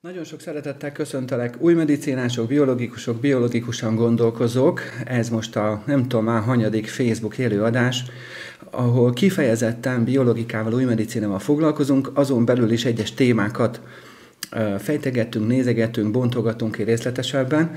Nagyon sok szeretettel köszöntelek új medicinások, biológikusok, biológikusan gondolkozók. Ez most a nem tudom már hanyadik Facebook élőadás, ahol kifejezetten biológikával, új medicinával foglalkozunk, azon belül is egyes témákat fejtegetünk, nézegetünk, bontogatunk ki részletesebben.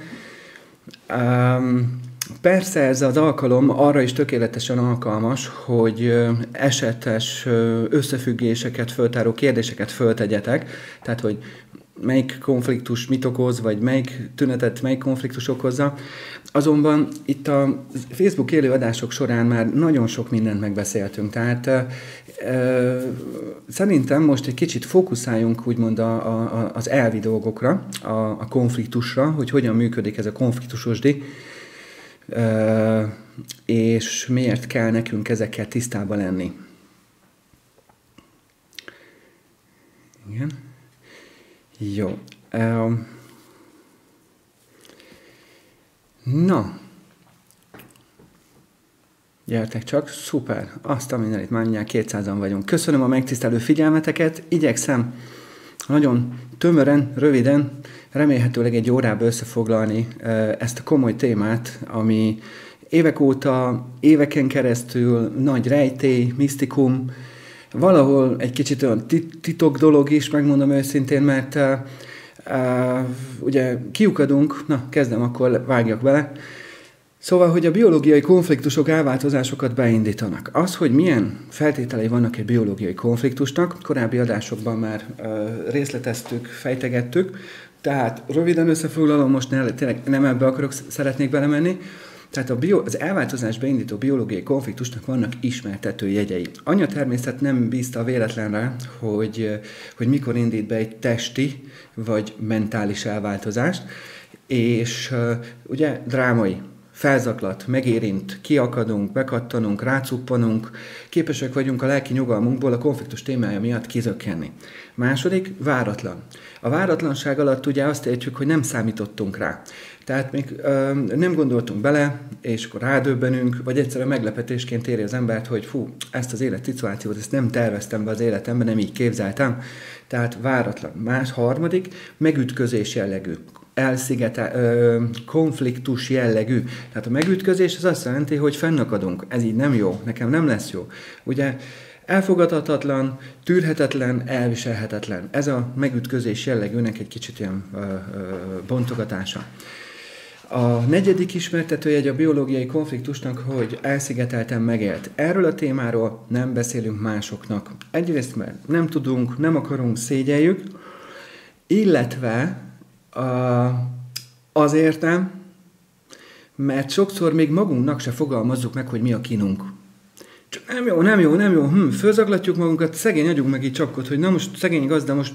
Persze ez az alkalom arra is tökéletesen alkalmas, hogy esetes összefüggéseket föltáró kérdéseket föltegyetek, tehát hogy melyik konfliktus mit okoz, vagy melyik tünetet melyik konfliktus okozza. Azonban itt a Facebook élőadások során már nagyon sok mindent megbeszéltünk, tehát szerintem most egy kicsit fókuszáljunk úgymond az elvi dolgokra, a konfliktusra, hogy hogyan működik ez a konfliktusosdi, és miért kell nekünk ezekkel tisztában lenni. Igen. Jó. Na. Gyertek csak, szuper. Azt a mindenit, már mindjárt 200-an vagyunk. Köszönöm a megtisztelő figyelmeteket. Igyekszem nagyon tömören, röviden, remélhetőleg egy órába összefoglalni ezt a komoly témát, ami évek óta, éveken keresztül nagy rejtély, misztikum, valahol egy kicsit olyan titok dolog is, megmondom őszintén, mert ugye kiukadunk, kezdem, akkor vágjak bele. Szóval, hogy a biológiai konfliktusok elváltozásokat beindítanak. Az, hogy milyen feltételei vannak egy biológiai konfliktusnak, korábbi adásokban már részleteztük, fejtegettük, tehát röviden összefoglalom, most tényleg nem ebbe szeretnék belemenni. Tehát az elváltozást beindító biológiai konfliktusnak vannak ismertető jegyei. Anyatermészet nem bízta véletlenre, hogy mikor indít be egy testi vagy mentális elváltozást, és ugye drámai, felzaklat, megérint, kiakadunk, bekattanunk, rácuppanunk, képesek vagyunk a lelki nyugalmunkból a konfliktus témája miatt kizökkenni. Második, váratlan. A váratlanság alatt ugye azt értjük, hogy nem számítottunk rá. Tehát még nem gondoltunk bele, és akkor rádöbbenünk, vagy egyszerűen meglepetésként éri az embert, hogy ezt az életszituációt, ezt nem terveztem be az életemben, nem így képzeltem. Tehát váratlan. Harmadik, megütközés jellegű. Konfliktus jellegű. Tehát a megütközés az azt jelenti, hogy fennakadunk. Ez így nem jó, nekem nem lesz jó. Ugye elfogadhatatlan, tűrhetetlen, elviselhetetlen. Ez a megütközés jellegűnek egy kicsit ilyen bontogatása. A negyedik ismertetőjegy a biológiai konfliktusnak, hogy elszigetelten megélt. Erről a témáról nem beszélünk másoknak. Egyrészt, mert nem tudunk, nem akarunk, szégyeljük, illetve azért nem, mert sokszor még magunknak se fogalmazzuk meg, hogy mi a kínunk. Csak nem jó, fölzaglatjuk magunkat, szegény agyunk meg így csapkod, hogy na most szegény gazda most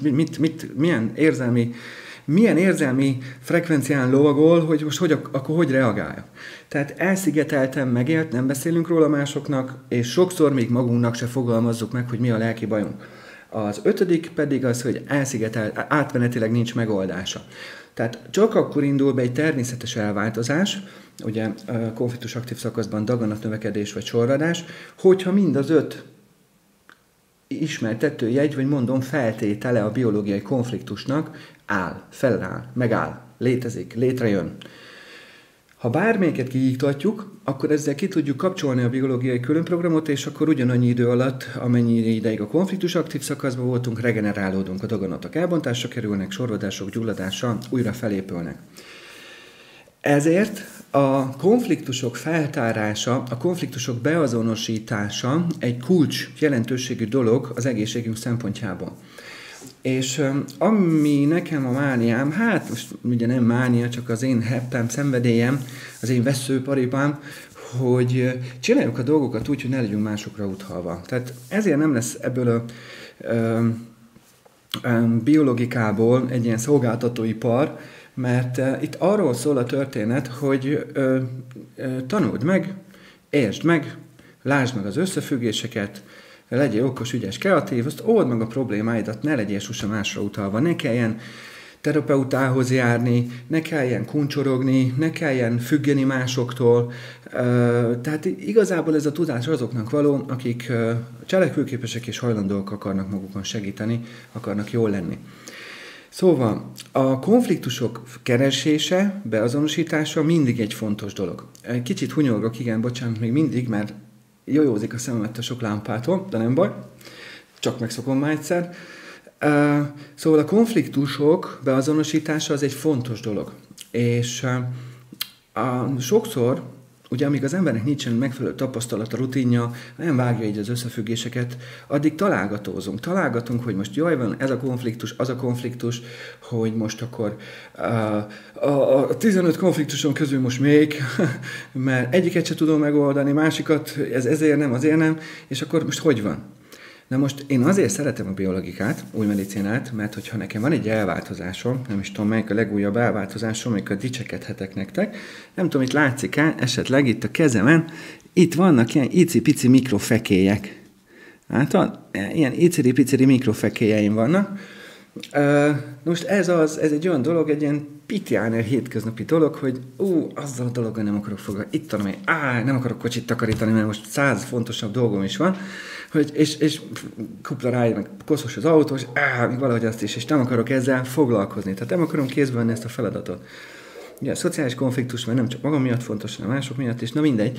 milyen érzelmi frekvencián lovagol, hogy most akkor hogy reagálja. Tehát elszigetelten megélt, nem beszélünk róla másoknak, és sokszor még magunknak se fogalmazzuk meg, hogy mi a lelki bajunk. Az ötödik pedig az, hogy átmenetileg nincs megoldása. Tehát csak akkor indul be egy természetes elváltozás, ugye konfliktus aktív szakaszban daganatnövekedés vagy sorvadás, hogyha mind az 5 ismertető jegy, vagy mondom feltétele a biológiai konfliktusnak feláll, megáll, létezik, létrejön. Ha bármelyiket kiiktatjuk, akkor ezzel ki tudjuk kapcsolni a biológiai különprogramot, és akkor ugyanannyi idő alatt, amennyi ideig a konfliktus aktív szakaszban voltunk, regenerálódunk, a daganatok elbontásra kerülnek, sorvadások, gyulladása újra felépülnek. Ezért a konfliktusok feltárása, a konfliktusok beazonosítása egy kulcs jelentőségű dolog az egészségünk szempontjából. És ami nekem a mániám, hát most ugye nem mánia, csak az én heppem, szenvedélyem, az én veszőparipám, hogy csináljuk a dolgokat úgy, hogy ne legyünk másokra uthalva. Tehát ezért nem lesz ebből a biologikából egy ilyen szolgáltatóipar, mert itt arról szól a történet, hogy tanuld meg, értsd meg, lásd meg az összefüggéseket, legyél okos, ügyes, kreatív, azt old meg a problémáidat, ne legyél sosem másra utalva, ne kelljen terapeutához járni, ne kelljen kuncsorogni, ne kelljen függeni másoktól. Tehát igazából ez a tudás azoknak való, akik cselekvőképesek és hajlandóak akarnak magukon segíteni, akarnak jól lenni. Szóval a konfliktusok keresése, beazonosítása mindig egy fontos dolog. Egy kicsit hunyolgok, igen, bocsánat, még mindig, mert jójózik a szememet a sok lámpától, de nem baj, csak megszokom már egyszer. Szóval a konfliktusok beazonosítása az egy fontos dolog. És sokszor, ugye amíg az embernek nincsen megfelelő tapasztalata, rutinja, nem vágja így az összefüggéseket, addig találgatunk, hogy most jaj, van ez a konfliktus, az a konfliktus, hogy most akkor a 15 konfliktuson közül most még, mert egyiket se tudom megoldani, másikat, ez ezért nem, azért nem, és akkor most hogy van? Na most én azért szeretem a biologikát, új medicinát, mert hogyha nekem van egy elváltozásom, nem is tudom melyik a legújabb elváltozásom, amikor dicsekedhetek nektek, nem tudom, itt látszik-e, esetleg itt a kezemen, itt vannak ilyen icipici mikrofekélyek. Hát ilyen iciri-piciri mikrofekélyeim vannak. Most ez egy olyan dolog, egy ilyen pitjáner hétköznapi dolog, hogy azzal a dologgal nem akarok foglalkozni. Itt tudom, nem akarok kocsit takarítani, mert most 100 fontosabb dolgom is van, és kupla rájönnek, koszos az autó, és még valahogy azt is, és nem akarok ezzel foglalkozni. Tehát nem akarom kézbe venni ezt a feladatot. Ugye a szociális konfliktus, mert nem csak magam miatt fontos, hanem mások miatt is, na mindegy.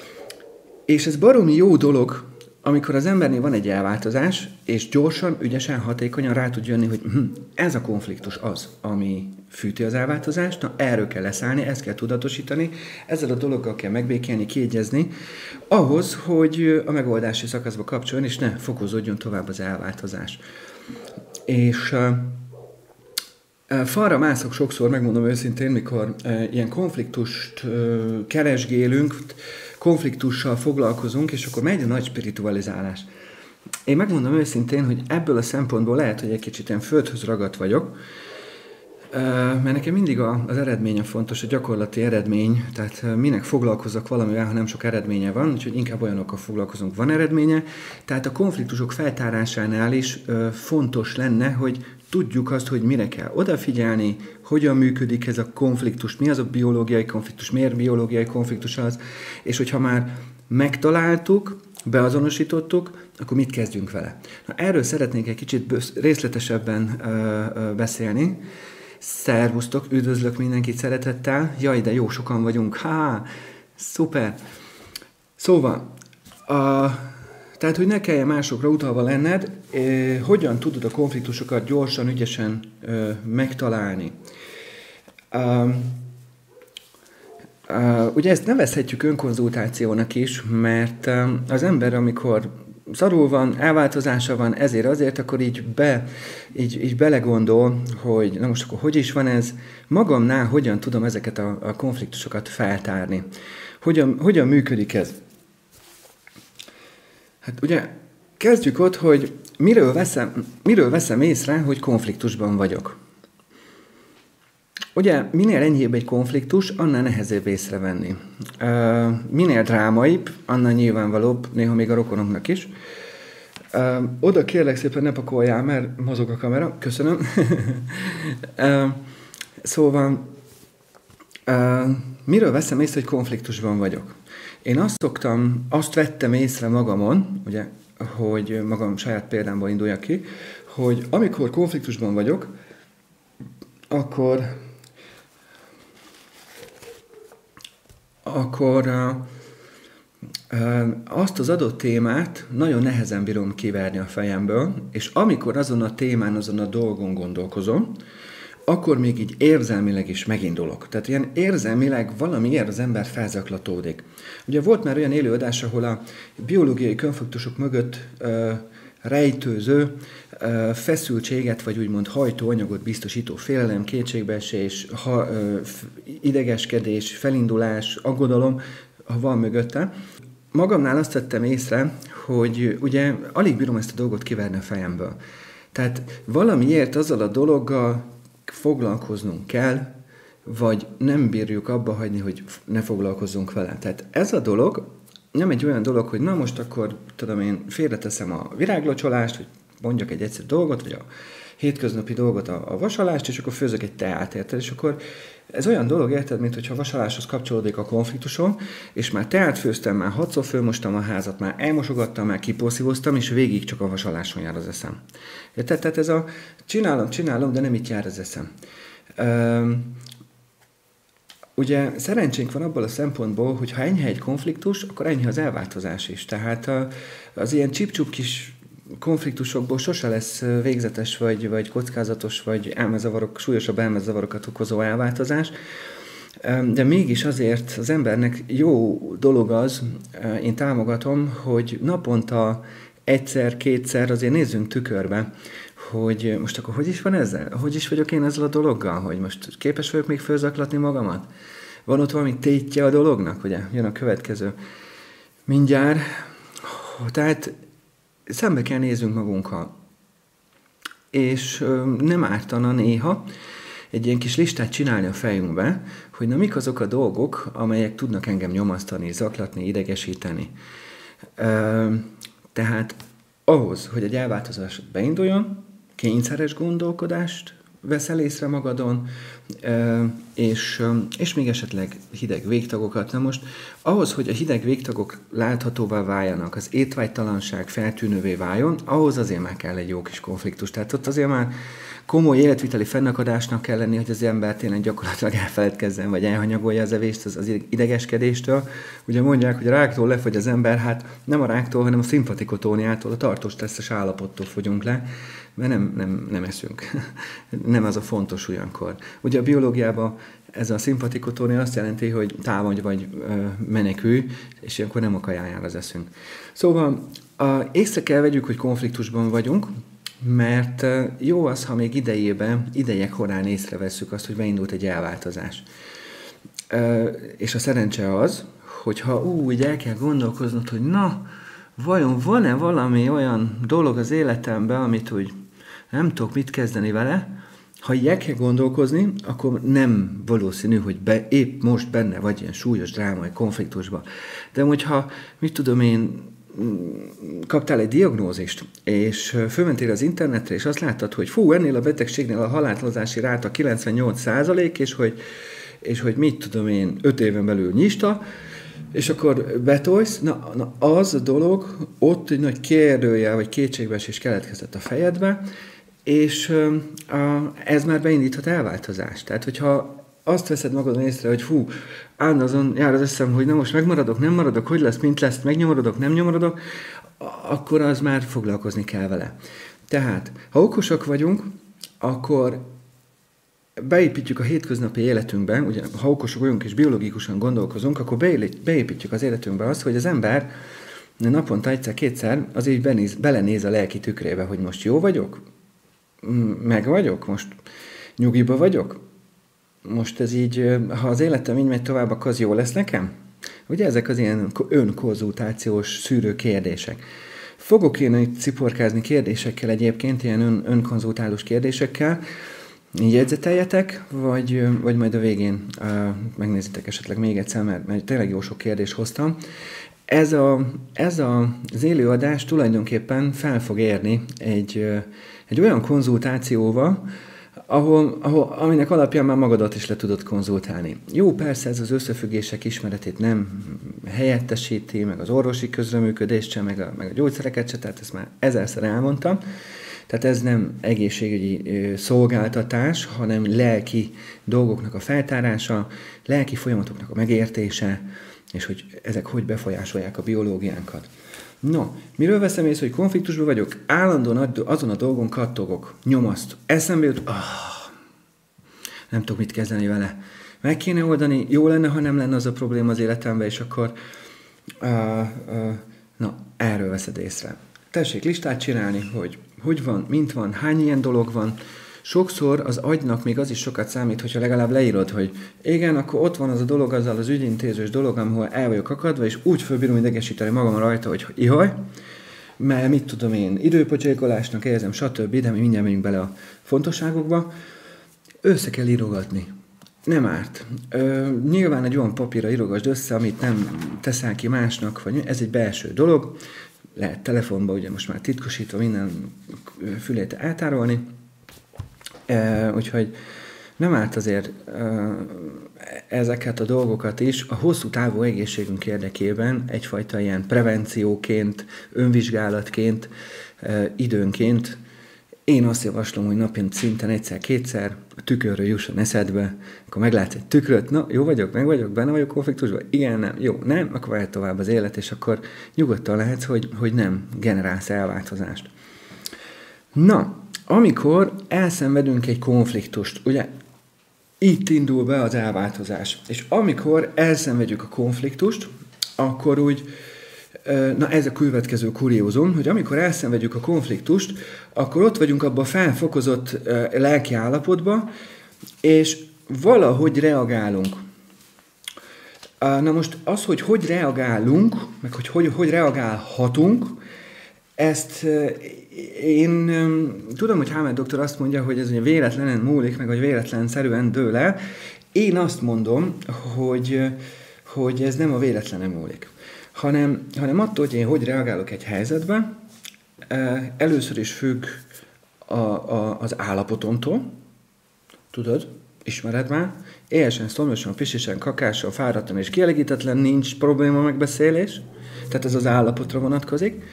És ez baromi jó dolog, amikor az embernél van egy elváltozás, és gyorsan, ügyesen, hatékonyan rá tud jönni, hogy ez a konfliktus az, ami fűti az elváltozást, na erről kell leszállni, ezt kell tudatosítani, ezzel a dologgal kell megbékélni, kiegyezni, ahhoz, hogy a megoldási szakaszba kapcsoljon, és ne fokozódjon tovább az elváltozás. És falra mászok sokszor, megmondom őszintén, mikor ilyen konfliktust keresgélünk, konfliktussal foglalkozunk, és akkor megy a nagy spiritualizálás. Én megmondom őszintén, hogy ebből a szempontból lehet, hogy egy kicsit ilyen földhöz ragadt vagyok, mert nekem mindig az eredménye fontos, a gyakorlati eredmény, tehát minek foglalkozok valamivel, ha nem sok eredménye van, úgyhogy inkább olyanokkal foglalkozunk, van eredménye. Tehát a konfliktusok feltárásánál is fontos lenne, hogy tudjuk azt, hogy mire kell odafigyelni, hogyan működik ez a konfliktus, mi az a biológiai konfliktus, miért biológiai konfliktus az, és hogyha már megtaláltuk, beazonosítottuk, akkor mit kezdjünk vele? Na, erről szeretnék egy kicsit részletesebben beszélni. Szervusztok, üdvözlök mindenkit szeretettel. Jaj, de jó sokan vagyunk. Szuper. Szóval, tehát, hogy ne kelljen másokra utalva lenned, hogyan tudod a konfliktusokat gyorsan, ügyesen megtalálni. Ugye ezt nevezhetjük önkonzultációnak is, mert az ember, amikor szarul van, elváltozása van, ezért azért, akkor így belegondol, hogy na most akkor hogy is van ez, magamnál hogyan tudom ezeket a konfliktusokat feltárni. Hogyan működik ez? Hát ugye kezdjük ott, hogy miről veszem észre, hogy konfliktusban vagyok. Ugye minél enyhébb egy konfliktus, annál nehezebb észrevenni. Minél drámaibb, annál nyilvánvalóbb, néha még a rokonomnak is. Oda kérlek szépen ne pakoljál, mert mozog a kamera. Köszönöm. Szóval, miről veszem észre, hogy konfliktusban vagyok? Én azt vettem észre magamon, ugye, hogy magam saját példámból induljak ki, hogy amikor konfliktusban vagyok, akkor azt az adott témát nagyon nehezen bírom kiverni a fejemből, és amikor azon a témán, azon a dolgon gondolkozom, akkor még így érzelmileg is megindulok. Tehát ilyen érzelmileg valamiért az ember felzaklatódik. Ugye volt már olyan élőadás, ahol a biológiai konfliktusok mögött rejtőző feszültséget, vagy úgymond hajtóanyagot biztosító félelem, kétségbeesés, idegeskedés, felindulás, aggodalom, ha van mögötte. Magamnál azt vettem észre, hogy ugye alig bírom ezt a dolgot kiverni a fejemből. Tehát valamiért azzal a dologgal foglalkoznunk kell, vagy nem bírjuk abba hagyni, hogy ne foglalkozzunk vele. Tehát ez a dolog nem egy olyan dolog, hogy na most akkor, tudom én, félreteszem a viráglocsolást, hogy mondjak egy egyszerű dolgot, vagy a hétköznapi dolgot, a vasalást, és akkor főzök egy teát, érted? És akkor Ez olyan dolog, érted, mint hogyha vasaláshoz kapcsolódik a konfliktusom, és már teát főztem, már 6-szor fölmostam a házat, már elmosogattam, már kiporszívoztam, és végig csak a vasaláson jár az eszem. Érted? Tehát ez a csinálom, de nem itt jár az eszem. Ugye szerencsénk van abból a szempontból, hogy ha enyhe egy konfliktus, akkor enyhe az elváltozás is. Tehát az ilyen csip-csup kis konfliktusokból sose lesz végzetes, vagy kockázatos, vagy súlyosabb elmezavarokat okozó elváltozás, de mégis azért az embernek jó dolog az, én támogatom, hogy naponta egyszer-kétszer azért nézzünk tükörbe, hogy most akkor hogy is van ezzel? Hogy is vagyok én ezzel a dologgal? Hogy most képes vagyok még fölzaklatni magamat? Van ott valami tétje a dolognak? Ugye jön a következő. Mindjárt. Tehát szembe kell néznünk magunkkal. És nem ártana néha egy ilyen kis listát csinálni a fejünkbe, hogy na mik azok a dolgok, amelyek tudnak engem nyomasztani, zaklatni, idegesíteni. Tehát ahhoz, hogy egy elváltozás beinduljon, kényszeres gondolkodást veszel észre magadon, és még esetleg hideg végtagokat. Na most ahhoz, hogy a hideg végtagok láthatóvá váljanak, az étvágytalanság feltűnővé váljon, ahhoz azért már kell egy jó kis konfliktus. Tehát ott azért már komoly életviteli fennakadásnak kell lenni, hogy az ember tényleg gyakorlatilag elfeledkezzen, vagy elhanyagolja az evést az idegeskedéstől. Ugye mondják, hogy a ráktól lefogy az ember, hát nem a ráktól, hanem a szimpatikotóniától, a tartós stresszes állapottól fogyunk le, mert nem eszünk. Nem az a fontos olyankor. Ugye a biológiában ez a szimpatikotónia azt jelenti, hogy támadj vagy menekülj, és ilyenkor nem a kajájára az eszünk. Szóval észre kell vegyük, hogy konfliktusban vagyunk, mert jó az, ha még idejek korán észrevesszük azt, hogy beindult egy elváltozás. És a szerencse az, hogyha úgy el kell gondolkoznod, hogy na, vajon van-e valami olyan dolog az életemben, amit úgy nem tudok mit kezdeni vele, ha így el kell gondolkozni, akkor nem valószínű, hogy épp most benne vagy ilyen súlyos drámai konfliktusban. De hogyha, mit tudom én, kaptál egy diagnózist, és fölmentél az internetre, és azt láttad, hogy ennél a betegségnél a halálozási ráta 98%, és hogy mit tudom én, 5 éven belül nyista, és akkor betolsz, na az a dolog, ott egy nagy kérdőjel, vagy kétségbeesés keletkezett a fejedbe, és ez már beindíthat elváltozást. Tehát, hogyha azt veszed magadon észre, hogy azon jár az eszem, hogy na most megmaradok, nem maradok, hogy lesz, mint lesz, megnyomorodok, nem nyomorodok, akkor az már foglalkozni kell vele. Tehát, ha okosak vagyunk, akkor beépítjük a hétköznapi életünkbe, ugye, ha okosok vagyunk és biológikusan gondolkozunk, akkor beépítjük az életünkbe azt, hogy az ember naponta egyszer-kétszer azért belenéz a lelki tükrébe, hogy most jó vagyok, meg vagyok, most nyugiba vagyok, most ez így, ha az életem így megy tovább, akkor az jó lesz nekem? Ugye ezek az ilyen önkonzultációs szűrő kérdések. Fogok én itt ciporkázni kérdésekkel egyébként, ilyen önkonzultálós kérdésekkel, így jegyzeteljetek, vagy majd a végén megnézitek esetleg még egyszer, mert tényleg jó sok kérdést hoztam. Ez az élőadás tulajdonképpen fel fog érni egy olyan konzultációval, aminek alapján már magadat is le tudod konzultálni. Jó, persze ez az összefüggések ismeretét nem helyettesíti, meg az orvosi közreműködést sem, meg a gyógyszereket sem, tehát ezt már ezerszer elmondtam. Tehát ez nem egészségügyi szolgáltatás, hanem lelki dolgoknak a feltárása, lelki folyamatoknak a megértése, és hogy ezek hogy befolyásolják a biológiánkat. No, miről veszem észre, hogy konfliktusban vagyok? Állandóan azon a dolgon kattogok, nyomaszt. Eszembe jut, nem tudok mit kezdeni vele. Meg kéne oldani, jó lenne, ha nem lenne az a probléma az életemben, és akkor erről veszed észre. Tessék listát csinálni, hogy van, mint van, hány ilyen dolog van. Sokszor az agynak még az is sokat számít, hogyha legalább leírod, hogy igen, akkor ott van az a dolog, azzal az ügyintézős dolog, ahol el vagyok akadva, és úgy fölbírom idegesíteni magam rajta, hogy ihaj, mert mit tudom én, időpocsékolásnak érzem, stb., de mi mindjárt megyünk bele a fontosságokba. Össze kell írogatni. Nem árt. Nyilván egy olyan papírra írogasd össze, amit nem teszel ki másnak, vagy ez egy belső dolog. Lehet telefonba, ugye most már titkosítva minden fülét eltárolni. Úgyhogy nem árt azért ezeket a dolgokat is a hosszú távú egészségünk érdekében egyfajta ilyen prevencióként, önvizsgálatként, időnként. Én azt javaslom, hogy napi szinten egyszer-kétszer a tükörről jusson eszedbe, akkor meglátsz egy tükröt, na, jó vagyok, meg vagyok, benne vagyok konfliktusban, igen, nem, jó, nem, akkor várj tovább az élet, és akkor nyugodtan lehetsz, hogy nem generálsz elváltozást. Na, amikor elszenvedünk egy konfliktust, ugye itt indul be az elváltozás, és amikor elszenvedjük a konfliktust, akkor úgy, na ez a következő kuriózum, hogy amikor elszenvedjük a konfliktust, akkor ott vagyunk abban a felfokozott lelki állapotban, és valahogy reagálunk. Na most az, hogy reagálunk, meg hogy reagálhatunk, ezt én tudom, hogy Hamed doktor azt mondja, hogy ez ugye véletlenen múlik, meg hogy véletlenszerűen dől el. Én azt mondom, hogy ez nem a véletlenen múlik, hanem attól, hogy én hogy reagálok egy helyzetben, először is függ az állapotomtól, tudod, ismered már, éhesen, szomjasan, pisisen, kakással, fáradtan és kielégítetlen, nincs probléma megbeszélés, tehát ez az állapotra vonatkozik.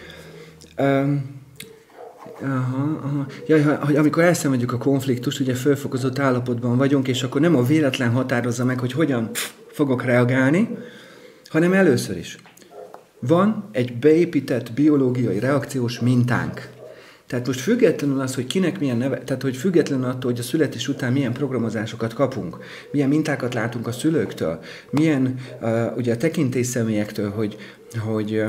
Jaj, hogy amikor elszenvedjük a konfliktust, ugye fölfokozott állapotban vagyunk, és akkor nem a véletlen határozza meg, hogy hogyan fogok reagálni, hanem először is. Van egy beépített biológiai reakciós mintánk. Tehát most függetlenül az, hogy kinek milyen neve, tehát hogy függetlenül attól, hogy a születés után milyen programozásokat kapunk, milyen mintákat látunk a szülőktől, milyen ugye a tekintélyszemelyektől, hogy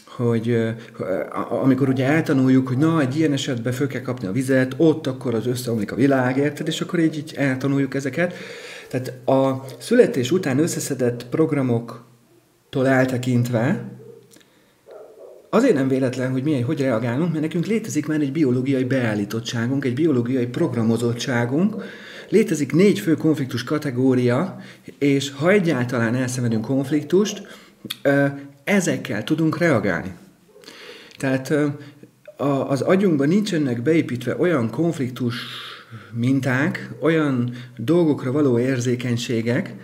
amikor ugye eltanuljuk, hogy na, egy ilyen esetben föl kell kapni a vizet, ott akkor az összeomlik a világ, érted? És akkor így eltanuljuk ezeket. Tehát a születés után összeszedett programoktól eltekintve azért nem véletlen, hogy hogy reagálunk, mert nekünk létezik már egy biológiai beállítottságunk, egy biológiai programozottságunk, létezik 4 fő konfliktus kategória, és ha egyáltalán elszenvedünk konfliktust, ezekkel tudunk reagálni. Tehát az agyunkban nincsenek beépítve olyan konfliktus minták, olyan dolgokra való érzékenységek,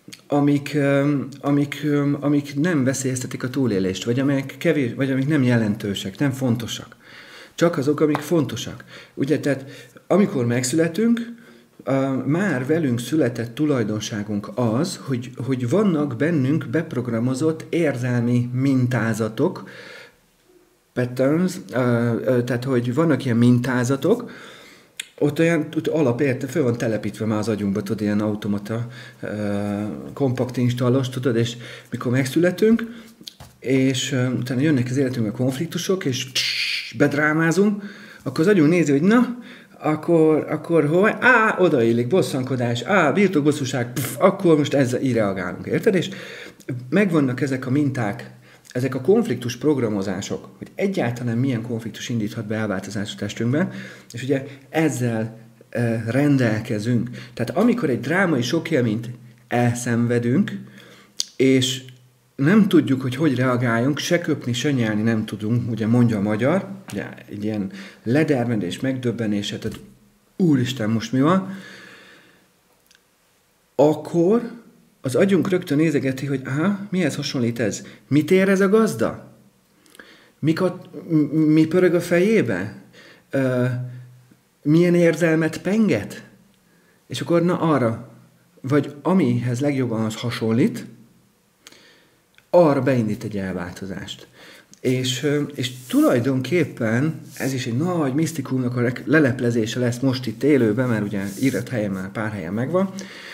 amik nem veszélyeztetik a túlélést, vagy amik nem jelentősek, nem fontosak. Csak azok, amik fontosak. Ugye, tehát amikor megszületünk, már velünk született tulajdonságunk az, hogy vannak bennünk beprogramozott érzelmi mintázatok, patterns, tehát hogy vannak ilyen mintázatok, ott olyan alapérte, föl van telepítve már az agyunkba, tudod, ilyen automata kompakt installos, tudod, és mikor megszületünk, és utána jönnek az életünkbe konfliktusok, és bedrámázunk, akkor az agyunk nézi, hogy na, akkor hol? Odaillik, bosszankodás, birtokbosszúság, akkor most ezzel így reagálunk, érted? És megvannak ezek a minták, ezek a konfliktus programozások, hogy egyáltalán milyen konfliktus indíthat be elváltozást a testünkben, és ugye ezzel rendelkezünk. Tehát amikor egy drámai sokélményt elszenvedünk, és nem tudjuk, hogy reagáljunk, se köpni, se nyelni nem tudunk, ugye mondja a magyar, ugye egy ilyen ledermedés, megdöbbenés, tehát úristen, most mi van, akkor az agyunk rögtön nézegeti, hogy mihez hasonlít ez? Mit ér ez a gazda? Mi pörög a fejébe? Milyen érzelmet penget? És akkor na arra, vagy amihez legjobban az hasonlít, arra beindít egy elváltozást. És tulajdonképpen ez is egy nagy misztikumnak a leleplezése lesz most itt élőben, mert ugye írott helyen már pár helyen megvan,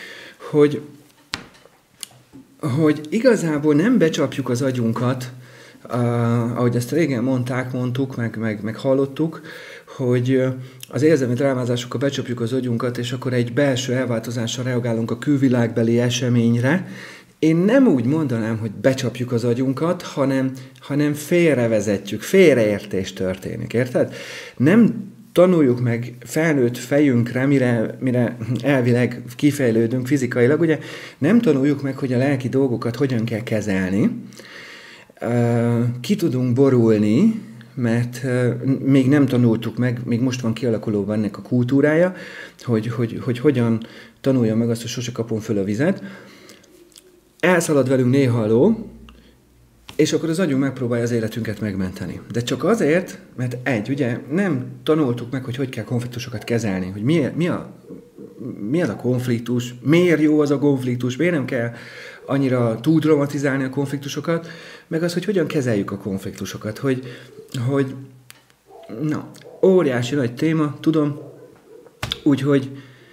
hogy igazából nem becsapjuk az agyunkat, ahogy ezt régen mondtuk, meg hallottuk, hogy az érzelmi drámázásokkal becsapjuk az agyunkat, és akkor egy belső elváltozással reagálunk a külvilágbeli eseményre. Én nem úgy mondanám, hogy becsapjuk az agyunkat, hanem félrevezetjük, félreértés történik, érted? Nem tanuljuk meg felnőtt fejünkre, mire elvileg kifejlődünk fizikailag, ugye nem tanuljuk meg, hogy a lelki dolgokat hogyan kell kezelni, ki tudunk borulni, mert még nem tanultuk meg, még most van kialakulóban ennek a kultúrája, hogy hogyan tanulja meg azt, hogy sose kapom föl a vizet. Elszalad velünk néha a ló, és akkor az agyunk megpróbálja az életünket megmenteni. De csak azért, mert ugye nem tanultuk meg, hogy kell konfliktusokat kezelni, hogy mi az a konfliktus, miért jó az a konfliktus, miért nem kell annyira túl dramatizálni a konfliktusokat, meg az, hogy hogyan kezeljük a konfliktusokat, hogy óriási nagy téma, tudom, úgyhogy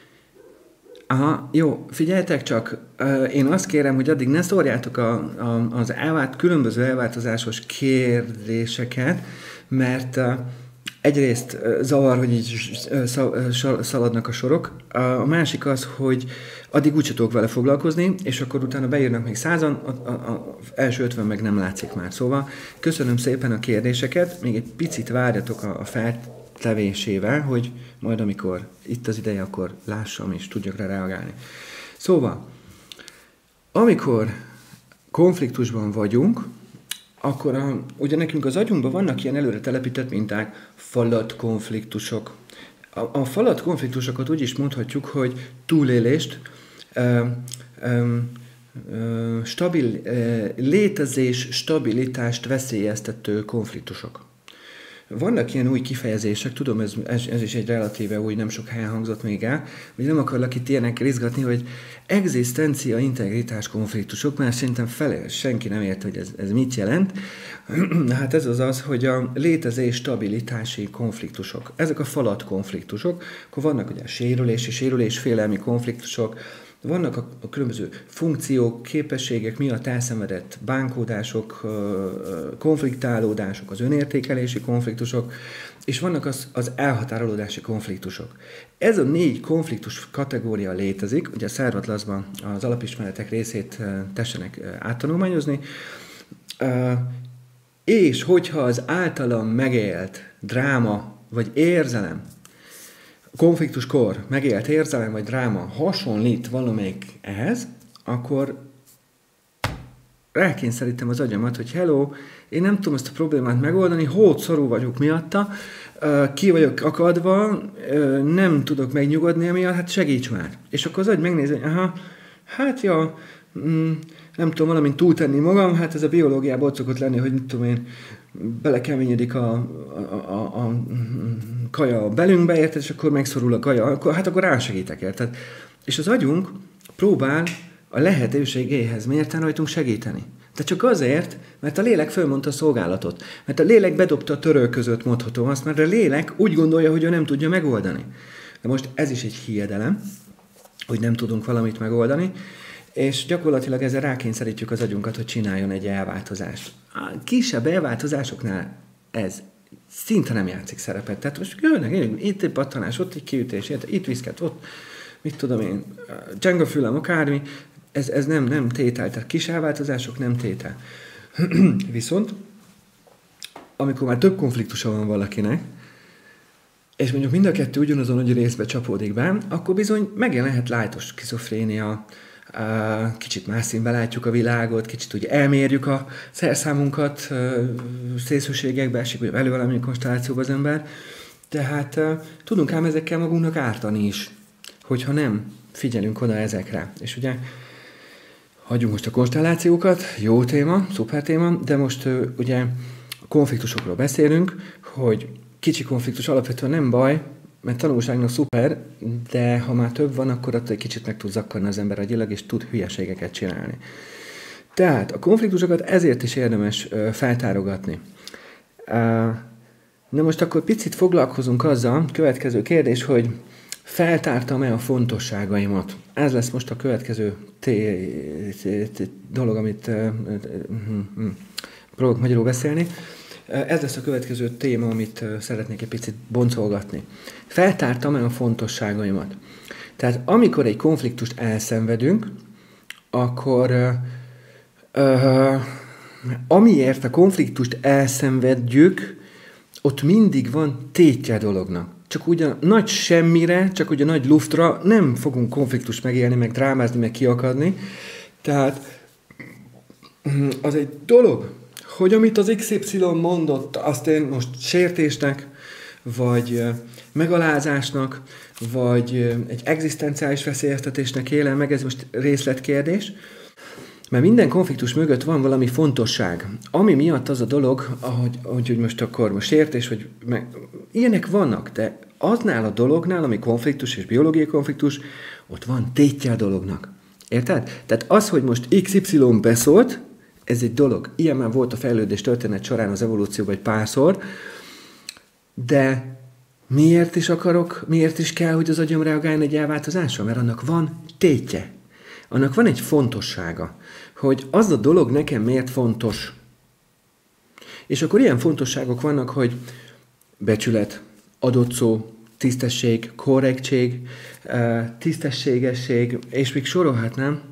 jó, figyeljetek csak, én azt kérem, hogy addig ne szórjátok az különböző elváltozásos kérdéseket, mert egyrészt zavar, hogy így szaladnak a sorok, a másik az, hogy addig úgyse tudok vele foglalkozni, és akkor utána beírnak még 100-an, az első 50 meg nem látszik már. Szóval köszönöm szépen a kérdéseket, még egy picit várjatok a feltevésével, hogy majd amikor itt az ideje, akkor lássam és tudjak rá reagálni. Szóval, amikor konfliktusban vagyunk, akkor ugye nekünk az agyunkban vannak ilyen előre telepített minták, falatkonfliktusok. A falatkonfliktusokat úgy is mondhatjuk, hogy túlélést, létezés, stabilitást veszélyeztető konfliktusok. Vannak ilyen új kifejezések, tudom, ez is egy relatíve új, nem sok helyen hangzott még el, hogy nem akarlak itt ilyenekkel izgatni, hogy egzisztencia, integritás konfliktusok, mert szerintem senki nem ért, hogy ez mit jelent. Hát ez az, hogy a létezés, stabilitási konfliktusok. Ezek a falat konfliktusok, akkor vannak ugye a sérülésfélelmi konfliktusok, vannak a különböző funkciók, képességek miatt elszenvedett bánkódások, konfliktálódások, az önértékelési konfliktusok, és vannak az elhatárolódási konfliktusok. Ez a 4 konfliktus kategória létezik, ugye a Szervatlaszban az alapismeretek részét tessenek áttanulmányozni, és hogyha az általam megélt dráma vagy érzelem, konfliktuskor megélt érzelem vagy dráma hasonlít valamelyik ehhez, akkor rákényszerítem az agyamat, hogy hello, én nem tudom ezt a problémát megoldani, hódszorú vagyok miatta, ki vagyok akadva, nem tudok megnyugodni emiatt, hát segíts már. És akkor az agy megnézi, hogy nem tudom valamint túltenni magam, hát ez a biológiában ott szokott lenni, hogy mit tudom én, belekeményedik a kaja a belünkbe, érted, és akkor megszorul a kaja, akkor rásegítek, érted? És az agyunk próbál a lehetőségéhez mérten rajtunk segíteni. De csak azért, mert a lélek fölmondta a szolgálatot. Mert a lélek bedobta a törölközőt, mondhatom azt, mert a lélek úgy gondolja, hogy ő nem tudja megoldani. De most ez is egy hiedelem, hogy nem tudunk valamit megoldani, és gyakorlatilag ezzel rákényszerítjük az agyunkat, hogy csináljon egy elváltozást. A kisebb elváltozásoknál ez szinte nem játszik szerepet. Tehát most jönnek, itt egy pattanás, ott egy kiütés, itt viszket, ott, mit tudom én, csengafülem, akármi, ez nem tétel, tehát kis elváltozások nem tétel. Viszont, amikor már több konfliktusa van valakinek, és mondjuk mind a kettő ugyanazon nagy részbe csapódik be, akkor bizony megjelenhet lájtos skizofrénia, kicsit más színben látjuk a világot, kicsit úgy elmérjük a szerszámunkat, szélsőségekbe esik, vagy elő valamilyen konstellációba az ember. Tehát tudunk ám ezekkel magunknak ártani is, hogyha nem figyelünk oda ezekre. És ugye hagyjuk most a konstellációkat, jó téma, szuper téma, de most ugye a konfliktusokról beszélünk, hogy kicsi konfliktus alapvetően nem baj, mert tanulságnak szuper, de ha már több van, akkor attól egy kicsit meg tud zakkarni az ember agyilag, és tud hülyeségeket csinálni. Tehát a konfliktusokat ezért is érdemes feltárogatni. Na most akkor picit foglalkozunk azzal, következő kérdés, hogy feltártam-e a fontosságaimat. Ez lesz most a következő dolog, amit próbálok magyarul beszélni. Ez lesz a következő téma, amit szeretnék egy picit boncolgatni. Feltártam-e a fontosságaimat? Tehát amikor egy konfliktust elszenvedünk, akkor amiért a konfliktust elszenvedjük, ott mindig van tétje dolognak. Csak úgy a nagy semmire, csak úgy a nagy luftra nem fogunk konfliktust megélni, meg drámázni, meg kiakadni. Tehát az egy dolog, hogy amit az XY mondott, azt én most sértésnek, vagy megalázásnak, vagy egy egzisztenciális veszélyeztetésnek élem meg, ez most részletkérdés, mert minden konfliktus mögött van valami fontosság, ami miatt az a dolog, hogy most akkor most sértés, vagy ilyenek vannak, de aznál a dolognál, ami konfliktus és biológiai konfliktus, ott van tétje a dolognak. Érted? Tehát az, hogy most XY beszólt, ez egy dolog. Ilyen már volt a fejlődés történet során az evolúcióban egy párszor, de miért is kell, hogy az agyam reagáljon egy elváltozásra? Mert annak van tétje. Annak van egy fontossága, hogy az a dolog nekem miért fontos. És akkor ilyen fontosságok vannak, hogy becsület, adott szó, tisztesség, korrektség, tisztességesség, és még sorolhatnám,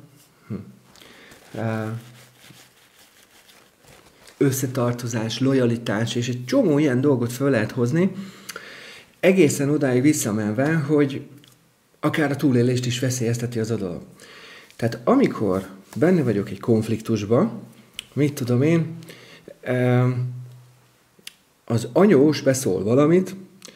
összetartozás, lojalitás, és egy csomó ilyen dolgot föl lehet hozni, egészen odáig visszamenve, hogy akár a túlélést is veszélyezteti az a dolog. Tehát amikor benne vagyok egy konfliktusba, mit tudom én, az anyós beszól valamit,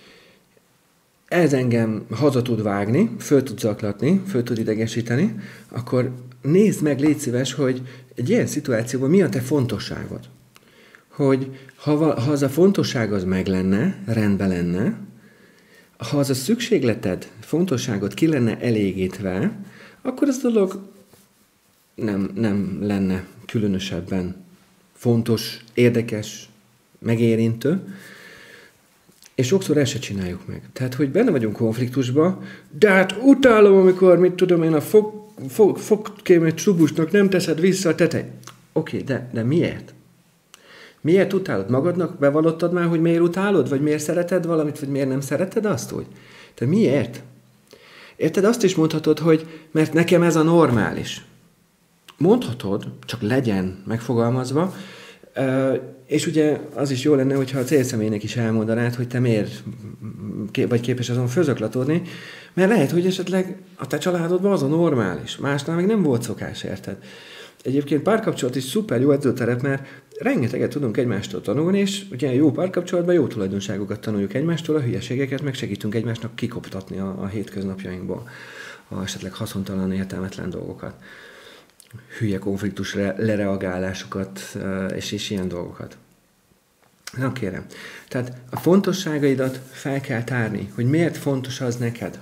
ez engem haza tud vágni, föl tud zaklatni, föl tud idegesíteni, akkor nézd meg, légy szíves, hogy egy ilyen szituációban mi a te fontosságod. Hogy ha az a fontosság az meg lenne, rendben lenne, ha az a szükségleted, fontosságot ki lenne elégítve, akkor ez a dolog nem lenne különösebben fontos, érdekes, megérintő, és sokszor ezt se csináljuk meg. Tehát, hogy benne vagyunk konfliktusba, de hát utálom, amikor, mit tudom én, a fogkémet csubusnak nem teszed vissza a tetej. Oké, de miért? Miért utálod? Magadnak bevallottad már, hogy miért utálod? Vagy miért szereted valamit, vagy miért nem szereted azt úgy? De miért? Érted? Azt is mondhatod, hogy mert nekem ez a normális. Mondhatod, csak legyen megfogalmazva, és ugye az is jó lenne, hogyha a célszemélynek is elmondanád, hogy te miért vagy képes azon fölzöklatódni, mert lehet, hogy esetleg a te családodban az a normális, másnál meg nem volt szokás, érted? Egyébként párkapcsolat is szuper jó edzőterep, mert rengeteget tudunk egymástól tanulni, és ugye jó párkapcsolatban jó tulajdonságokat tanuljuk egymástól, a hülyeségeket meg segítünk egymásnak kikoptatni a hétköznapjainkból, esetleg haszontalan, értelmetlen dolgokat, hülye konfliktus lereagálásokat, és ilyen dolgokat. Na kérem, tehát a fontosságaidat fel kell tárni, hogy miért fontos az neked.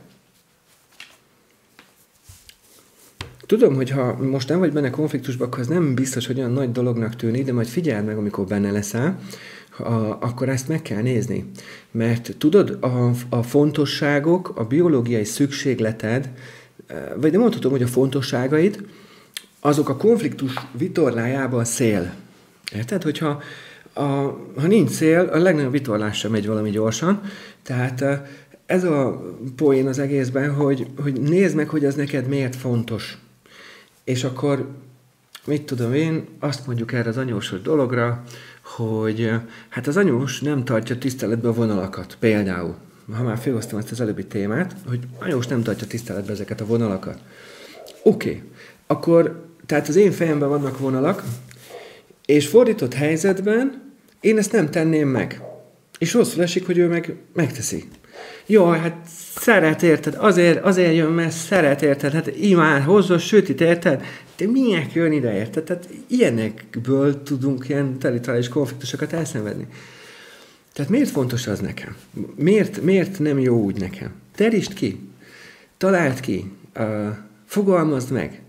Tudom, hogy ha most nem vagy benne konfliktusban, akkor az nem biztos, hogy olyan nagy dolognak tűnik, de majd figyeld meg, amikor benne leszel, akkor ezt meg kell nézni. Mert tudod, a fontosságok, a biológiai szükségleted, vagy nem mondhatom, hogy a fontosságaid, azok a konfliktus vitorlájában a szél. Érted? Hogyha ha nincs szél, a legnagyobb vitorlás sem megy valami gyorsan. Tehát ez a poén az egészben, hogy nézd meg, hogy az neked miért fontos. És akkor, mit tudom én, azt mondjuk erre az anyósos dologra, hogy hát az anyós nem tartja tiszteletbe a vonalakat. Például, ha már felhoztam ezt az előbbi témát, hogy anyós nem tartja tiszteletbe ezeket a vonalakat. Oké. Akkor, tehát az én fejemben vannak vonalak, és fordított helyzetben én ezt nem tenném meg. És rosszul esik, hogy ő megteszi. Jaj, hát szeret, érted? Azért jön, mert szeret, érted? Hát imád, hozza sütit, érted? De miért jön ide, érted? Tehát ilyenekből tudunk ilyen teritoriális konfliktusokat elszenvedni. Tehát miért fontos az nekem? Miért nem jó úgy nekem? Terítsd ki, találd ki, fogalmazd meg.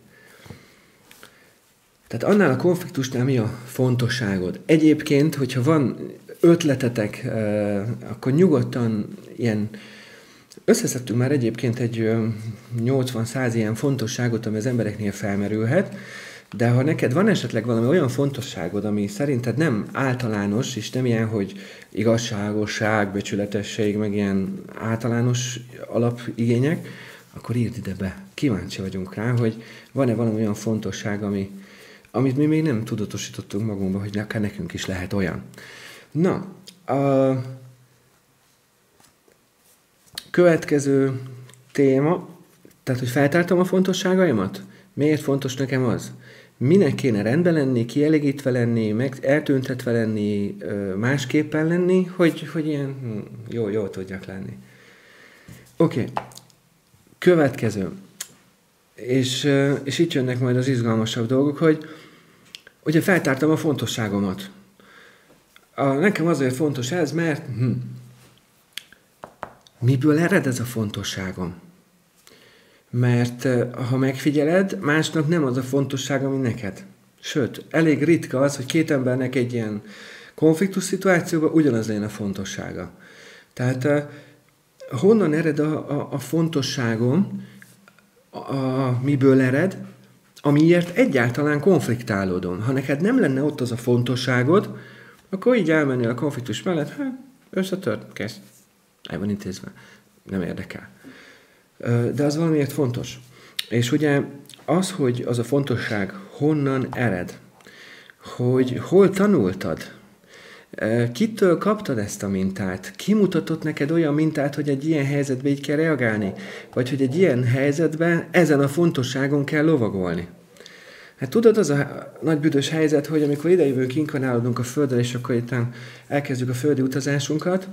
Tehát annál a konfliktusnál mi a fontosságod? Egyébként, hogyha van ötletetek, akkor nyugodtan ilyen, összeszedtünk már egyébként egy 80-100 ilyen fontosságot, ami az embereknél felmerülhet, de ha neked van esetleg valami olyan fontosságod, ami szerinted nem általános, és nem ilyen, hogy igazságosság, becsületesség, meg ilyen általános alapigények, akkor írd ide be. Kíváncsi vagyunk rá, hogy van-e valami olyan fontosság, amit mi még nem tudatosítottunk magunkba, hogy akár nekünk is lehet olyan. Na, a következő téma, tehát, hogy feltártam a fontosságaimat? Miért fontos nekem az? minek kéne rendben lenni, kielégítve lenni, meg eltüntetve lenni, másképpen lenni, hogy ilyen jó tudjak lenni. Oké. Következő. És itt jönnek majd az izgalmasabb dolgok, hogy ugye feltártam a fontosságomat. Nekem azért fontos ez, mert miből ered ez a fontosságom? Mert ha megfigyeled, másnak nem az a fontossága, mint neked. Sőt, elég ritka az, hogy két embernek egy ilyen konfliktus szituációban ugyanaz legyen a fontossága. Tehát honnan ered a fontosságom, miből ered, amiért egyáltalán konfliktálódom. Ha neked nem lenne ott az a fontosságod, akkor így elmenni a konfliktus mellett, összetört, kész. El van intézve. Nem érdekel. De az valamiért fontos. És ugye az, hogy az a fontosság honnan ered, hogy hol tanultad, kitől kaptad ezt a mintát, ki mutatott neked olyan mintát, hogy egy ilyen helyzetbe így kell reagálni, vagy hogy egy ilyen helyzetben ezen a fontosságon kell lovagolni. Hát tudod, az a nagy büdös helyzet, hogy amikor idejövünk, inkarnálódunk a Földön, és akkor itt elkezdjük a földi utazásunkat,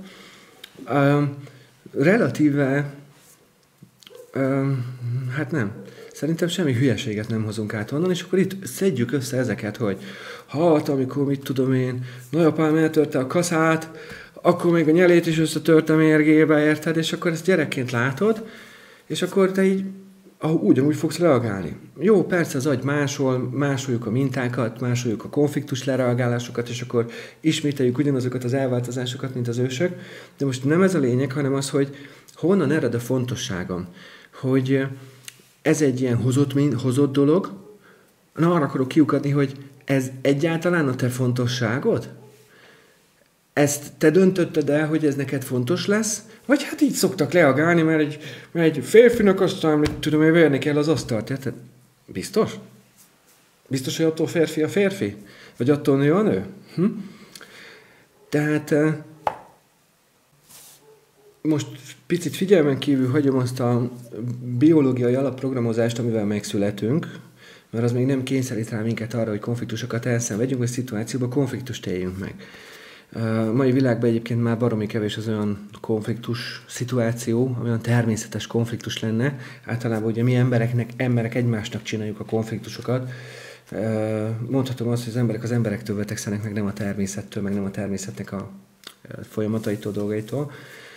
relatíve hát nem. Szerintem semmi hülyeséget nem hozunk át onnan, és akkor itt szedjük össze ezeket, hogy amikor, mit tudom én, nagyapám eltörte a kaszát, akkor még a nyelét is összetörte mérgébe, érted? És akkor ezt gyerekként látod, és akkor te így ugyanúgy fogsz reagálni. Jó, persze az agy másoljuk a mintákat, másoljuk a konfliktus lereagálásokat, és akkor ismételjük ugyanazokat az elváltozásokat, mint az ősök, de most nem ez a lényeg, hanem az, hogy honnan ered a fontosságom, hogy ez egy ilyen hozott dolog, arra akarok kiukadni, hogy ez egyáltalán a te fontosságod? Ezt te döntötted el, hogy ez neked fontos lesz? Vagy hát így szoktak reagálni, mert egy férfinak aztán, mit tudom én, verni kell az asztalt. Érted? Biztos? Biztos, hogy attól férfi a férfi? Vagy attól nő a nő? Tehát most picit figyelmen kívül hagyom azt a biológiai alapprogramozást, amivel megszületünk, mert az még nem kényszerít rá minket arra, hogy konfliktusokat elszenvedjünk, vagy szituációban konfliktust éljünk meg. A mai világban egyébként már baromi kevés az olyan konfliktus szituáció, ami olyan természetes konfliktus lenne. Általában ugye mi emberek egymásnak csináljuk a konfliktusokat. Mondhatom azt, hogy az emberektől vetekszenek, meg nem a természettől, meg nem a természetnek a folyamataitól, dolgaitól.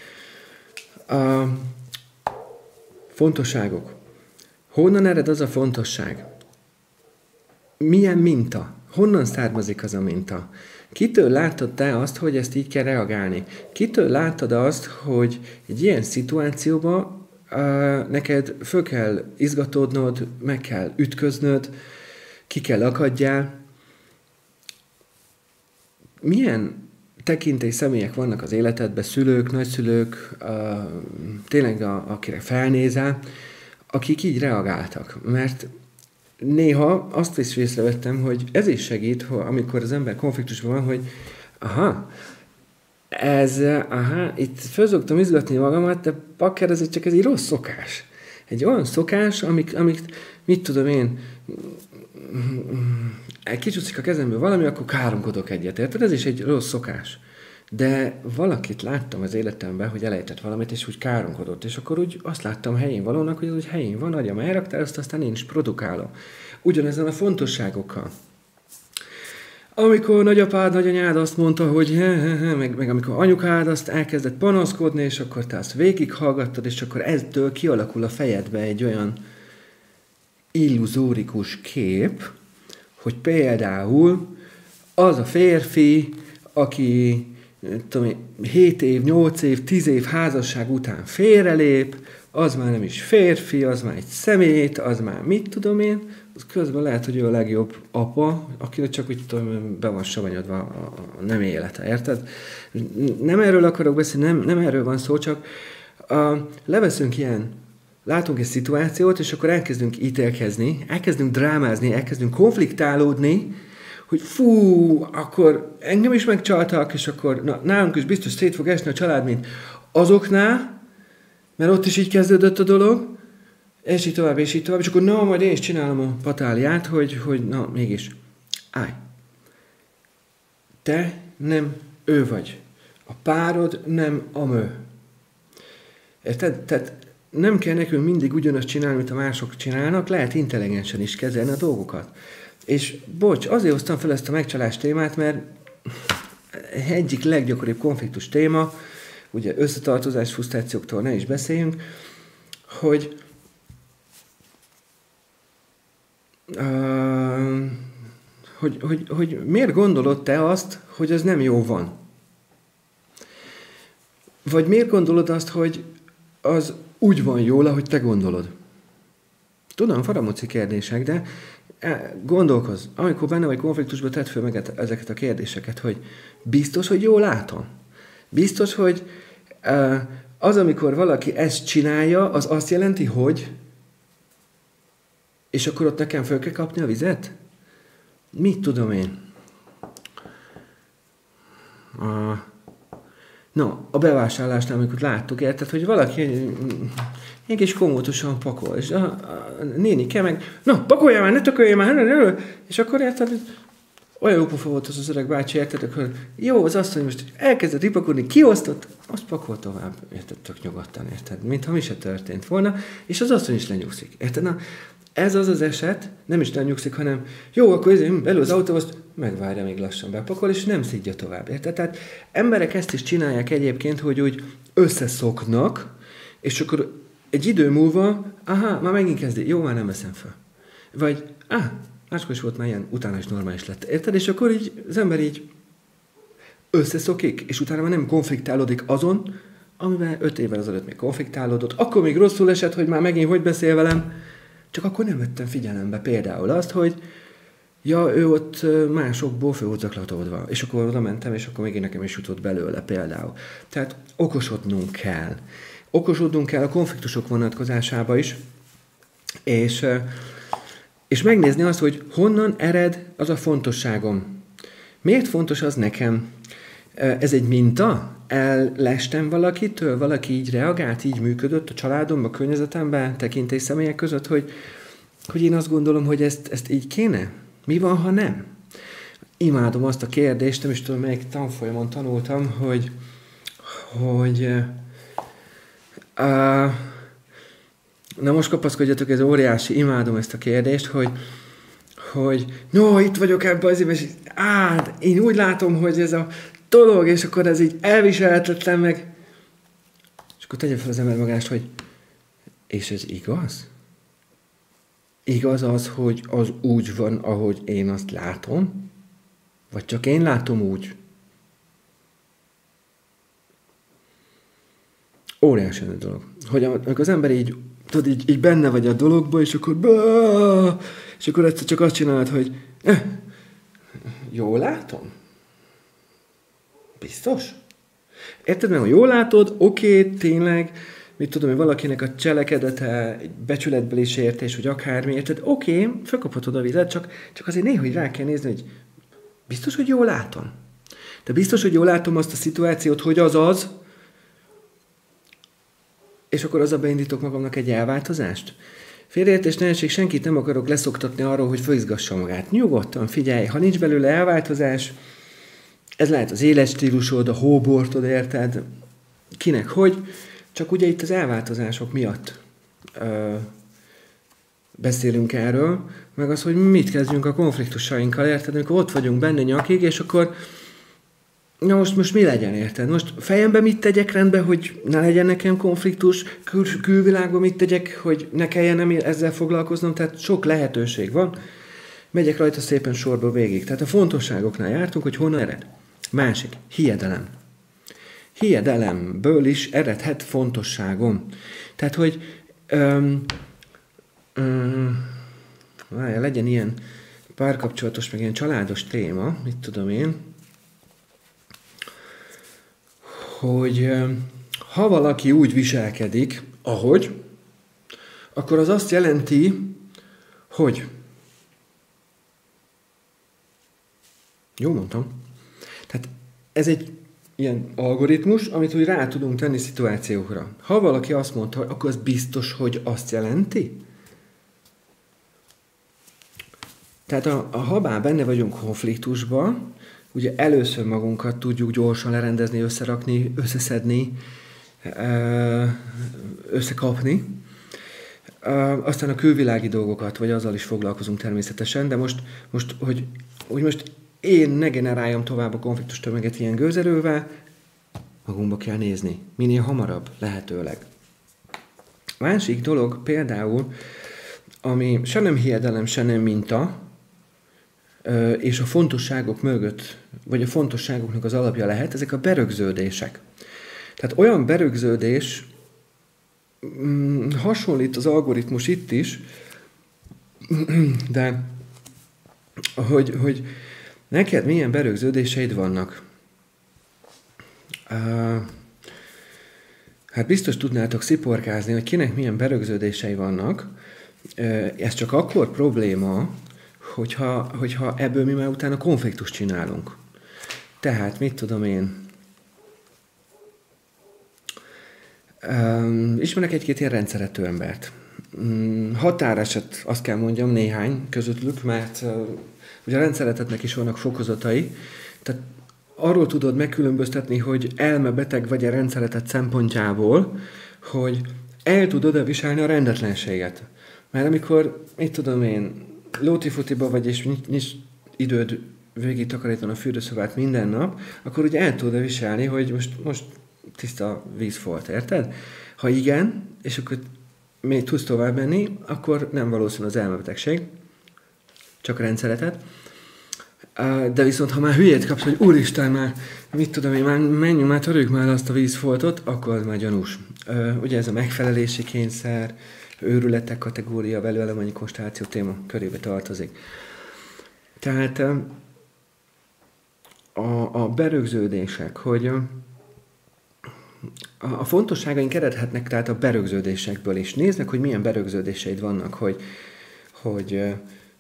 Fontosságok. Honnan ered az a fontosság? Milyen minta? Honnan származik az a minta? Kitől láttad te azt, hogy ezt így kell reagálni? Kitől láttad azt, hogy egy ilyen szituációban neked föl kell izgatódnod, meg kell ütköznöd, ki kell akadjál? Milyen tekintély személyek vannak az életedben, szülők, nagyszülők, tényleg akire felnézel, akik így reagáltak? Mert néha azt is észrevettem, hogy ez is segít, amikor az ember konfliktusban van, hogy itt föl izgatni magamat, de bakker, ez csak egy rossz szokás. Egy olyan szokás, amit mit tudom én, kicsúszik a kezemből valami, akkor káromkodok egyet, érted? Ez is egy rossz szokás. De valakit láttam az életemben, hogy elejtett valamit, és úgy káromkodott, és akkor úgy azt láttam helyén valónak, hogy az úgy helyén van, agyam elraktál, aztán én is produkálom. Ugyanezen a fontosságokkal. Amikor nagyapád, nagyanyád azt mondta, hogy meg amikor anyukád azt elkezdett panaszkodni, és akkor te azt végighallgattad, és akkor eztől kialakul a fejedbe egy olyan illuzórikus kép, hogy például az a férfi, aki 7 év, 8 év, 10 év házasság után félrelép, az már nem is férfi, az már egy szemét, az már mit tudom én, az közben lehet, hogy ő a legjobb apa, akinek csak úgy tudom, be van savanyodva a nem élete, érted? Nem erről akarok beszélni, nem erről van szó, csak leveszünk látunk egy szituációt, és akkor elkezdünk ítélkezni, elkezdünk drámázni, elkezdünk konfliktálódni, hogy akkor engem is megcsaltak, és akkor nálunk is biztos szét fog esni a család, mint azoknál, mert ott is így kezdődött a dolog, És így tovább, és így tovább, és akkor na, majd én is csinálom a patáliát, hogy na, mégis, állj. Te nem ő vagy. A párod nem a mő. Érted? Tehát nem kell nekünk mindig ugyanazt csinálni, mint a mások csinálnak, lehet intelligensen is kezelni a dolgokat. És bocs, azért hoztam fel ezt a megcsalás témát, mert egyik leggyakoribb konfliktus téma, ugye összetartozás, frusztrációktól ne is beszéljünk, hogy miért gondolod te azt, hogy ez nem jó van? Vagy miért gondolod azt, hogy az úgy van jól, ahogy te gondolod? Tudom, faramúci kérdések, de gondolkozz. Amikor benne vagy konfliktusban, tedd föl meg ezeket a kérdéseket, hogy biztos, hogy jól látom? Biztos, hogy az, amikor valaki ezt csinálja, az azt jelenti, hogy és akkor ott nekem föl kell kapni a vizet? Mit tudom én? A bevásárlásnál, amikor láttuk, érted, hogy valaki egy kis komótosan pakol, és a nénike meg, pakolja már, ne tökölje már, és akkor érted, olyan jó pofa volt az öreg bácsi, érted, akkor jó, az asszony most elkezdett ripakodni, kiosztott, azt pakol tovább, érted, tök nyugodtan, érted, mintha mi se történt volna, és az asszony is lenyugszik, érted, ez az az eset, nem is lenyugszik, hanem jó, akkor elő az autóhoz, megvárja, még lassan bepakol, és nem szidja tovább. Érted? Tehát emberek ezt is csinálják egyébként, hogy úgy összeszoknak, és akkor egy idő múlva, már megint kezdi, jó, már nem veszem fel. Vagy, máskor is volt már ilyen, utána is normális lett. Érted? És akkor így az ember így összeszokik, és utána már nem konfliktálódik azon, amivel 5 évvel azelőtt még konfliktálódott, akkor még rosszul esett, hogy már megint hogy beszél velem, csak akkor nem vettem figyelembe például azt, hogy ő ott másokból föl volt zaklatódva, és akkor oda mentem, és akkor még nekem is jutott belőle például. Tehát okosodnunk kell. Okosodnunk kell a konfliktusok vonatkozásába is, és megnézni azt, hogy honnan ered az a fontosságom. Miért fontos az nekem? Ez egy minta? Ellestem valakitől, valaki így reagált, így működött a családomban, a környezetemben, tekintély személyek között, hogy én azt gondolom, hogy ezt így kéne? Mi van, ha nem? Imádom azt a kérdést, nem is tudom, melyik tanfolyamon tanultam, hogy na most kapaszkodjatok, ez óriási, imádom ezt a kérdést, hogy itt vagyok ebben az évben, és én úgy látom, hogy ez a dolog, és akkor ez így elviselhetetlen meg. És akkor tegye fel az ember magást, hogy és ez igaz? Igaz az, hogy az úgy van, ahogy én azt látom? Vagy csak én látom úgy? Óriási a dolog. Hogy amikor az ember így, tudod, így benne vagy a dologba, és akkor egyszer csak azt csinálod, hogy jól látom? Biztos? Érted meg, hogy jól látod, oké, tényleg, mit tudom, hogy valakinek a cselekedete, egy becsületbeli sértés, vagy akármi, érted, oké, felkaphatod a vizet, csak azért néha így rá kell nézni, hogy biztos, hogy jól látom. De biztos, hogy jól látom azt a szituációt, hogy az, és akkor azzal beindítok magamnak egy elváltozást. Félreértés, nehézség, senkit nem akarok leszoktatni arról, hogy fölizgassa magát. Nyugodtan figyelj, ha nincs belőle elváltozás, ez lehet az életstílusod, a hóbortod, érted? Kinek hogy? Csak ugye itt az elváltozások miatt beszélünk erről, meg az, hogy mit kezdjünk a konfliktusainkkal, érted? Amikor ott vagyunk benne nyakig, és akkor na most mi legyen, érted? Most fejemben mit tegyek rendbe, hogy ne legyen nekem konfliktus, külvilágban mit tegyek, hogy ne kelljen ezzel foglalkoznom, tehát sok lehetőség van. Megyek rajta szépen sorba végig. Tehát a fontosságoknál jártunk, hogy honnan ered. Másik, hiedelem. Hiedelemből is eredhet fontosságom. Tehát, hogy legyen ilyen párkapcsolatos, meg ilyen családos téma, mit tudom én, hogy ha valaki úgy viselkedik, ahogy, akkor az azt jelenti, hogy jó mondtam. Tehát ez egy ilyen algoritmus, amit úgy rá tudunk tenni szituációkra. Ha valaki azt mondta, akkor az biztos, hogy azt jelenti? Tehát ha már benne vagyunk konfliktusban, ugye először magunkat tudjuk gyorsan lerendezni, összerakni, összeszedni, összekapni, aztán a külvilági dolgokat, vagy azzal is foglalkozunk természetesen, de most én ne generáljam tovább a konfliktus tömeget ilyen gőzerővel, magunkba kell nézni. Minél hamarabb, lehetőleg. Másik dolog például, ami se nem hiedelem, se nem minta, és a fontosságok mögött, vagy a fontosságoknak az alapja lehet, ezek a berögződések. Tehát olyan berögződés, hasonlít az algoritmus itt is, de hogy neked milyen berögződéseid vannak. Hát biztos tudnátok sziporkázni, hogy kinek milyen berögződései vannak. Ez csak akkor probléma, hogyha ebből mi már utána konfliktust csinálunk. Tehát, mit tudom én, ismerek egy-két ilyen rendszerető embert. Határeset, azt kell mondjam, néhány közöttük, mert ugye a rendszeretetnek is vannak fokozatai, tehát arról tudod megkülönböztetni, hogy elmebeteg vagy a rendszeretet szempontjából, hogy el tudod viselni a rendetlenséget. Mert amikor, mit tudom én, lótifutiba vagy, és nincs időd végig takarítani a fürdőszobát minden nap, akkor ugye el tudod viselni, hogy most tiszta víz volt, érted? Ha igen, és akkor még tudsz tovább menni, akkor nem valószínű az elmebetegség, csak rendszeretet. De viszont, ha már hülyét kapsz, hogy úristen, már mit tudom én, már menjünk, már törjük már azt a vízfoltot, akkor az már gyanús. Ugye ez a megfelelési kényszer, őrületek kategória, velőelemanyi konstelláció téma körébe tartozik. Tehát a berögződések, hogy a fontosságaink eredhetnek tehát a berögződésekből is. Nézd meg, hogy milyen berögződéseid vannak, hogy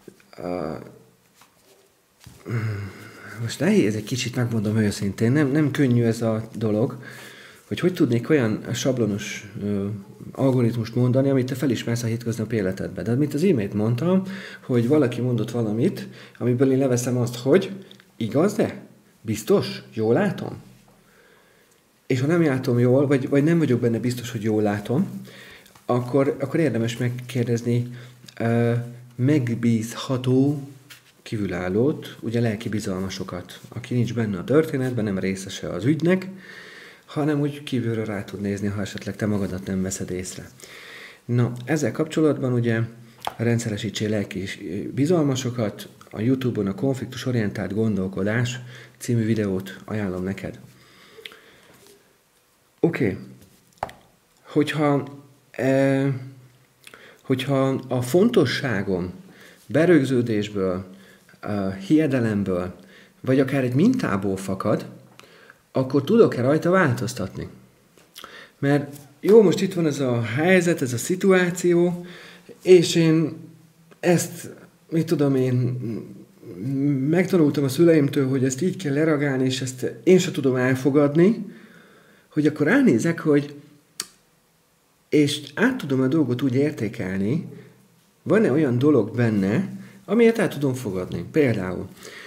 most nehéz egy kicsit, megmondom őszintén, nem könnyű ez a dolog, hogy tudnék olyan sablonos algoritmust mondani, amit te felismersz a hétköznapi életedben. De mint az imént mondtam, hogy valaki mondott valamit, amiből én leveszem azt, hogy igaz, de biztos, jól látom? És ha nem látom jól, vagy nem vagyok benne biztos, hogy jól látom, akkor érdemes megkérdezni megbízható kívülállót, ugye lelki bizalmasokat, aki nincs benne a történetben, nem részese az ügynek, hanem úgy kívülről rá tud nézni, ha esetleg te magadat nem veszed észre. Na, ezzel kapcsolatban ugye rendszeresítsél lelki bizalmasokat, a YouTube-on a konfliktusorientált gondolkodás című videót ajánlom neked. Oké. Hogyha a fontosságom berögződésből, hiedelemből, vagy akár egy mintából fakad, akkor tudok-e rajta változtatni? Mert jó, most itt van ez a helyzet, ez a szituáció, és én ezt, mit tudom én, megtanultam a szüleimtől, hogy ezt így kell lereagálni, és ezt én sem tudom elfogadni, hogy akkor ránézek, és át tudom a dolgot úgy értékelni, van-e olyan dolog benne, amilyet el tudom fogadni. Például,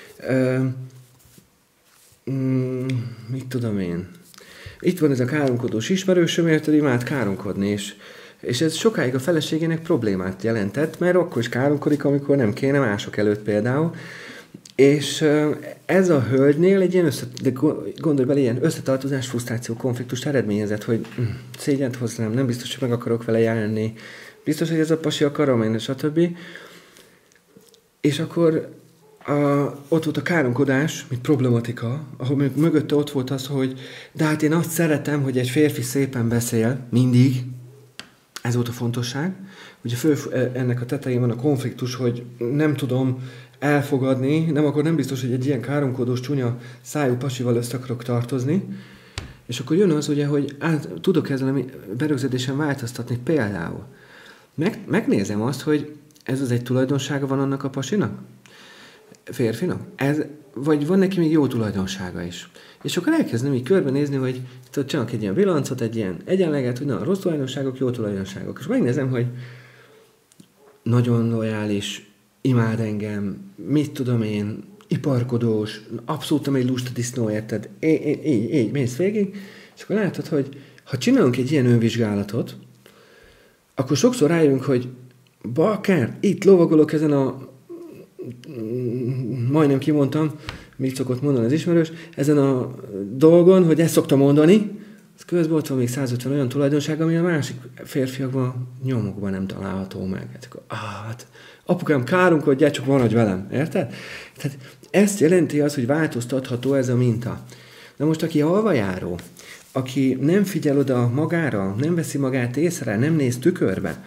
mit tudom én, itt van ez a káromkodós ismerősöm, érted, imád káromkodni, és ez sokáig a feleségének problémát jelentett, mert akkor is káromkodik, amikor nem kéne, mások előtt például. És ez a hölgynél egy ilyen de gondolj bele, ilyen összetartozás, frusztráció, konfliktust eredményezett, hogy szégyent hoznám, nem biztos, hogy meg akarok vele járni, biztos, hogy ez a pasi akarom én, stb. És akkor ott volt a káromkodás, mint problematika, ahol mögötte ott volt az, hogy de hát én azt szeretem, hogy egy férfi szépen beszél, mindig. Ez volt a fontosság. Ugye ennek a tetején van a konfliktus, hogy nem tudom elfogadni, nem biztos, hogy egy ilyen káromkodós, csúnya szájú pasival össze akarok tartozni. És akkor jön az, ugye, hogy tudok ezen a berögződésen változtatni például. Megnézem azt, hogy ez az egy tulajdonsága van annak a pasinak? férfinak. Vagy van neki még jó tulajdonsága is. És akkor elkezdem így körbenézni, hogy csinálok egy ilyen bilancot, egy ilyen egyenleget, hogy na, rossz tulajdonságok, jó tulajdonságok. És megnézem, hogy nagyon lojális, imád engem, mit tudom én, iparkodós, abszolút egy lusta disznó, érted? Így, mész végig, és akkor látod, hogy ha csinálunk egy ilyen önvizsgálatot, akkor sokszor rájövünk, hogy bakár, itt lovagolok ezen a majdnem kimondtam, mit szokott mondani az ismerős, ezen a dolgon, hogy ezt szoktam mondani, az közben ott van még 150 olyan tulajdonság, ami a másik férfiakban, nyomokban nem található meg. Hát, apukám, káromkodjál, csak maradj velem, érted? Tehát ezt jelenti az, hogy változtatható ez a minta. Na most, aki alvajáró, aki nem figyel oda magára, nem veszi magát észre, nem néz tükörbe,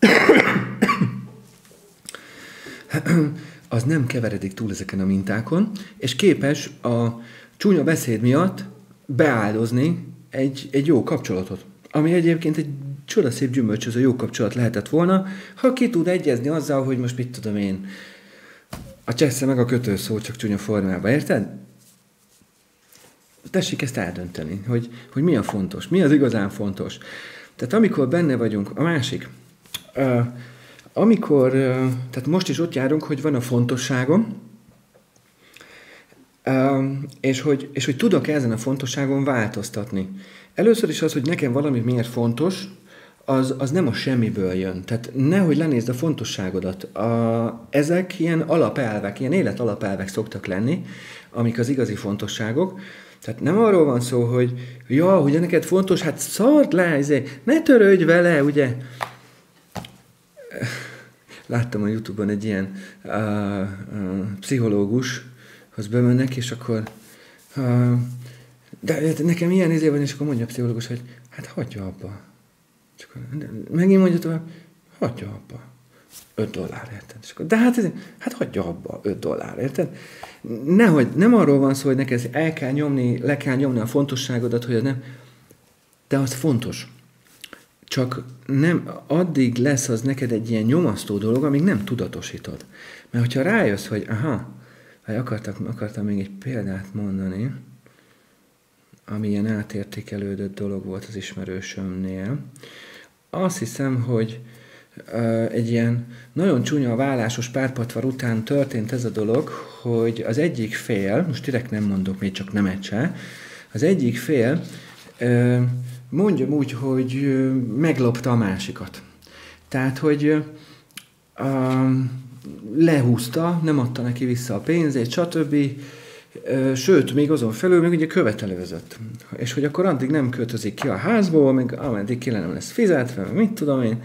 az nem keveredik túl ezeken a mintákon, és képes a csúnya beszéd miatt beáldozni egy jó kapcsolatot. Ami egyébként egy csodaszép gyümölcsöző jó kapcsolat lehetett volna, ha ki tud egyezni azzal, hogy most mit tudom én, a csessze meg a kötőszó csak csúnya formában, érted? Tessék ezt eldönteni, hogy mi a fontos, mi az igazán fontos. Tehát amikor benne vagyunk, a másik, tehát most is ott járunk, hogy van a fontosságom, és hogy tudok ezen a fontosságon változtatni. Először is az, hogy nekem valami miért fontos, az nem a semmiből jön. Tehát nehogy lenézd a fontosságodat. Ezek ilyen alapelvek, ilyen életalapelvek szoktak lenni, amik az igazi fontosságok. Tehát nem arról van szó, hogy ugye neked fontos, hát szart le, ne törődj vele, ugye. Láttam a YouTube-on egy ilyen pszichológushoz bemennek, és akkor de nekem ilyen van, és akkor mondja a pszichológus, hogy hát hagyja abba. Csak megint mondja tovább, hagyja abba. $5, érted? És akkor, de hát hagyja abba $5, érted? Nem arról van szó, hogy neked le kell nyomni a fontosságodat, hogy az nem, de az fontos. Csak nem, addig lesz az neked egy ilyen nyomasztó dolog, amíg nem tudatosítod. Mert hogyha rájössz, hogy akartam még egy példát mondani, ami ilyen átértékelődött dolog volt az ismerősömnél. Azt hiszem, hogy egy ilyen nagyon csúnya vállásos párpatvar után történt ez a dolog, hogy az egyik fél, most direkt nem mondok még csak nemet se, az egyik fél mondjam úgy, hogy meglopta a másikat. Tehát, hogy lehúzta, nem adta neki vissza a pénzét, stb. Sőt, még azon felül még ugye követelőzött. És hogy akkor addig nem költözik ki a házból, meg ameddig ki nem lesz fizetve, meg mit tudom én.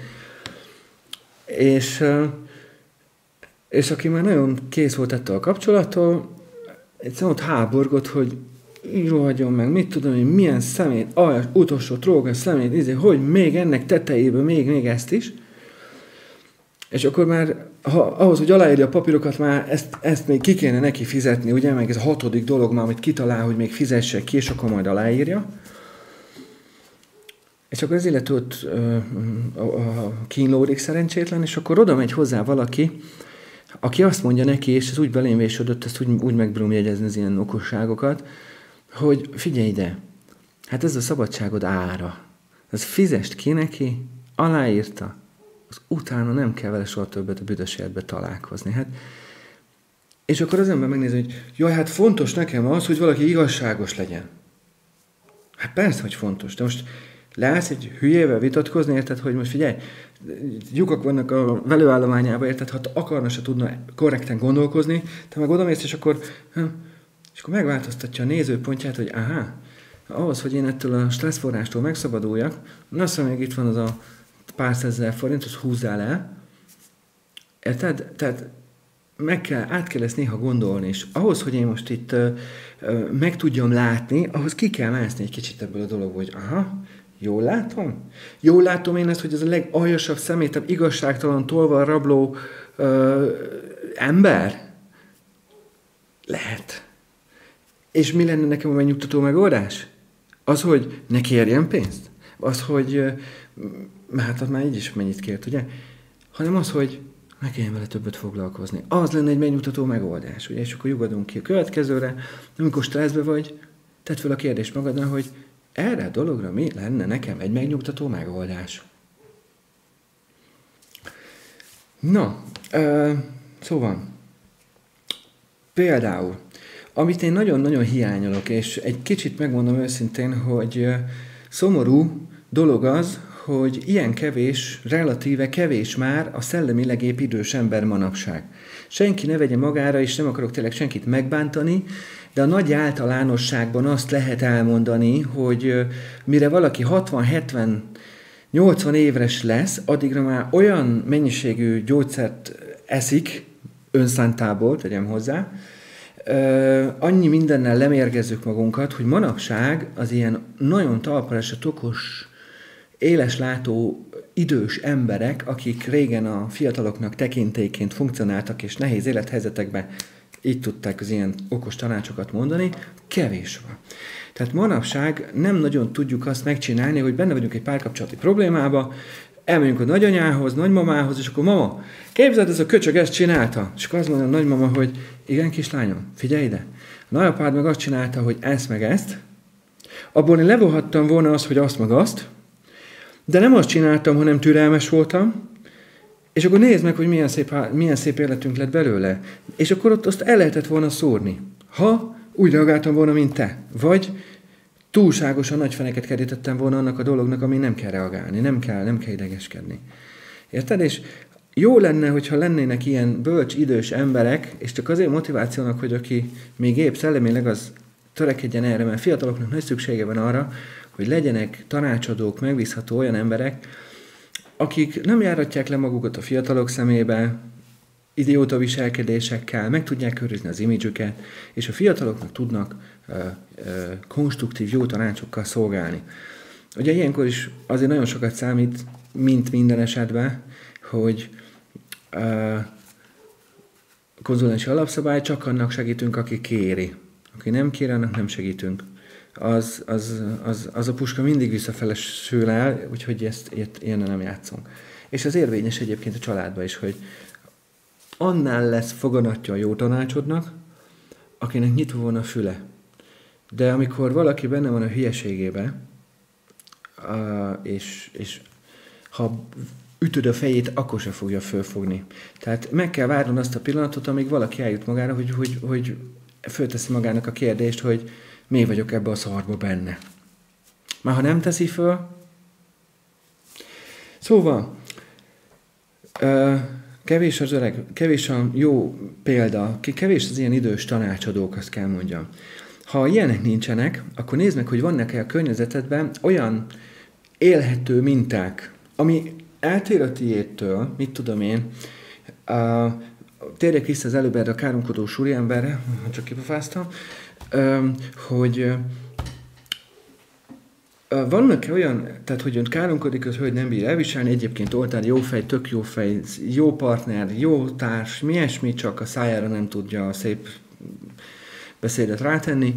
És aki már nagyon kész volt ettől a kapcsolattól, egyszerűen ott háborgott, hogy rohadjon meg, mit tudom én, milyen szemét, utolsó tróga szemét, hogy még ennek tetejében még ezt is. És akkor már, ahhoz, hogy aláírja a papírokat, már ezt még ki kéne neki fizetni, ugye, meg ez a 6. dolog már, amit kitalál, hogy még fizesse ki, és akkor majd aláírja. És akkor az illető ott kínlódik szerencsétlen, és akkor oda megy hozzá valaki, aki azt mondja neki, és ez úgy belém vésődött, ezt úgy meg bírom jegyezni az ilyen okosságokat, hogy figyelj ide, hát ez a szabadságod ára. Ez fizest ki neki, aláírta, az utána nem kell vele soha többet a büdös életbe találkozni. Hát, és akkor az ember megnézi, hogy jaj, hát fontos nekem az, hogy valaki igazságos legyen. Hát persze, hogy fontos, de most leállsz egy hülyével vitatkozni, érted, hogy most figyelj, lyukak vannak a velőállományában, érted, ha akarna, se tudna korrekten gondolkozni, te meg odamész, és akkor megváltoztatja a nézőpontját, hogy ahhoz, hogy én ettől a stresszforrástól megszabaduljak, azt még itt van az a pár százezer forint, azt húzzál el, érted? Tehát át kell ezt néha gondolni, és ahhoz, hogy én most itt meg tudjam látni, ahhoz ki kell mászni egy kicsit ebből a dologból, hogy jól látom? Jól látom én ezt, hogy ez a legaljasabb, szemétebb, igazságtalan, tolva rabló ember? Lehet. És mi lenne nekem a megnyugtató megoldás? Az, hogy ne kérjen pénzt? Az, hogy hát már így is mennyit kért, ugye? Hanem az, hogy meg kelljen vele többet foglalkozni. Az lenne egy megnyugtató megoldás, ugye? És akkor nyugodunk ki a következőre, amikor stresszbe vagy, tedd fel a kérdést magadnak, hogy erre a dologra mi lenne nekem egy megnyugtató megoldás. Na, szóval, például, amit én nagyon-nagyon hiányolok, és egy kicsit megmondom őszintén, hogy szomorú dolog az, hogy ilyen kevés, relatíve kevés már a szellemileg épp idős ember manapság. Senki ne vegye magára, és nem akarok tényleg senkit megbántani, de a nagy általánosságban azt lehet elmondani, hogy mire valaki 60-70 80 éves lesz, addigra már olyan mennyiségű gyógyszert eszik, önszántából, tegyem hozzá, annyi mindennel lemérgezzük magunkat, hogy manapság az ilyen nagyon talpraesett, okos, éleslátó, idős emberek, akik régen a fiataloknak tekintélyként funkcionáltak, és nehéz élethelyzetekben így tudták az ilyen okos tanácsokat mondani, kevés van. Tehát manapság nem nagyon tudjuk azt megcsinálni, hogy benne vagyunk egy párkapcsolati problémába, elmegyünk a nagyanyához, nagymamához, és akkor mama, képzeld, ez a köcsög ezt csinálta. És akkor azt mondom a nagymama, hogy igen, kislányom, figyelj ide. A nagyapád meg azt csinálta, hogy ezt meg ezt. Abból én levonhattam volna azt, hogy azt meg azt, de nem azt csináltam, hanem türelmes voltam, és akkor nézd meg, hogy milyen szép életünk lett belőle. És akkor ott azt el lehetett volna szórni. Ha úgy reagáltam volna, mint te. Vagy túlságosan nagy feneket kerítettem volna annak a dolognak, ami nem kell reagálni, nem kell idegeskedni. Érted? És jó lenne, hogyha lennének ilyen bölcs, idős emberek, és csak azért motivációnak, hogy aki még épp szellemileg, az törekedjen erre, mert fiataloknak nagy szüksége van arra, hogy legyenek tanácsadók, megbízható olyan emberek, akik nem járatják le magukat a fiatalok szemébe, idióta viselkedésekkel, meg tudják őrizni az imidzsüket, és a fiataloknak tudnak konstruktív, jó tanácsokkal szolgálni. Ugye ilyenkor is azért nagyon sokat számít, mint minden esetben, hogy konzulensi alapszabály, csak annak segítünk, aki kéri. Aki nem kér, annak nem segítünk. Az a puska mindig visszafele sül el, úgyhogy ezt ilyen nem játszunk. És ez érvényes egyébként a családban is, hogy annál lesz foganatja a jó tanácsodnak, akinek nyitva van a füle. De amikor valaki benne van a hülyeségébe, és ha ütöd a fejét, akkor se fogja fölfogni. Tehát meg kell várnod azt a pillanatot, amíg valaki eljut magára, hogy fölteszi magának a kérdést, hogy mi vagyok ebbe a szarba benne. Már ha nem teszi föl. Szóval, kevés a jó példa, kevés az ilyen idős tanácsadók, azt kell mondjam. Ha ilyenek nincsenek, akkor nézd meg, hogy vannak-e a környezetedben olyan élhető minták, ami eltér a tiédtől, mit tudom én, térjek vissza az előbb erre a káromkodós úriemberre, csak kipofáztam, hogy vannak olyan, tehát hogy ön káromkodik, az hölgy nem bír elviselni, egyébként oltár, jó fej, tök jó fej, jó partner, jó társ, mi ilyesmi, csak a szájára nem tudja a szép beszédet rátenni,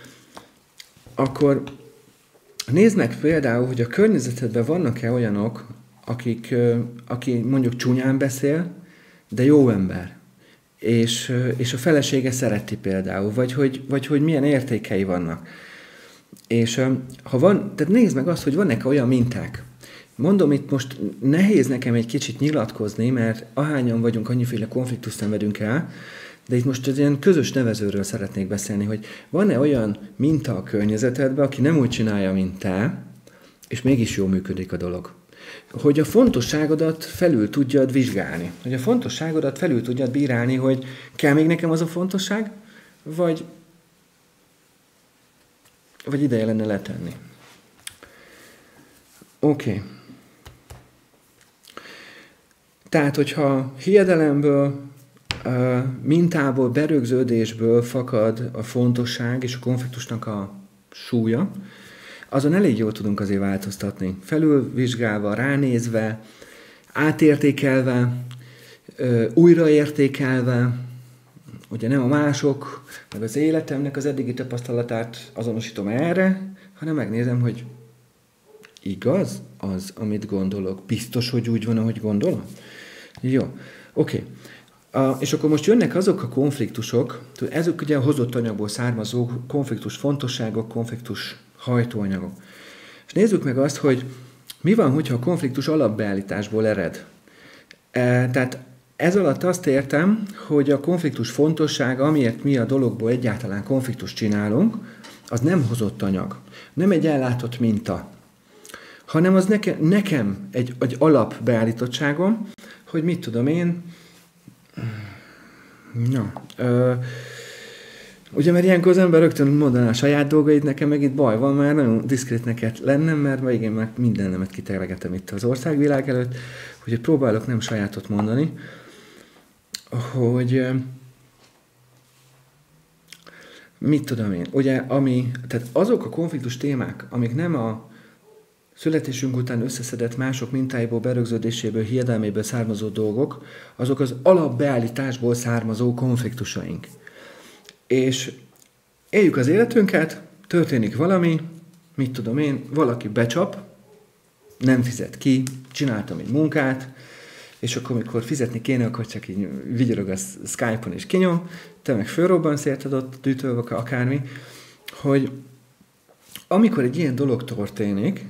akkor nézd meg például, hogy a környezetedben vannak-e olyanok, aki mondjuk csúnyán beszél, de jó ember. És a felesége szereti például, vagy hogy milyen értékei vannak. És ha van, tehát nézd meg azt, hogy vannak olyan minták. Mondom, itt most nehéz nekem egy kicsit nyilatkozni, mert ahányan vagyunk, annyiféle konfliktust szenvedünk el, de itt most az ilyen közös nevezőről szeretnék beszélni, hogy van-e olyan minta a környezetedben, aki nem úgy csinálja, mint te, és mégis jól működik a dolog. Hogy a fontosságodat felül tudjad vizsgálni. Hogy a fontosságodat felül tudjad bírálni, hogy kell még nekem az a fontosság, vagy ideje lenne letenni. Oké. Tehát, hogyha hiedelemből, mintából, berögződésből fakad a fontosság és a konfliktusnak a súlya, azon elég jól tudunk azért változtatni. Felülvizsgálva, ránézve, átértékelve, újraértékelve, ugye nem a mások, meg az életemnek az eddigi tapasztalatát azonosítom erre, hanem megnézem, hogy igaz az, amit gondolok. Biztos, hogy úgy van, ahogy gondolom? Jó, oké. És akkor most jönnek azok a konfliktusok, ezek ugye a hozott anyagból származó konfliktus fontosságok, konfliktus hajtóanyagok. És nézzük meg azt, hogy mi van, hogyha a konfliktus alapbeállításból ered. Tehát ez alatt azt értem, hogy a konfliktus fontossága, amiért mi a dologból egyáltalán konfliktust csinálunk, az nem hozott anyag, nem egy ellátott minta, hanem az nekem egy alapbeállítottságom, hogy mit tudom én, ugye, mert ilyenkor az ember rögtön mondaná a saját dolgait, nekem meg itt baj van, már nagyon diszkrétnek kell lennem, mert igen, már mindennemet kitervegetem itt az országvilág előtt, hogy próbálok nem sajátot mondani, hogy mit tudom én, ugye, tehát azok a konfliktus témák, amik nem a születésünk után összeszedett mások mintáiból, berögződéséből, hiedelméből származó dolgok, azok az alapbeállításból származó konfliktusaink. És éljük az életünket, történik valami, mit tudom én, valaki becsap, nem fizet ki, csináltam egy munkát, és akkor, amikor fizetni kéne, akkor csak így vigyorog a Skype-on és kinyom, te meg fölrobbansz érted ott, dűtölve akármi, hogy amikor egy ilyen dolog történik,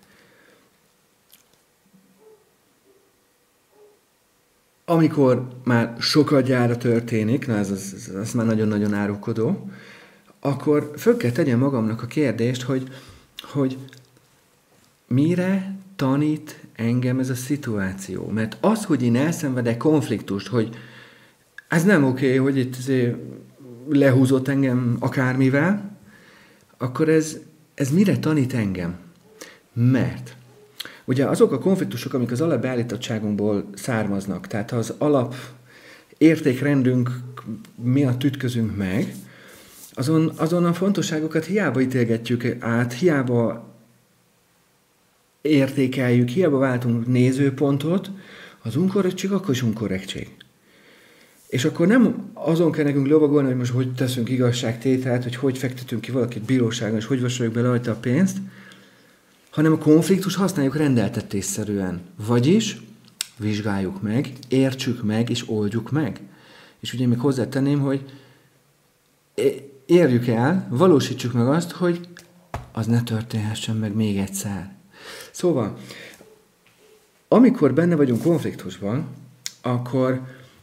amikor már sokadjára történik, na ez már nagyon-nagyon árulkodó, akkor föl kell tegyem magamnak a kérdést, hogy mire tanít engem ez a szituáció. Mert az, hogy én elszenvedek konfliktust, hogy ez nem oké, hogy itt lehúzott engem akármivel, akkor ez mire tanít engem? Mert ugye azok a konfliktusok, amik az alapbeállítottságunkból származnak, tehát az alap értékrendünk miatt ütközünk meg, azon a fontosságokat hiába ítélgetjük át, hiába értékeljük, hiába váltunk nézőpontot, az unkorrektség akkor is unkorrektség. És akkor nem azon kell nekünk lovagolni, hogy most hogy teszünk igazságtételt, hogy fektetünk ki valakit bíróságon, és hogy vasoljuk be rajta a pénzt, hanem a konfliktus használjuk rendeltetésszerűen. Vagyis vizsgáljuk meg, értsük meg, és oldjuk meg. És ugye még hozzátenném, hogy érjük el, valósítsuk meg azt, hogy az ne történhessen meg még egyszer. Szóval, amikor benne vagyunk konfliktusban, akkor,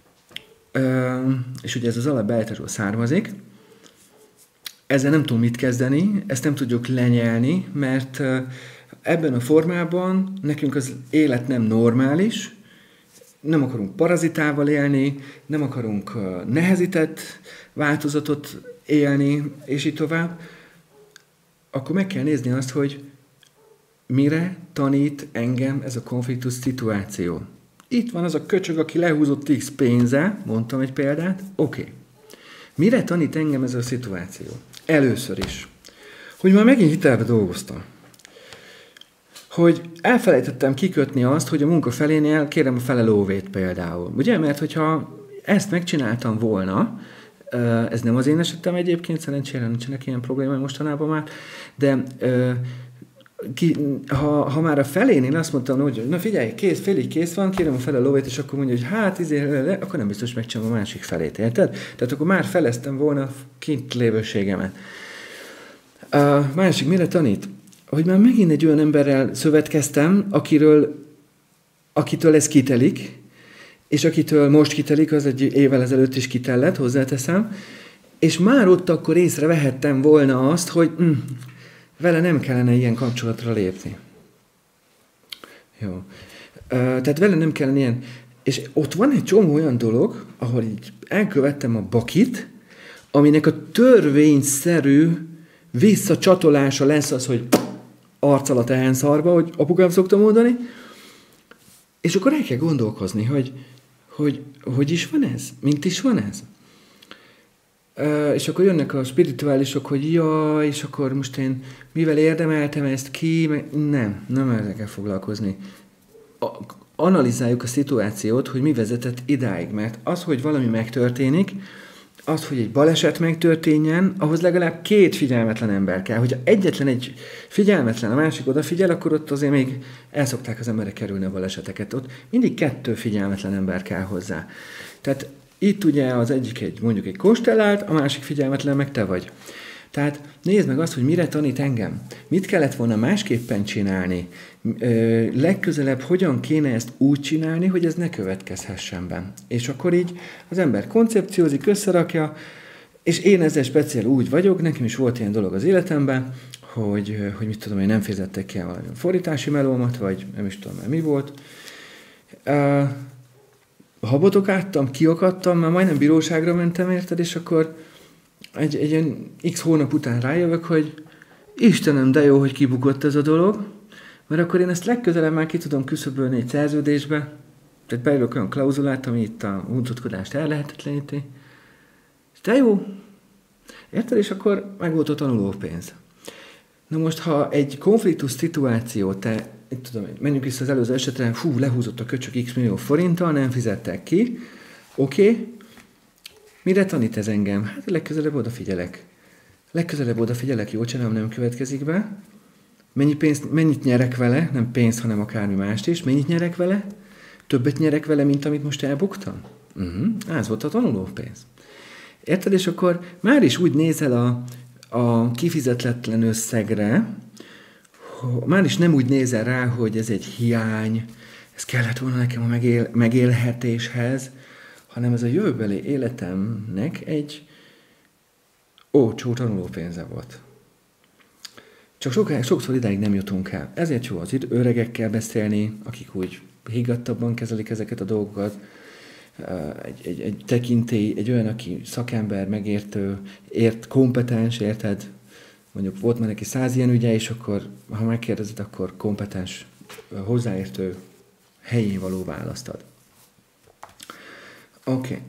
és ugye ez az alapbeállításból származik, ezzel nem tudunk mit kezdeni, ezt nem tudjuk lenyelni, mert ebben a formában nekünk az élet nem normális, nem akarunk parazitával élni, nem akarunk nehezített változatot élni, és így tovább, akkor meg kell nézni azt, hogy mire tanít engem ez a konfliktus szituáció. Itt van az a köcsög, aki lehúzott X pénze, mondtam egy példát, oké. Mire tanít engem ez a szituáció? Először is, hogy már megint hitelbe dolgoztam. Hogy elfelejtettem kikötni azt, hogy a munka felénél kérem a fele lóvét például. Ugye? Mert hogyha ezt megcsináltam volna, ez nem az én esetem egyébként, szerencsére nincsenek ilyen problémák mostanában már, de ha már a felénél azt mondtam, hogy na figyelj, félig kész van, kérem a fele lóvét, és akkor mondja, hogy hát, akkor nem biztos megcsinálom a másik felét, érted? Tehát akkor már feleztem volna a kint lévőségemet. A másik mire tanít? Hogy már megint egy olyan emberrel szövetkeztem, akitől ez kitelik, és akitől most kitelik, az egy évvel ezelőtt is kitellett, hozzáteszem, és már ott akkor észrevehettem volna azt, hogy vele nem kellene ilyen kapcsolatra lépni. Jó. Tehát vele nem kellene ilyen... És ott van egy csomó olyan dolog, ahol így elkövettem a bakit, aminek a törvényszerű visszacsatolása lesz az, hogy arc alatt tehenszarba, hogy apukám szokta mondani, és akkor el kell gondolkozni, hogy is van ez? Mint is van ez? És akkor jönnek a spirituálisok, hogy jaj, és akkor most én mivel érdemeltem ezt ki, nem ezzel kell foglalkozni. Analizáljuk a szituációt, hogy mi vezetett idáig, mert az, hogy valami megtörténik, az, hogy egy baleset megtörténjen, ahhoz legalább 2 figyelmetlen ember kell. Hogyha egyetlen egy figyelmetlen, a másik odafigyel, akkor ott azért még el szokták az emberek kerülni a baleseteket. Ott mindig 2 figyelmetlen ember kell hozzá. Tehát itt ugye az egyik mondjuk egy konstellált, a másik figyelmetlen meg te vagy. Tehát nézd meg azt, hogy mire tanít engem. Mit kellett volna másképpen csinálni? Legközelebb hogyan kéne ezt úgy csinálni, hogy ez ne következhessen be. És akkor így az ember koncepciózik, összerakja, és én ezzel speciál úgy vagyok, nekem is volt ilyen dolog az életemben, hogy mit tudom, hogy nem fizettek ki valami fordítási melómat, vagy nem is tudom, mi volt. Habotokáttam, kiakadtam, már majdnem bíróságra mentem, érted, és akkor egy ilyen x hónap után rájövök, hogy Istenem, de jó, hogy kibukott ez a dolog, mert akkor én ezt legközelebb már ki tudom küszöbölni egy szerződésbe, tehát beírok olyan klauzulát, ami itt a huncutkodást ellehetetleníti. De jó, érted? És akkor meg volt a tanulópénz. Na most, ha egy konfliktus szituáció, te, itt tudom, menjünk vissza az előző esetre, lehúzott a köcsök x millió forinttal, nem fizettek ki, oké. Mire tanít ez engem? Hát legközelebb odafigyelek. Legközelebb odafigyelek, jól csinálom, nem következik be. Mennyit nyerek vele, nem pénzt, hanem akármi mást is. Mennyit nyerek vele? Többet nyerek vele, mint amit most elbuktam? Ez volt a tanulópénz. Érted? És akkor már is úgy nézel a kifizetetlen összegre, már is nem úgy nézel rá, hogy ez egy hiány, ez kellett volna nekem a megélhetéshez, hanem ez a jövőbeli életemnek egy olcsó tanulópénze volt. Csak sokszor idáig nem jutunk el. Ezért jó az öregekkel beszélni, akik úgy higgadtabban kezelik ezeket a dolgokat. Egy tekintély, egy olyan, aki szakember, megértő, kompetens, érted? Mondjuk volt már neki 100 ilyen ügye, és akkor, ha megkérdezed, akkor kompetens, hozzáértő, helyén való választ ad. Oké.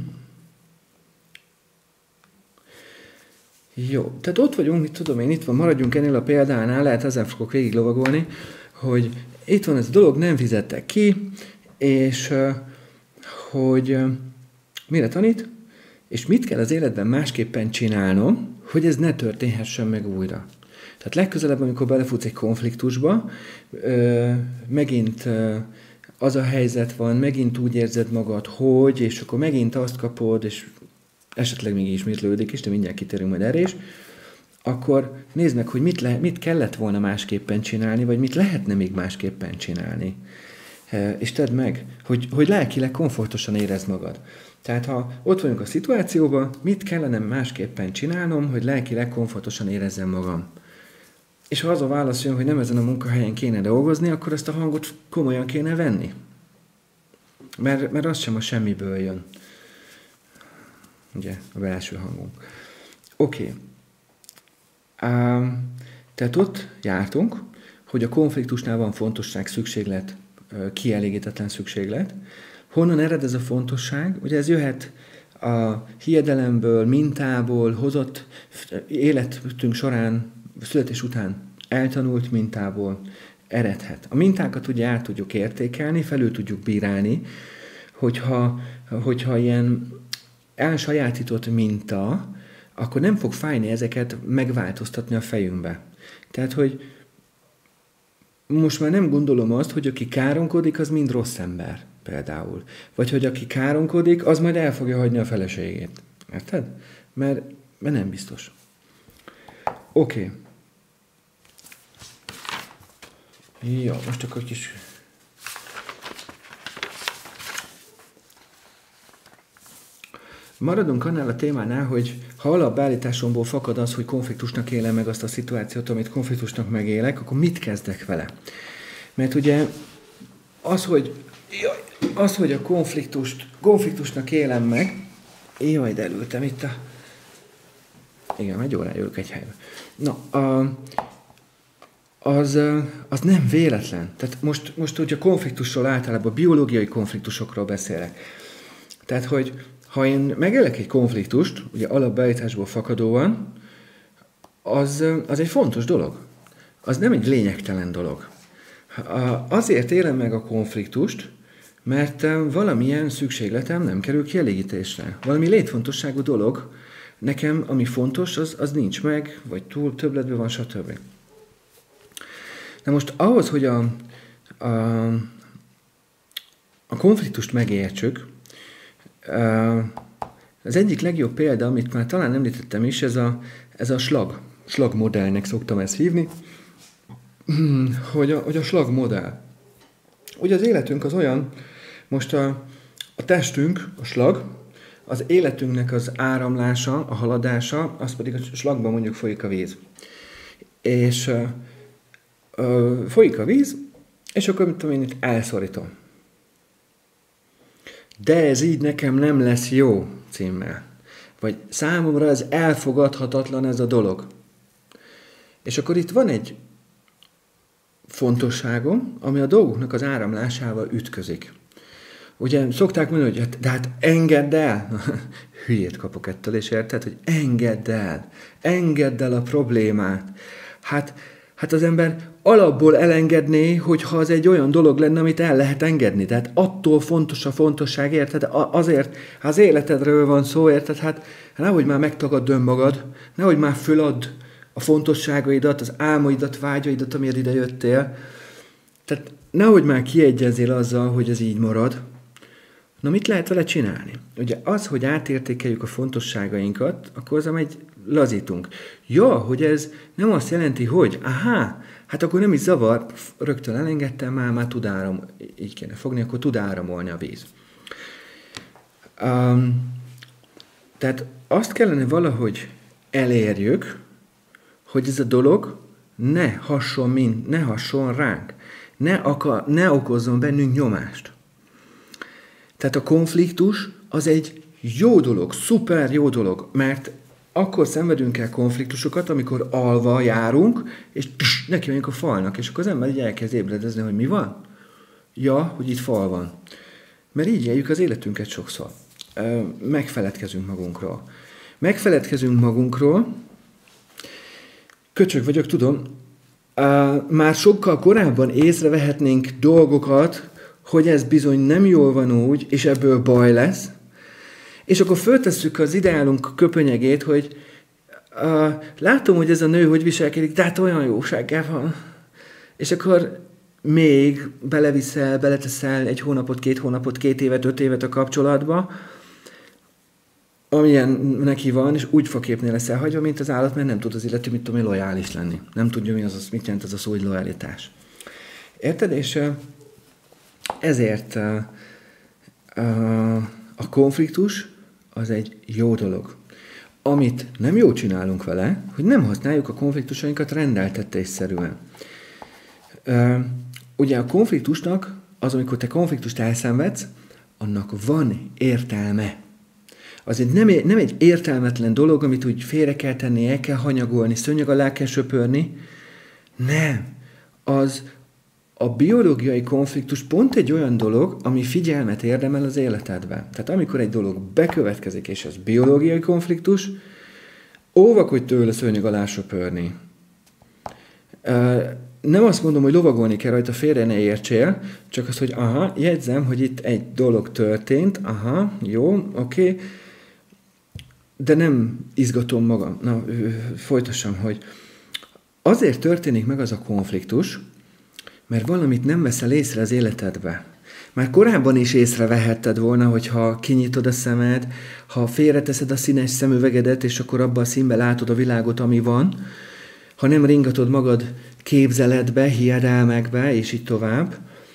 Jó, tehát ott vagyunk, mit tudom én, itt van, maradjunk ennél a példánál, lehet ezen fogok végig lovagolni, hogy itt van ez a dolog, nem fizettek ki, és hogy mire tanít, és mit kell az életben másképpen csinálnom, hogy ez ne történhessen meg újra. Tehát legközelebb, amikor belefutsz egy konfliktusba, megint az a helyzet van, megint úgy érzed magad, hogy, és akkor megint azt kapod, és esetleg még ismétlődik is, de mindjárt kitérünk majd erre is, akkor nézd meg, hogy mit kellett volna másképpen csinálni, vagy mit lehetne még másképpen csinálni. És tedd meg, hogy lelkileg komfortosan érezd magad. Tehát ha ott vagyunk a szituációban, mit kellene másképpen csinálnom, hogy lelkileg komfortosan érezzem magam. És ha az a válasz jön, hogy nem ezen a munkahelyen kéne dolgozni, akkor ezt a hangot komolyan kéne venni. Mert az sem a semmiből jön. Ugye, a belső hangunk. Oké. Tehát ott jártunk, hogy a konfliktusnál van fontosság, szükséglet, kielégítetlen szükséglet. Honnan ered ez a fontosság? Ugye ez jöhet a hiedelemből, mintából, hozott életünk során, születés után eltanult mintából eredhet. A mintákat ugye át tudjuk értékelni, felül tudjuk bírálni, hogyha ilyen elsajátított minta, akkor nem fog fájni ezeket megváltoztatni a fejünkbe. Tehát, hogy most már nem gondolom azt, hogy aki káromkodik, az mind rossz ember, például. Vagy hogy aki káromkodik, az majd el fogja hagyni a feleségét. Érted? Mert nem biztos. Oké. Jó, most akkor egy kis... Maradunk annál a témánál, hogy ha alapbeállításomból fakad az, hogy konfliktusnak élem meg azt a szituációt, amit konfliktusnak megélek, akkor mit kezdek vele? Mert ugye az, hogy a konfliktusnak élem meg, jaj, de elültem itt a... Igen, egy órája ülök egy helyben. Na, az nem véletlen. Tehát most ugye a konfliktusról általában biológiai konfliktusokról beszélek. Tehát, hogy ha én megélek egy konfliktust, ugye alapbeállításból fakadóan, az egy fontos dolog. Az nem egy lényegtelen dolog. Azért élem meg a konfliktust, mert valamilyen szükségletem nem kerül kielégítésre. Valami létfontosságú dolog, nekem, ami fontos, az nincs meg, vagy túl többletben van, stb. Na most ahhoz, hogy a konfliktust megértsük, az egyik legjobb példa, amit már talán említettem is, ez a slag modellnek szoktam ezt hívni, hogy a slag modell. Ugye az életünk az olyan, most a testünk, a slag, az életünknek az áramlása, a haladása, az pedig a slagban mondjuk folyik a víz. És folyik a víz, és akkor mit tudom én, itt elszorítom. De ez így nekem nem lesz jó címmel. Vagy számomra ez elfogadhatatlan ez a dolog. És akkor itt van egy fontosságom, ami a dolgoknak az áramlásával ütközik. Ugye szokták mondani, hogy de hát engedd el. Hülyét kapok ettől, és érted, hogy engedd el a problémát. Hát az ember alapból elengedné, hogyha az egy olyan dolog lenne, amit el lehet engedni. Tehát attól fontos a fontosság, érted? Azért, ha az életedről van szó, érted? Hát nehogy már megtagadd önmagad, nehogy már föladd a fontosságaidat, az álmaidat, vágyaidat, amiért ide jöttél. Tehát nehogy már kiegyezzél azzal, hogy ez így marad. Na, mit lehet vele csinálni? Ugye az, hogy átértékeljük a fontosságainkat, akkor az, amely lazítunk. Ja, hogy ez nem azt jelenti, hogy hát akkor nem is zavar, rögtön elengedtem, már tud így kéne fogni, akkor tud áramolni a víz. Tehát azt kellene valahogy elérjük, hogy ez a dolog ne hasson ránk, ne okozzon bennünk nyomást. Tehát a konfliktus az egy jó dolog, szuper jó dolog, mert akkor szenvedünk el konfliktusokat, amikor alva járunk, és neki vagyunk a falnak, és akkor az ember így elkezd ébredezni, hogy mi van? Ja, hogy itt fal van. Mert így éljük az életünket sokszor. Megfeledkezünk magunkról. Köcsög vagyok, tudom. Már sokkal korábban észrevehetnénk dolgokat, hogy ez bizony nem jól van úgy, és ebből baj lesz. És akkor föltesszük az ideálunk köpönyegét, hogy látom, hogy ez a nő hogy viselkedik, de hát olyan jósággal van. És akkor még beleteszel 1 hónapot, 2 hónapot, 2 évet, 5 évet a kapcsolatba, amilyen neki van, és úgy faképnél lesz elhagyva, mint az állat, mert nem tud az illető, mit tudom én, lojális lenni. Nem tudja, mit jelent az a szó, hogy lojalitás. Érted? És ezért a konfliktus az egy jó dolog. Amit nem jól csinálunk vele, hogy nem használjuk a konfliktusainkat rendeltetésszerűen. Ugye a konfliktusnak, az, amikor te konfliktust elszenvedsz, annak van értelme. Az nem egy értelmetlen dolog, amit úgy félre kell tenni, el kell hanyagolni, szőnyeg alá kell söpörni. Nem. A biológiai konfliktus pont egy olyan dolog, ami figyelmet érdemel az életedben. Tehát amikor egy dolog bekövetkezik, és ez biológiai konfliktus, óvakodj tőle szőnyeg alá söpörni. Nem azt mondom, hogy lovagolni kell rajta, félre ne értsél, csak az, hogy jegyzem, hogy itt egy dolog történt, jó, oké, de nem izgatom magam. Na, folytassam, hogy azért történik meg az a konfliktus, mert valamit nem veszel észre az életedbe. Már korábban is észrevehetted volna, hogyha kinyitod a szemed, ha félreteszed a színes szemüvegedet, és akkor abban a színben látod a világot, ami van, ha nem ringatod magad képzeletbe, hiedelmekbe, és így tovább.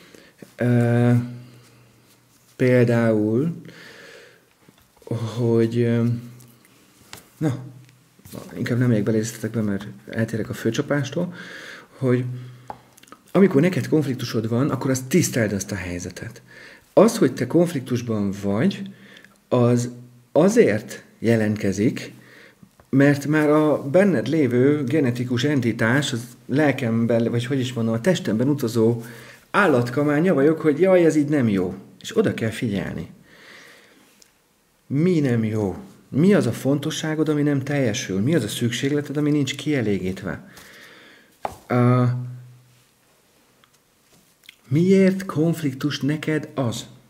Például, hogy... inkább nem megyek bele részletekbe, mert eltérek a főcsapástól, hogy amikor neked konfliktusod van, akkor azt tiszteld azt a helyzetet. Az, hogy te konfliktusban vagy, az azért jelentkezik, mert már a benned lévő genetikus entitás, az lelkemben, vagy hogy is mondom, a testemben utazó állatkamánya vagyok, hogy jaj, ez így nem jó. És oda kell figyelni. Mi nem jó? Mi az a fontosságod, ami nem teljesül? Mi az a szükségleted, ami nincs kielégítve? Miért konfliktus neked az?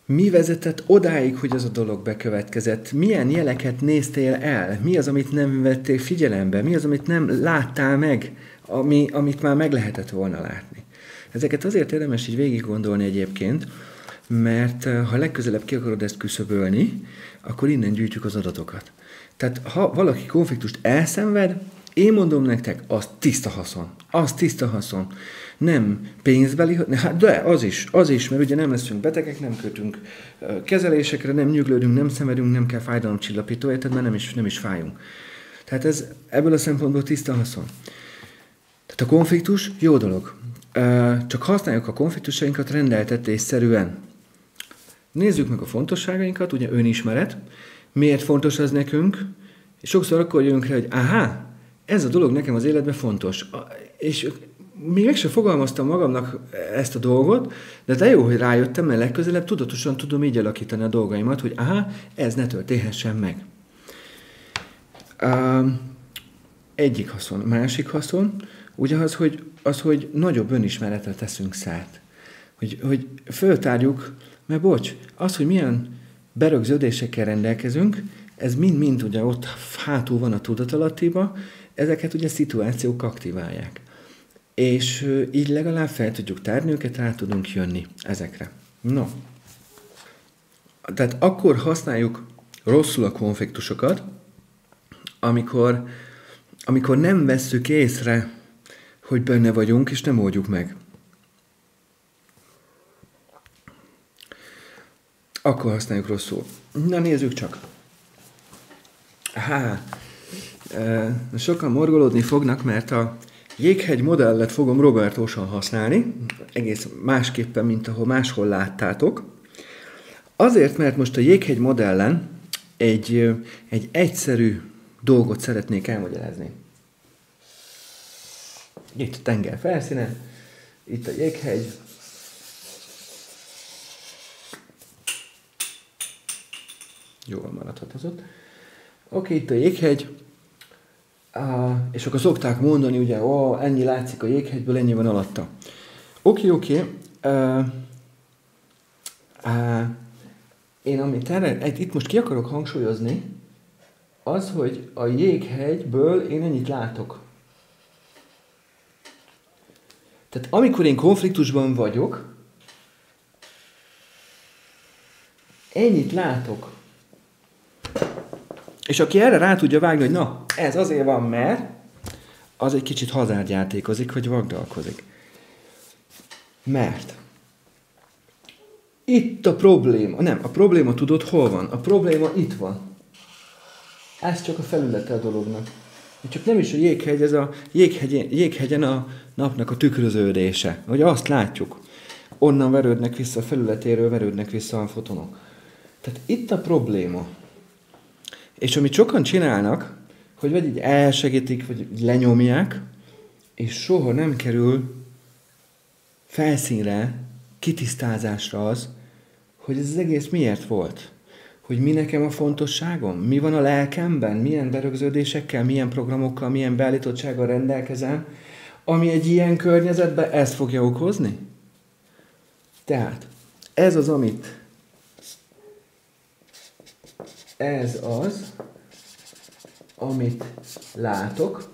Mi vezetett odáig, hogy az a dolog bekövetkezett? Milyen jeleket néztél el? Mi az, amit nem vettél figyelembe? Mi az, amit nem láttál meg, amit már meg lehetett volna látni? Ezeket azért érdemes így végig gondolni egyébként, mert ha legközelebb ki akarod ezt küszöbölni, akkor innen gyűjtjük az adatokat. Tehát ha valaki konfliktust elszenved, én mondom nektek, az tiszta haszon. Az tiszta haszon. Nem pénzbeli, de az is, mert ugye nem leszünk betegek, nem kötünk kezelésekre, nem nyüglődünk, nem szenvedünk, nem kell fájdalomcsillapító, érted, mert nem is fájunk. Tehát ez ebből a szempontból tiszta haszon. Tehát a konfliktus jó dolog. Csak használjuk a konfliktusainkat rendeltetésszerűen. Nézzük meg a fontosságainkat, ugye önismeret. Miért fontos az nekünk? És sokszor akkor jövünk rá, hogy ez a dolog nekem az életben fontos. És még meg sem fogalmaztam magamnak ezt a dolgot, de jó, hogy rájöttem, mert legközelebb tudatosan tudom így alakítani a dolgaimat, hogy ez ne történhessen meg. Egyik haszon. Másik haszon, ugye az, hogy nagyobb önismeretre teszünk szert. Hogy föltárjuk, mert az, hogy milyen berögződésekkel rendelkezünk, ez mind ugye ott hátul van a tudatalattiba, ezeket ugye szituációk aktiválják. És így legalább fel tudjuk tárni őket, rá tudunk jönni ezekre. No. Tehát akkor használjuk rosszul a konfliktusokat, amikor nem vesszük észre, hogy benne vagyunk, és nem oldjuk meg. Akkor használjuk rosszul. Na nézzük csak. Sokan morgolódni fognak, mert a jéghegy modellet fogom Robertosan használni, egész másképpen, mint ahol máshol láttátok. Azért, mert most a jéghegy modellen egy egyszerű dolgot szeretnék elmagyarázni. Itt a tenger felszíne, itt a jéghegy. Jól maradhat az ott. Oké, itt a jéghegy. És akkor szokták mondani, ugye, ennyi látszik a jéghegyből, ennyi van alatta. Oké. Én amit itt most ki akarok hangsúlyozni, az, hogy a jéghegyből én ennyit látok. Tehát amikor én konfliktusban vagyok, ennyit látok. És aki erre rá tudja vágni, hogy na, ez azért van, mert az egy kicsit hazárdjátékozik, vagy vagdalkozik. Mert itt a probléma. Nem, a probléma tudod, hol van? A probléma itt van. Ez csak a felülete a dolognak. Csak nem is a jéghegy, ez a jéghegyen a napnak a tükröződése. Hogy azt látjuk. Onnan verődnek vissza, a felületéről verődnek vissza a fotonok. Tehát itt a probléma. És amit sokan csinálnak, hogy vagy így elsegítik, vagy így lenyomják, és soha nem kerül felszínre, kitisztázásra az, hogy ez az egész miért volt. Hogy mi nekem a fontosságom, mi van a lelkemben, milyen berögződésekkel, milyen programokkal, milyen beállítottsággal rendelkezem, ami egy ilyen környezetben ezt fogja okozni. Tehát ez az, amit látok,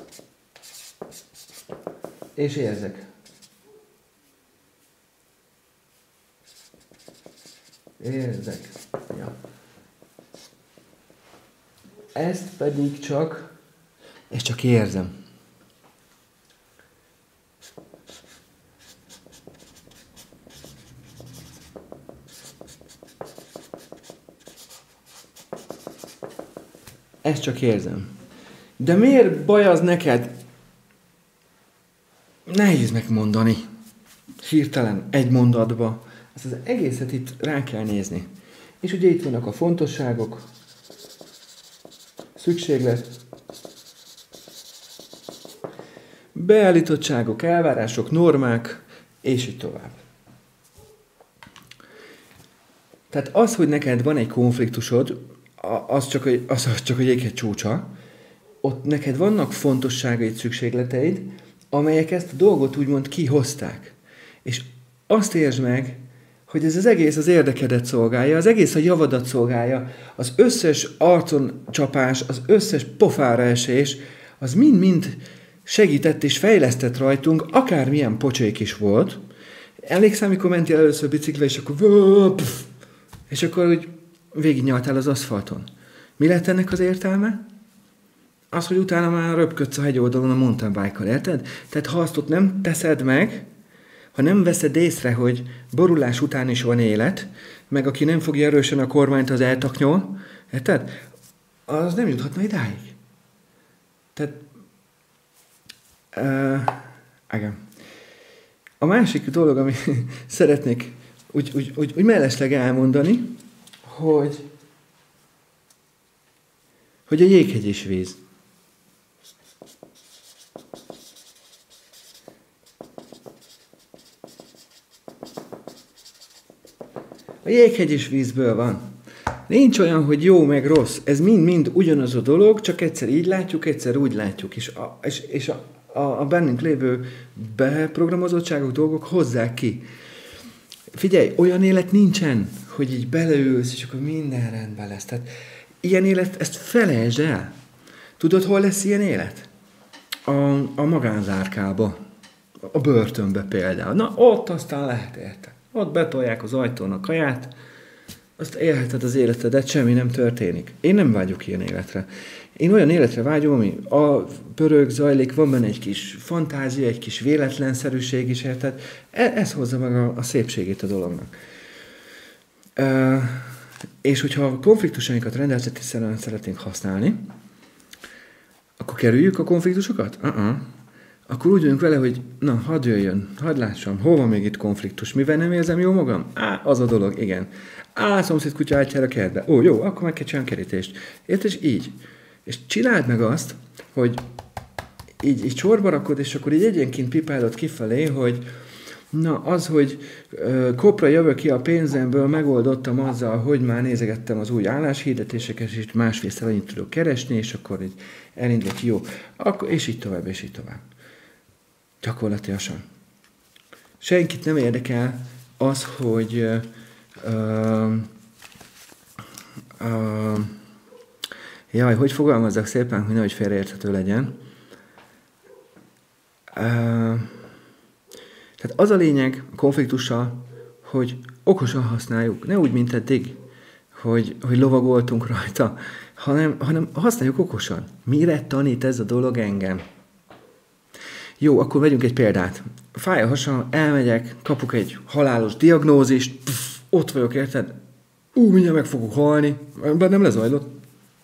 és érzek. Ja. Ezt pedig csak érzem. Ezt csak érzem. De miért baj az neked? Nehéz megmondani. Hirtelen, egy mondatba. Ezt az egészet itt rá kell nézni. És ugye itt vannak a fontosságok, szükséglet, beállítottságok, elvárások, normák, és így tovább. Tehát az, hogy neked van egy konfliktusod, az csak a jéghegy csúcsa, ott neked vannak fontosságaid, szükségleteid, amelyek ezt a dolgot úgymond kihozták. És azt értsd meg, hogy ez az egész az érdekedet szolgálja, az egész a javadat szolgálja, az összes arcon csapás, az összes pofára esés, az mind-mind segített és fejlesztett rajtunk, akármilyen pocsék is volt. Emlékszem, amikor mentél először biciklivel, és akkor úgy végignyaltál az aszfalton. Mi lett ennek az értelme? Az, hogy utána már röpködsz a hegyoldalon a mountain bike-kal, érted? Tehát ha azt ott nem teszed meg, ha nem veszed észre, hogy borulás után is van élet, meg aki nem fogja erősen a kormányt, az eltaknyol, érted? Az nem juthatna idáig. Tehát, igen. A másik dolog, ami szeretnék úgy mellesleg elmondani, hogy a jéghegy is víz. A jéghegy is vízből van. Nincs olyan, hogy jó meg rossz. Ez mind-mind ugyanaz a dolog, csak egyszer így látjuk, egyszer úgy látjuk. És a bennünk lévő beprogramozottságok, dolgok hozzák ki. Figyelj, olyan élet nincsen, hogy így beleülsz, és akkor minden rendben lesz. Tehát ilyen élet, ezt felejtsd el. Tudod, hol lesz ilyen élet? A magánzárkába. A börtönbe például. Na, ott aztán lehet érte. Ott betolják az ajtón a kaját, azt élheted az életedet, semmi nem történik. Én nem vágyok ilyen életre. Én olyan életre vágyom, ami pörög, zajlik, van benne egy kis fantázia, egy kis véletlenszerűség is, érted? Ez hozza meg a szépségét a dolognak. És hogyha a konfliktusainkat rendeltetésszerűen szeretnénk használni, akkor kerüljük a konfliktusokat? Akkor úgy vagyunk vele, hogy na, hadd jöjjön, hadd lássam, hol van még itt konfliktus, mivel nem érzem jó magam? Az a dolog, igen. Szomszéd kutya átjár a kertbe. Jó, akkor meg kell csinálni kerítést. Érted? És így. És csináld meg azt, hogy így sorba rakod, és akkor így egyenként pipálod kifelé, hogy na, az, hogy kopra jövök ki a pénzemből, megoldottam azzal, hogy már nézegettem az új álláshirdetéseket, és itt másfélszer annyit tudok keresni, és akkor így elindult, jó. Akkor, és így tovább, és így tovább. Gyakorlatilag. Senkit nem érdekel az, hogy hogy fogalmazzak szépen, hogy nehogy félreérthető legyen. Tehát az a lényeg a konfliktussal, hogy okosan használjuk. Ne úgy, mint eddig, hogy lovagoltunk rajta, hanem használjuk okosan. Mire tanít ez a dolog engem? Jó, akkor vegyünk egy példát. Fáj a hasam, elmegyek, kapok egy halálos diagnózist, ott vagyok, érted? Mindjárt meg fogok halni, nem lezajlott.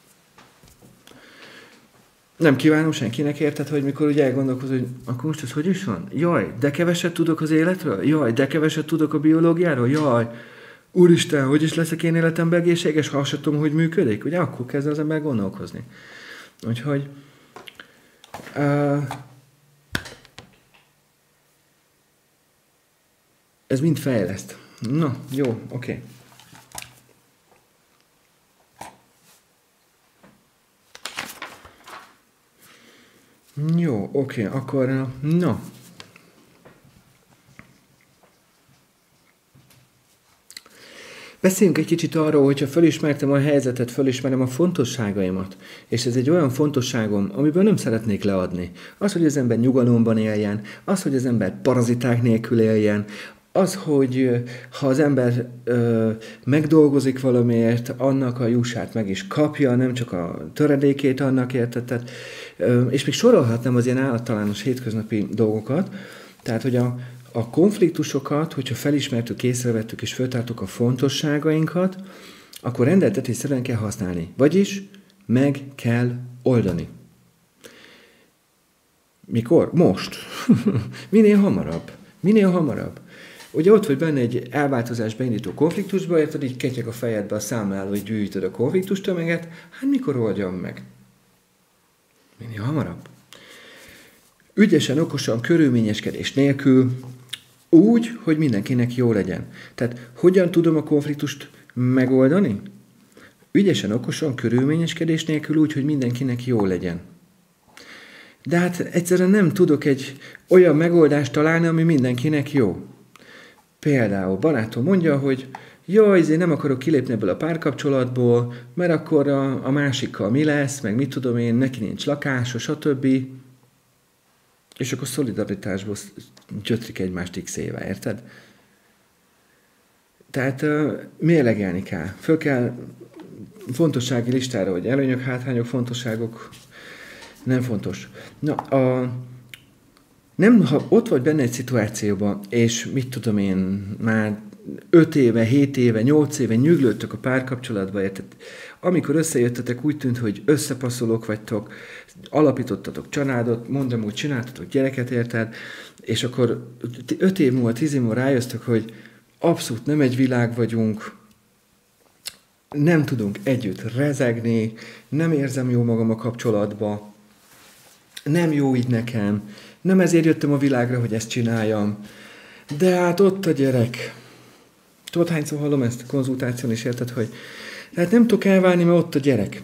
Nem kívánom senkinek, érted, hogy mikor ugye elgondolkozol, hogy akkor most ez hogy is van? Jaj, de keveset tudok az életről? Jaj, de keveset tudok a biológiáról? Jaj, úristen, hogy is leszek én életemben egészséges, ha azt sem tudom, hogy működik? Ugye akkor kezd az ember gondolkozni. Úgyhogy ez mind fejleszt. Na, jó, oké. Jó, oké, akkor, na. Beszéljünk egy kicsit arról, hogyha felismertem a helyzetet, felismerem a fontosságaimat, és ez egy olyan fontosságom, amiből nem szeretnék leadni. Az, hogy az ember nyugalomban éljen, az, hogy az ember paraziták nélkül éljen, az, hogy ha az ember megdolgozik valamiért, annak a jussát meg is kapja, nem csak a töredékét annak értetett, és még sorolhatnám az ilyen állattalános hétköznapi dolgokat, tehát, hogy a konfliktusokat, hogyha felismertük, észrevettük és föltártuk a fontosságainkat, akkor rendeltetésszerűen kell használni. Vagyis meg kell oldani. Mikor? Most. Minél hamarabb. Minél hamarabb. Ugye ott vagy benne egy elváltozás beindító konfliktusba, érted, így ketyeg a fejedbe a számláló, hogy gyűjtöd a konfliktustömeget, hát mikor oldjam meg? Minél hamarabb. Ügyesen, okosan, körülményeskedés nélkül, úgy, hogy mindenkinek jó legyen. Tehát hogyan tudom a konfliktust megoldani? Ügyesen, okosan, körülményeskedés nélkül, úgy, hogy mindenkinek jó legyen. De hát egyszerűen nem tudok egy olyan megoldást találni, ami mindenkinek jó. Például barátom mondja, hogy jaj, ezért nem akarok kilépni ebből a párkapcsolatból, mert akkor a másikkal mi lesz, meg mit tudom én, neki nincs lakása, stb. És akkor szolidaritásból gyötrik egymást x éve, érted? Tehát mérlegelni kell. Föl kell fontossági listára, hogy előnyök, hátrányok, fontosságok, nem fontos. Na, ha ott vagy benne egy szituációban, és mit tudom én, már 5 éve, 7 éve, 8 éve nyüglődtök a párkapcsolatba, érted? Amikor összejöttetek, úgy tűnt, hogy összepasszolók vagytok, alapítottatok családot, mondom, úgy csináltatok gyereket, érted? És akkor 5 év múlva, 10 év múlva rájöztök, hogy abszolút nem egy világ vagyunk, nem tudunk együtt rezegni, nem érzem jó magam a kapcsolatba, nem jó így nekem, nem ezért jöttem a világra, hogy ezt csináljam, de hát ott a gyerek. Tudod, hányszor hallom ezt a konzultáción is, érted, hogy tehát nem tudok elválni, mert ott a gyerek.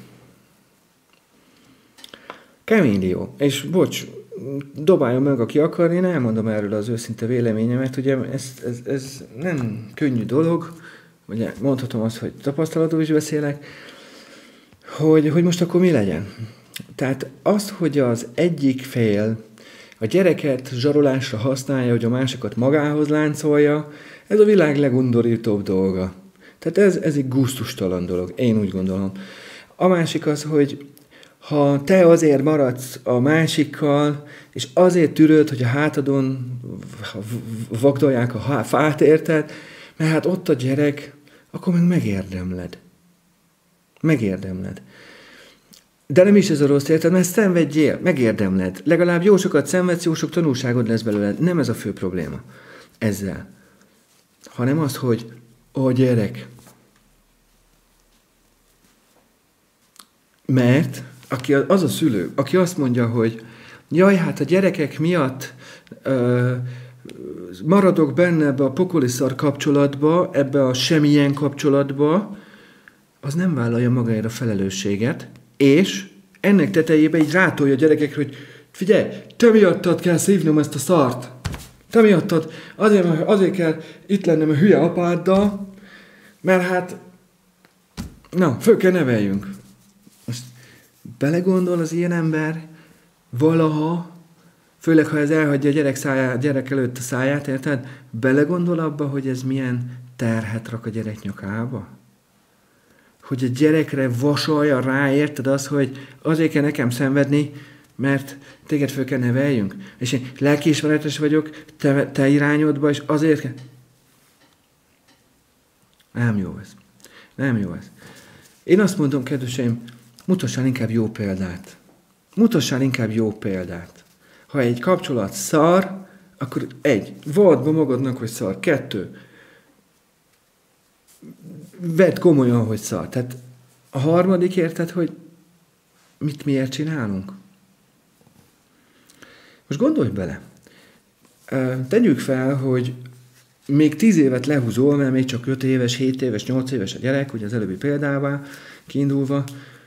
Kemény dió. És bocs, dobáljon meg, aki akar, én elmondom erről az őszinte véleményemet, ugye ez nem könnyű dolog, ugye mondhatom azt, hogy tapasztalatból is beszélek, hogy most akkor mi legyen. Tehát az, hogy az egyik fél a gyereket zsarolásra használja, hogy a másikat magához láncolja, ez a világ legundorítóbb dolga. Tehát ez egy gusztustalan dolog, én úgy gondolom. A másik az, hogy ha te azért maradsz a másikkal, és azért tűröd, hogy a hátadon vagdolják a fát, érted, mert hát ott a gyerek, akkor meg megérdemled. Megérdemled. De nem is ez a rossz, érted, mert szenvedjél, megérdemled. Legalább jó sokat szenvedsz, jó sok tanulságod lesz belőle. Nem ez a fő probléma ezzel. Hanem az, hogy a gyerek. Mert az a szülő, aki azt mondja, hogy jaj, hát a gyerekek miatt maradok benne ebbe a pokoliszar kapcsolatba, ebbe a semmilyen kapcsolatba, az nem vállalja magáért a felelősséget, és ennek tetejébe így rátolja a gyerekekre, hogy figyelj, te miattad kell szívnom ezt a szart. Te miattad, azért kell itt lennem a hülye apáddal, mert hát, na, föl kell neveljünk. Most belegondol az ilyen ember valaha, főleg ha ez elhagyja a gyerek előtt a száját, érted? Belegondol abba, hogy ez milyen terhet rak a gyerek nyakába? Hogy a gyerekre vasalja rá, érted az, hogy azért kell nekem szenvedni, mert téged föl kell neveljünk. És én lelkiismeretes vagyok, te irányodba, és azért kell... Nem jó ez. Nem jó ez. Én azt mondom, kedveseim, mutassál inkább jó példát. Mutassál inkább jó példát. Ha egy kapcsolat szar, akkor vald be magadnak, hogy szar. 2, vedd komolyan, hogy szar. Tehát a 3. érted, hogy miért csinálunk? Most gondolj bele. Tegyük fel, hogy még 10 évet lehúzol, mert még csak 5 éves, 7 éves, 8 éves a gyerek, ugye az előbbi példával kiindulva,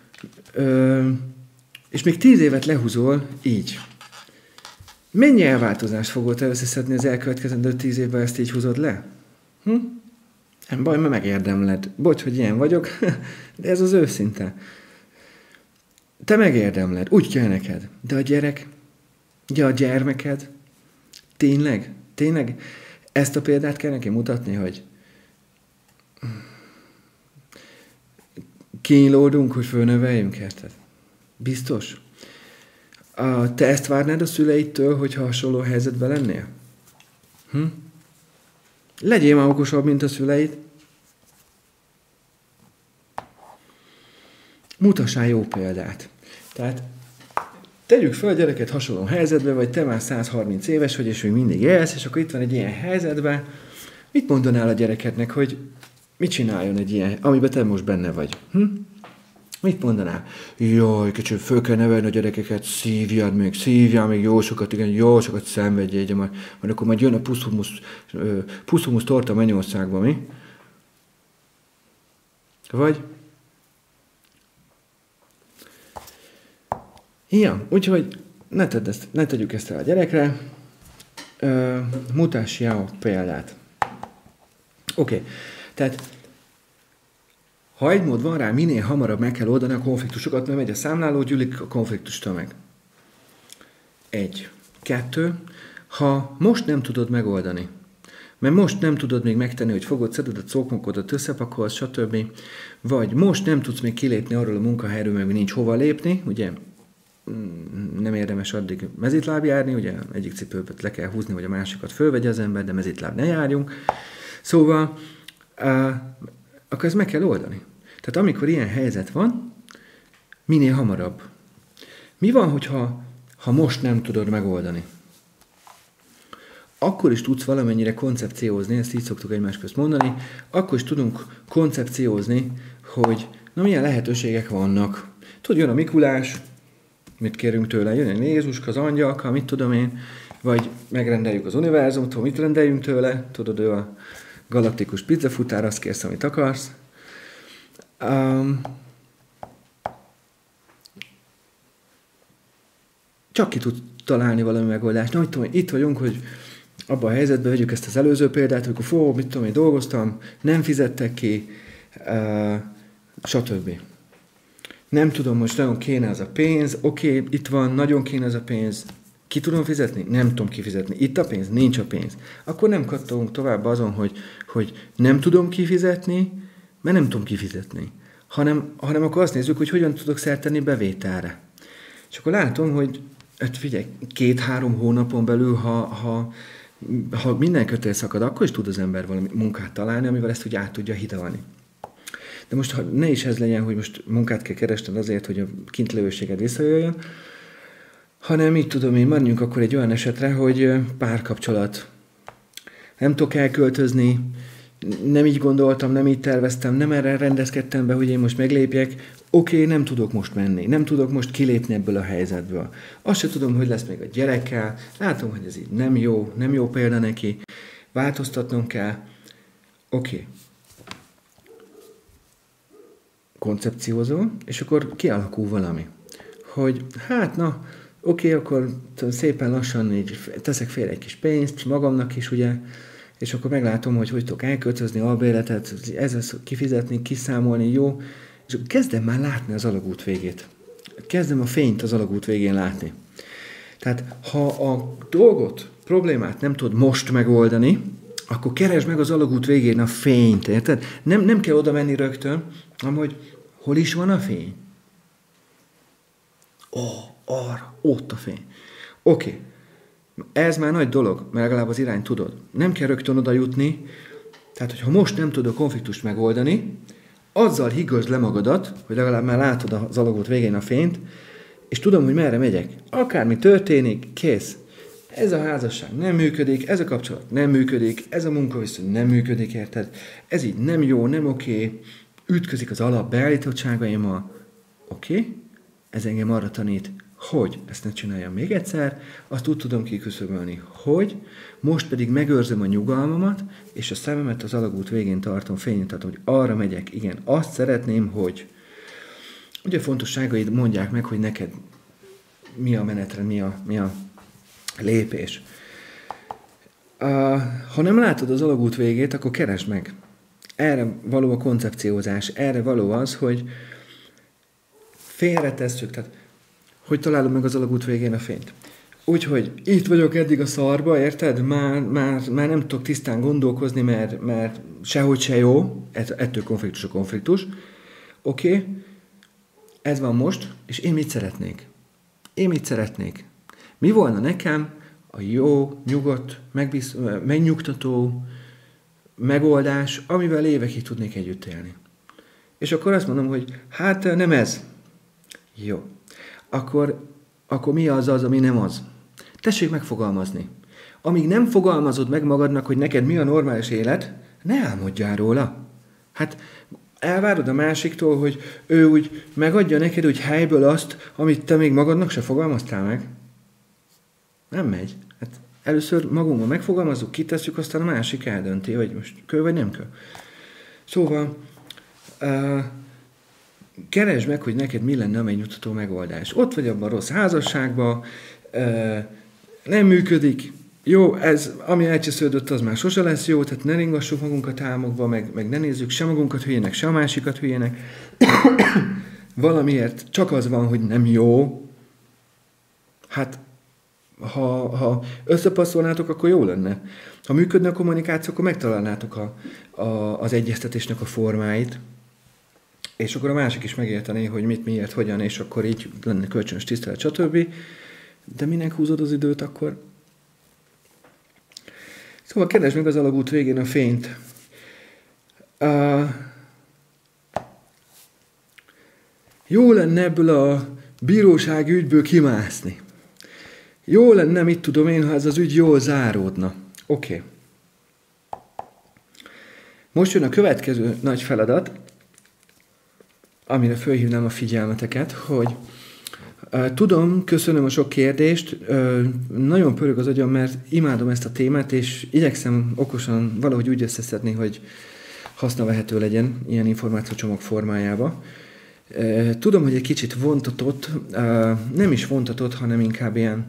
és még 10 évet lehúzol így. Mennyi elváltozást fogod te összeszedni az elkövetkezendő 10 évben, ezt így húzod le? Nem baj, mert megérdemled. Bocs, hogy ilyen vagyok, de ez az őszinte. Te megérdemled, úgy kell neked. De a gyerek, a gyermeked, tényleg ezt a példát kell neki mutatni, hogy kínlódunk, hogy fölneveljünk, érted? Biztos? Te ezt várnád a szüleidtől, hogyha hasonló helyzetben lennél? Legyél már okosabb, mint a szüleid. Mutassál jó példát. Tehát tegyük fel a gyereket hasonló helyzetbe, vagy te már 130 éves vagy, és még mindig élsz, és akkor itt van egy ilyen helyzetben. Mit mondanál a gyerekednek, hogy mit csináljon egy ilyen, amiben te most benne vagy? Mit mondanál? Jaj, kicsit föl kell nevelni a gyerekeket, szívjál még jó sokat szenvedjél, majd akkor majd jön a puszhumusz torta Mennyországba, mi? Vagy? Ja, úgyhogy ne tegyük ezt el a gyerekre, mutass jó példát. Oké. Tehát ha egy mód van rá, minél hamarabb meg kell oldani a konfliktusokat, mert megy a számláló, gyűlik a konfliktus tömeg. 1. 2. Ha most nem tudod megoldani, mert most nem tudod még megtenni, hogy fogod, szeded a cokmokodat, összepakolsz, stb. Vagy most nem tudsz még kilépni arról a munkahelyről, mert nincs hova lépni, ugye nem érdemes addig mezitláb járni, ugye egyik cipőből le kell húzni, vagy a másikat fölvegye az ember, de mezitláb ne járjunk. Szóval, akkor ezt meg kell oldani. Tehát amikor ilyen helyzet van, minél hamarabb. Mi van, hogyha most nem tudod megoldani? Akkor is tudsz valamennyire koncepciózni, ezt így szoktuk egymás közt mondani, akkor is tudunk koncepciózni, hogy milyen lehetőségek vannak. Tudod, jön a Mikulás, mit kérünk tőle, jön a Jézuska, az angyalka, mit tudom én, vagy megrendeljük az univerzumtól, mit rendeljünk tőle, tudod, ő a galaktikus pizzafutár, azt kérsz, amit akarsz. Csak ki tud találni valami megoldást. Na, itt vagyunk, hogy abban a helyzetben vegyük ezt az előző példát, amikor mit tudom én, dolgoztam, nem fizettek ki, stb. Nem tudom, most nagyon kéne az a pénz, oké, itt van, nagyon kéne az a pénz, ki tudom fizetni? Nem tudom kifizetni. Itt a pénz? Nincs a pénz. Akkor nem kattogunk tovább azon, hogy nem tudom kifizetni, mert nem tudom kifizetni. Hanem akkor azt nézzük, hogy hogyan tudok szert tenni bevételre. És akkor látom, hogy figyelj, 2-3 hónapon belül, ha minden kötél szakad, akkor is tud az ember valami munkát találni, amivel ezt úgy át tudja hidalni. De most ne is ez legyen, hogy most munkát kell keresned azért, hogy a kintlevőséged visszajöjjön, hanem így tudom én, maradjunk akkor egy olyan esetre, hogy párkapcsolat. Nem tudok elköltözni, nem így gondoltam, nem így terveztem, nem erre rendezkedtem be, hogy én most meglépjek. Oké, nem tudok most menni, nem tudok most kilépni ebből a helyzetből. Azt se tudom, hogy lesz még a gyerekkel, látom, hogy ez így nem jó példa neki, változtatnom kell. Oké. Koncepciózó, és akkor kialakul valami. Hogy oké, akkor szépen lassan így teszek félre egy kis pénzt, magamnak is, ugye, és akkor meglátom, hogy tudok elköltözni albérletet, ez kifizetni, kiszámolni, jó, és akkor kezdem már látni az alagút végét. Kezdem a fényt az alagút végén látni. Tehát, ha a problémát nem tudod most megoldani, akkor keresd meg az alagút végén a fényt, érted? Nem kell oda menni rögtön, hanem hogy hol is van a fény? Arra, ott a fény. Oké. Ez már nagy dolog, mert legalább az irányt tudod. Nem kell rögtön oda jutni, tehát hogyha most nem tudod a konfliktust megoldani, azzal higgasd le magadat, hogy legalább már látod az alagút végén a fényt, és tudom, hogy merre megyek. Akármi történik, kész. Ez a házasság nem működik, ez a kapcsolat nem működik, ez a munkaviszony nem működik, érted? Ez így nem jó, nem oké, ütközik az alapbeállítottságaimmal. Oké? Ez engem arra tanít, hogy ezt ne csináljam még egyszer, azt úgy tudom kiküszöbölni, hogy most pedig megőrzöm a nyugalmamat, és a szememet az alagút végén tartom fényen, tehát hogy arra megyek, igen, azt szeretném, hogy ugye fontosságaid mondják meg, hogy neked mi a menetre, mi a lépés. Ha nem látod az alagút végét, akkor keresd meg. Erre való a koncepciózás, erre való az, hogy félretesszük, tehát hogy találod meg az alagút végén a fényt. Úgyhogy itt vagyok eddig a szarba, érted? Már nem tudok tisztán gondolkozni, mert sehogy se jó, ettől konfliktus a konfliktus. Oké, ez van most, és én mit szeretnék? Mi volna nekem a jó, nyugodt, megnyugtató megoldás, amivel évekig tudnék együtt élni? És akkor azt mondom, hogy nem ez. Jó. Akkor mi az, ami nem az? Tessék megfogalmazni. Amíg nem fogalmazod meg magadnak, hogy neked mi a normális élet, ne álmodjál róla. Elvárod a másiktól, hogy ő úgy megadja neked úgy helyből azt, amit te még magadnak se fogalmaztál meg. Nem megy. Először magunkban megfogalmazzuk, kitesszük, aztán a másik eldönti, hogy most kő vagy nem kő. Szóval keresd meg, hogy neked mi lenne a megnyugtató megoldás. Ott vagy abban a rossz házasságban, nem működik, jó, ez, ami elcsesződött, az már sose lesz jó, tehát ne ringassuk magunkat álmokba, meg ne nézzük se magunkat hülyének, se a másikat hülyének. Valamiért csak az van, hogy nem jó. Hát, ha összepasszolnátok, akkor jó lenne. Ha működne a kommunikáció, akkor megtalálnátok az egyeztetésnek a formáit, és akkor a másik is megértené, hogy mit, miért, hogyan, és akkor így lenne kölcsönös tisztelet, stb. De minek húzod az időt akkor? Szóval keresd meg az alagút végén a fényt. Jó lenne ebből a bírósági ügyből kimászni. Jó lenne, mit tudom én, ha ez az ügy jól záródna. Oké. Most jön a következő nagy feladat, amire fölhívnám a figyelmeteket, hogy tudom, köszönöm a sok kérdést, nagyon pörög az agyam, mert imádom ezt a témát, és igyekszem okosan valahogy úgy összeszedni, hogy hasznavehető legyen ilyen információcsomag formájába. Tudom, hogy egy kicsit vontatott, nem is vontatott, hanem inkább ilyen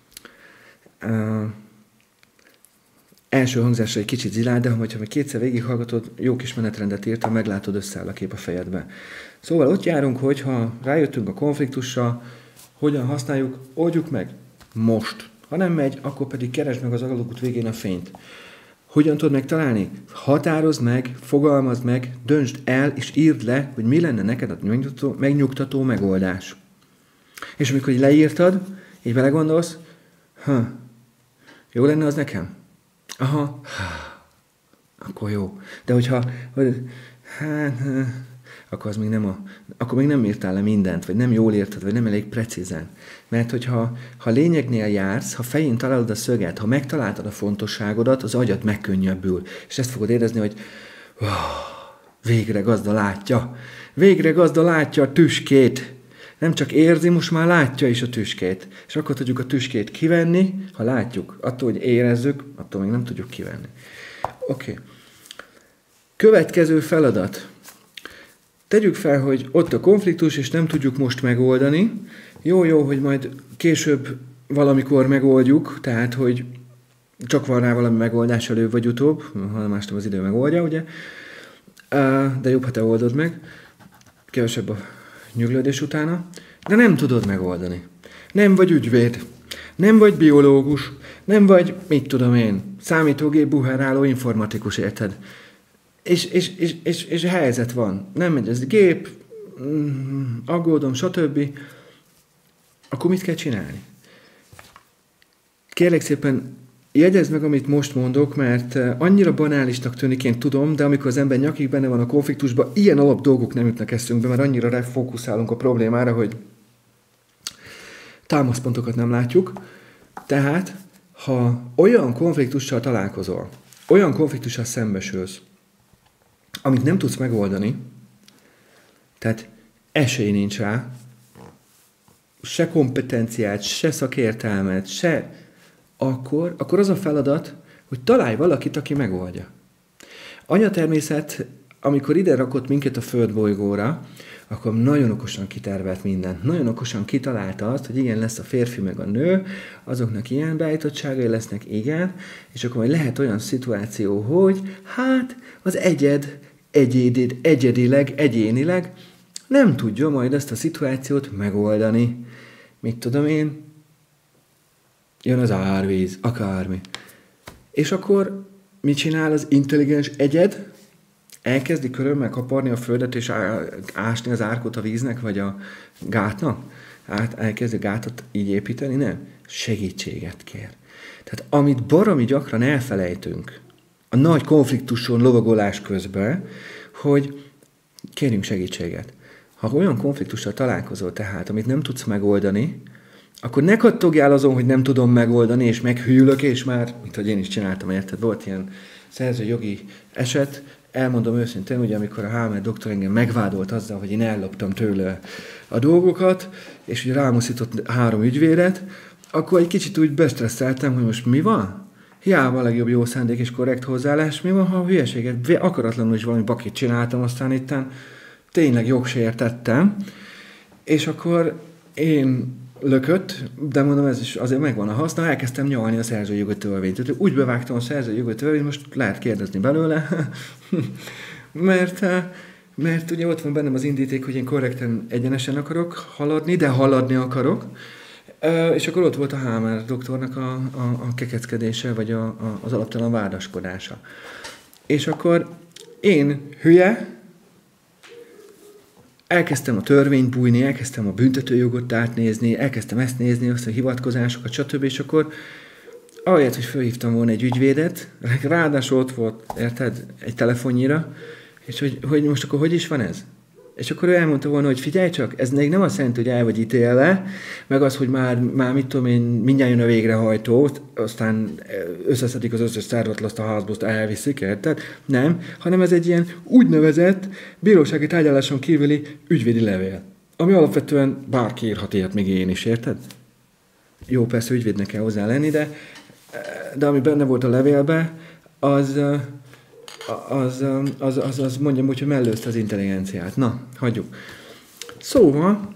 első hangzásra egy kicsit ziláld, de ha meg kétszer végighallgatod, jó kis menetrendet írtam, meglátod, összeáll a kép a fejedbe. Szóval ott járunk, hogyha rájöttünk a konfliktusra, hogyan használjuk, oldjuk meg most. Ha nem megy, akkor pedig keresd meg az alagút végén a fényt. Hogyan tudod megtalálni? Határozd meg, fogalmazd meg, döntsd el, és írd le, hogy mi lenne neked a megnyugtató megoldás. És amikor így leírtad, így belegondolsz, jó lenne az nekem? Aha, akkor jó. De akkor még nem írtál le mindent, vagy nem jól írtad, vagy nem elég precízen. Mert hogyha lényegnél jársz, ha fején találod a szöget, ha megtaláltad a fontosságodat, az agyad megkönnyebbül. És ezt fogod érezni, hogy végre gazda látja. Végre gazda látja a tüskét. Nem csak érzi, most már látja is a tüskét. És akkor tudjuk a tüskét kivenni, ha látjuk. Attól, hogy érezzük, attól még nem tudjuk kivenni. Oké. Következő feladat. Tegyük fel, hogy ott a konfliktus, és nem tudjuk most megoldani. Jó, hogy majd később valamikor megoldjuk, tehát, hogy csak van rá valami megoldás előbb vagy utóbb, ha más nem az idő megoldja, ugye? De jobb, ha te oldod meg. Kevesebb a nyüglődés utána. De nem tudod megoldani. Nem vagy ügyvéd. Nem vagy biológus. Nem vagy, mit tudom én, számítógép buheráló informatikus, érted? És helyzet van. Nem megy ez gép, aggódom, stb. Akkor mit kell csinálni? Kérlek szépen, jegyezd meg, amit most mondok, mert annyira banálisnak tűnik, én tudom, de amikor az ember nyakig benne van a konfliktusban, ilyen alap dolgok nem jutnak eszünkbe, mert annyira refókuszálunk a problémára, hogy támaszpontokat nem látjuk. Tehát, ha olyan konfliktussal találkozol, olyan konfliktussal szembesülsz, amit nem tudsz megoldani, tehát esély nincs rá, se kompetenciát, se szakértelmet, akkor az a feladat, hogy találj valakit, aki megoldja. Anyatermészet, amikor ide rakott minket a földbolygóra, akkor nagyon okosan kitervelt mindent. Nagyon okosan kitalálta azt, hogy igen, lesz a férfi meg a nő, azoknak ilyen beállítottságai lesznek, igen, és akkor majd lehet olyan szituáció, hogy hát az egyénileg nem tudja majd ezt a szituációt megoldani. Mit tudom én? Jön az árvíz, akármi. És akkor mit csinál az intelligens egyed? Elkezdi körömmel kaparni a földet, és ásni az árkot a víznek, vagy a gátnak? Elkezdi a gátat így építeni? Nem. Segítséget kér. Tehát amit baromi gyakran elfelejtünk a nagy konfliktuson lovagolás közben, hogy kérjünk segítséget. Ha olyan konfliktussal találkozol tehát, amit nem tudsz megoldani, akkor ne kattogjál azon, hogy nem tudom megoldani, és meghűlök, és már, mint hogy én is csináltam, érted? Volt ilyen szerzőjogi eset, elmondom őszintén, ugye amikor a Hámer doktor engem megvádolt azzal, hogy én elloptam tőle a dolgokat, és ugye rámuszított 3 ügyvédet, akkor egy kicsit úgy bestresszeltem, hogy most mi van? Hiába a legjobb jó szándék és korrekt hozzáállás, mi van, ha a hülyeséget, akaratlanul is valami bakit csináltam, aztán itten tényleg jogsértettem, és akkor én lökött, de mondom, ez is azért megvan a haszna, elkezdtem nyalni a szerzőjogi törvényt. Tehát úgy bevágtam a szerzőjogi törvényt, most lehet kérdezni belőle, mert ugye ott van bennem az indíték, hogy én korrekten, egyenesen akarok haladni, de haladni akarok, és akkor ott volt a Hammer doktornak a kekeckedése, vagy az alaptalan vádaskodása. És akkor én hülye, elkezdtem a törvényt bújni, elkezdtem a büntetőjogot átnézni, elkezdtem ezt nézni, azt a hivatkozásokat, stb. És akkor ahelyett, hogy felhívtam volna egy ügyvédet, ráadásul ott volt, érted, egy telefonnyira, és hogy most akkor hogy is van ez? És akkor ő elmondta volna, hogy figyelj csak, ez még nem azt jelenti, hogy el vagy ítélve, meg az, hogy már mit tudom én, mindjárt jön a végrehajtó, aztán összeszedik az összes szervetlaszt a házba, azt elviszik, érted? Nem, hanem ez egy ilyen úgynevezett bírósági tárgyaláson kívüli ügyvédi levél, ami alapvetően bárki írhat ilyet, még én is, érted? Jó, persze ügyvédnek kell hozzá lenni, de ami benne volt a levélben, az mondjam úgy, hogy mellőzte az intelligenciát. Na, hagyjuk. Szóval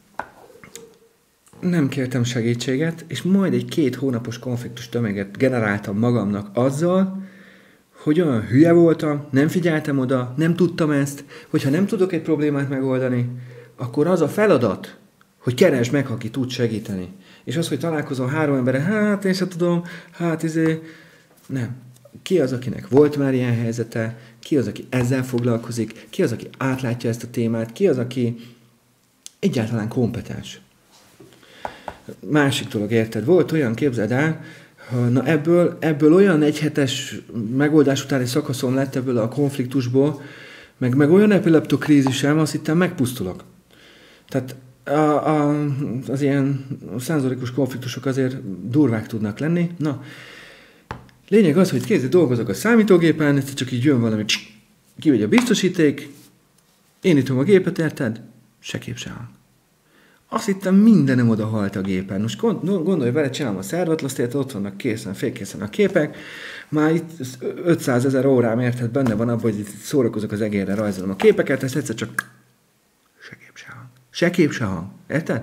nem kértem segítséget, és majd egy 2 hónapos konfliktus tömeget generáltam magamnak azzal, hogy olyan hülye voltam, nem figyeltem oda, nem tudtam ezt, hogyha nem tudok egy problémát megoldani, akkor az a feladat, hogy keresd meg, aki tud segíteni. És az, hogy találkozol 3 emberre, hát én sem tudom, nem. Ki az, akinek volt már ilyen helyzete, ki az, aki ezzel foglalkozik, ki az, aki átlátja ezt a témát, ki az, aki egyáltalán kompetens. Másik dolog, érted? Volt olyan, képzeld el, na ebből olyan egyhetes megoldás utáni szakaszom lett ebből a konfliktusból, meg olyan epileptokrízisem, azt hittem megpusztulok. Tehát az ilyen szenzorikus konfliktusok azért durvák tudnak lenni. Na, lényeg az, hogy kézzel dolgozok a számítógépen, egyszer csak így jön valami, kivegy a biztosíték, én nyitom a gépet, érted? Se kép, se hang. Azt hittem, mindenem oda halt a gépen. Most gondolj vele, csinálom a szervatlaszt, érted, ott vannak készen, félkészen a képek, már itt 500 000 órám, érted, benne van abban, hogy szórakozok az egérre, rajzolom a képeket, ezt egyszer csak se kép, se hang. Se kép, se hang. Érted?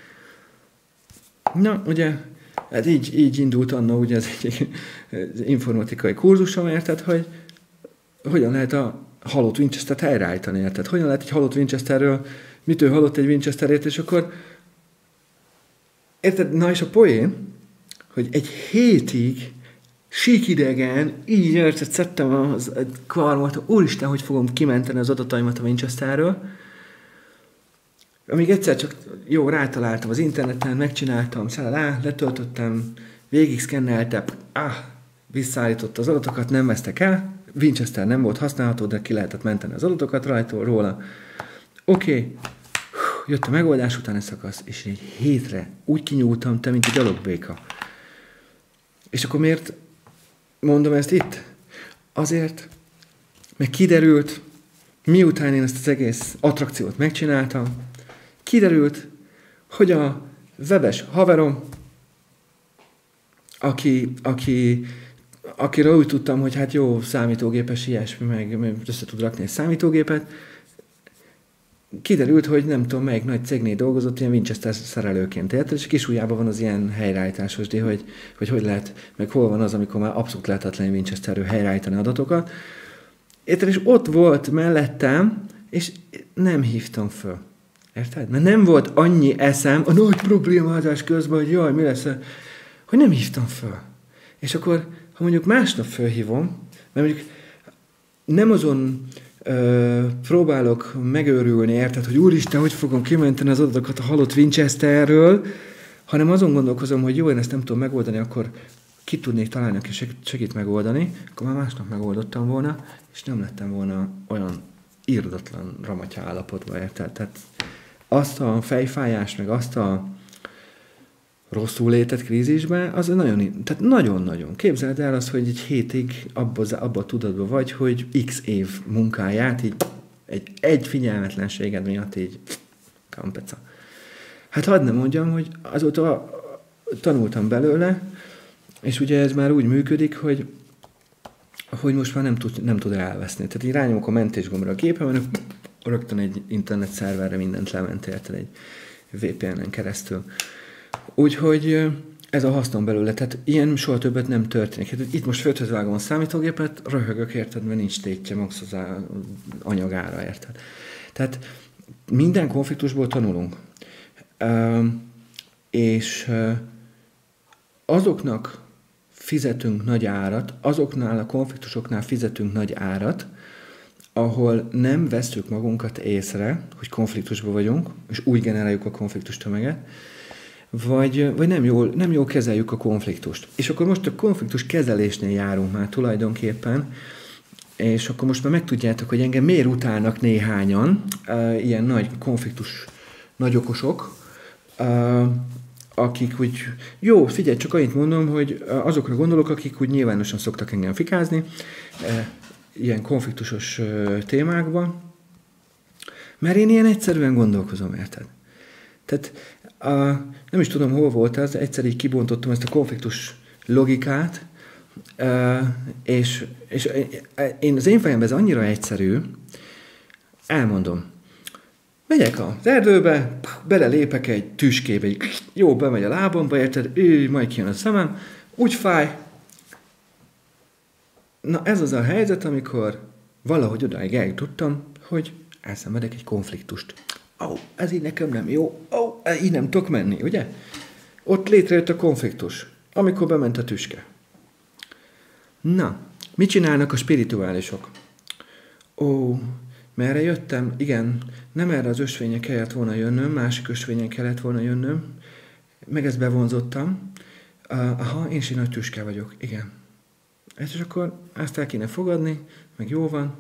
Na, ugye, hát így indult anna, ugye ez egy informatikai kurzusom, érted, hogy hogyan lehet a halott Winchester-t helyreállítani, érted? Hogyan lehet egy halott Winchesterről, mitől halott egy Winchesterért, és akkor, érted, na és a poén, hogy egy hétig síkidegen, így érted, szedtem a karmot, úristen, hogy fogom kimenteni az adataimat a Winchesterről, amíg egyszer csak jó, rátaláltam az interneten, megcsináltam, letöltöttem, végig szkenneltem, visszaállította az adatokat, nem vesztek el, Winchester nem volt használható, de ki lehetett menteni az adatokat róla. Oké, jött a megoldás utáni szakasz, és egy hétre úgy kinyúltam, te, mint egy gyalogbéka. És akkor miért mondom ezt itt? Azért, mert kiderült, miután én ezt az egész attrakciót megcsináltam, kiderült, hogy a webes haverom, akiről úgy tudtam, hogy hát jó, számítógépes ilyesmi, meg össze tud rakni egy számítógépet, kiderült, hogy nem tudom, melyik nagy cégnél dolgozott, ilyen Winchester szerelőként, érted? És kisujjában van az ilyen helyreállításos díj, hogy lehet, meg hol van az, amikor már abszolút lehetetlen Winchesterről helyreállítani adatokat. Érted? És ott volt mellettem, és nem hívtam föl. Érted? Mert nem volt annyi eszem a nagy problémázás közben, hogy jaj, mi lesz, hogy nem hívtam föl. És akkor, ha mondjuk másnap fölhívom, mert mondjuk nem azon próbálok megőrülni, érted, hogy úristen, hogy fogom kimenteni az adatokat a halott Winchesterről, hanem azon gondolkozom, hogy jó, én ezt nem tudom megoldani, akkor ki tudnék találni, aki segít megoldani, akkor már másnap megoldottam volna, és nem lettem volna olyan irdatlan ramatya állapotba, érted? Tehát azt a fejfájást, meg azt a rosszul létett krízisben, az tehát nagyon-nagyon. Képzeld el azt, hogy egy hétig abba a tudatban vagy, hogy x év munkáját így egy figyelmetlenséged miatt így kampeca. Hát hadd nem mondjam, hogy azóta tanultam belőle, és ugye ez már úgy működik, hogy most már nem tud elveszni. Tehát így rányomok a mentésgombra a gépemen, rögtön egy internet szerverre mindent lement, érted, egy VPN-en keresztül. Úgyhogy ez a hasznom belőle, tehát ilyen soha többet nem történik. Hát itt most földhöz vágom a számítógépet, röhögök, érted, mert nincs tétje max az anyagára, érted. Tehát minden konfliktusból tanulunk. És azoknak fizetünk nagy árat, azoknál a konfliktusoknál fizetünk nagy árat, ahol nem vesszük magunkat észre, hogy konfliktusban vagyunk, és úgy generáljuk a konfliktus tömeget, vagy nem jól kezeljük a konfliktust. És akkor most a konfliktus kezelésnél járunk már tulajdonképpen, és akkor most már megtudjátok, hogy engem miért utálnak néhányan, ilyen nagy konfliktus nagyokosok, akik úgy, jó, figyelj, csak annyit mondom, hogy azokra gondolok, akik úgy nyilvánosan szoktak engem fikázni, ilyen konfliktusos témákban, mert én ilyen egyszerűen gondolkozom, érted? Tehát nem is tudom, hol volt az, egyszer így kibontottam ezt a konfliktus logikát, és az én fejemben ez annyira egyszerű, elmondom. Megyek az erdőbe, belelépek egy tüskébe, jó, bemegy a lábamba, érted, majd kijön a szemem, úgy fáj. Na ez az a helyzet, amikor valahogy odáig eljutottam, hogy elszenvedek egy konfliktust. Ez így nekem nem jó, így nem tudok menni, ugye? Ott létrejött a konfliktus, amikor bement a tüske. Na, mit csinálnak a spirituálisok? Merre jöttem? Igen, nem erre az ösvényen kellett volna jönnöm, másik ösvényen kellett volna jönnöm, meg ezt bevonzottam. Én is egy nagy tüske vagyok, igen. És akkor ezt el kéne fogadni, meg jó van.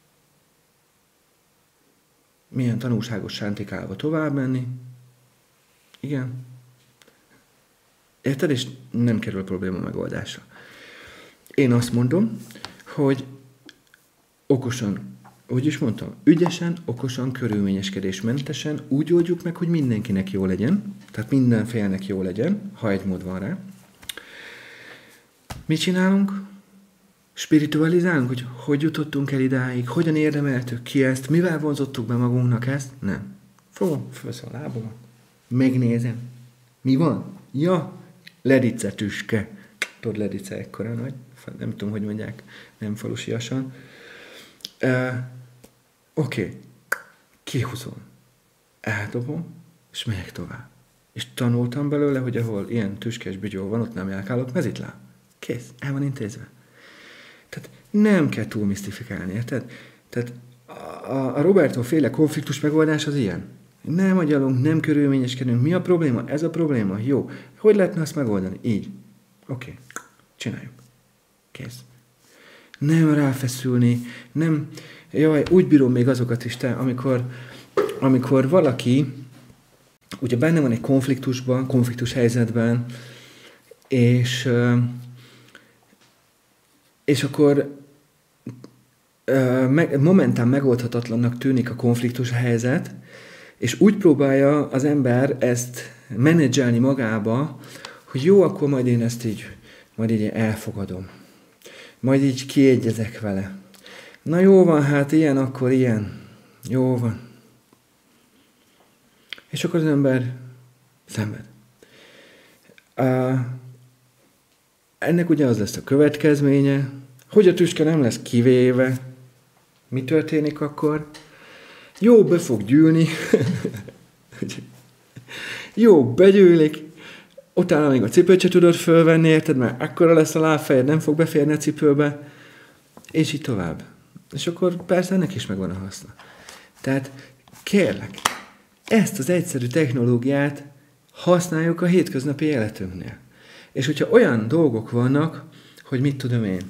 Milyen tanulságos sántikálva tovább menni. Igen. Érted? És nem kerül a probléma megoldásra. Én azt mondom, hogy okosan, úgy is mondtam, ügyesen, okosan, körülményeskedésmentesen úgy oldjuk meg, hogy mindenkinek jó legyen, tehát minden félnek jó legyen, ha egy mód van rá. Mit csinálunk? Spiritualizálunk, hogy jutottunk el idáig, hogyan érdemeltük ki ezt, mivel vonzottuk be magunknak ezt? Nem. Fogom, fölszol a lábamat, megnézem. Mi van? Ja, Ledice tüske. Tudod, Ledice ekkora nagy, nem tudom, hogy mondják, nem falusiasan. Oké. Kihúzom, eldobom, és megyek tovább. És tanultam belőle, hogy ahol ilyen tüskés bigyó van, ott nem járkálok mezitláb. Kész, el van intézve. Tehát nem kell túl misztifikálni, érted? Tehát a Roberto féle konfliktus megoldás az ilyen. Nem agyalunk, nem körülményeskedünk. Mi a probléma? Ez a probléma. Jó. Hogy lehetne azt megoldani? Így. Oké. Csináljuk. Kész. Nem ráfeszülni, nem... Jaj, úgy bírom még azokat is, amikor valaki ugye benne van egy konfliktusban, konfliktus helyzetben, és akkor momentán megoldhatatlannak tűnik a konfliktus helyzet, és úgy próbálja az ember ezt menedzselni magába, hogy jó, akkor majd én ezt így elfogadom. Majd így kiegyezek vele. Na jó van, hát ilyen, akkor ilyen. Jó van. És akkor az ember szenved. Ennek ugye az lesz a következménye, hogy a tüske nem lesz kivéve. Mi történik akkor? Jó, be fog gyűlni. Jó, begyűlik. Utána még a cipőt se tudod fölvenni, érted? Mert akkora lesz a lábfejed, nem fog beférni a cipőbe. És így tovább. És akkor persze ennek is megvan a haszna. Tehát kérlek, ezt az egyszerű technológiát használjuk a hétköznapi életünknél. És hogyha olyan dolgok vannak, hogy mit tudom én,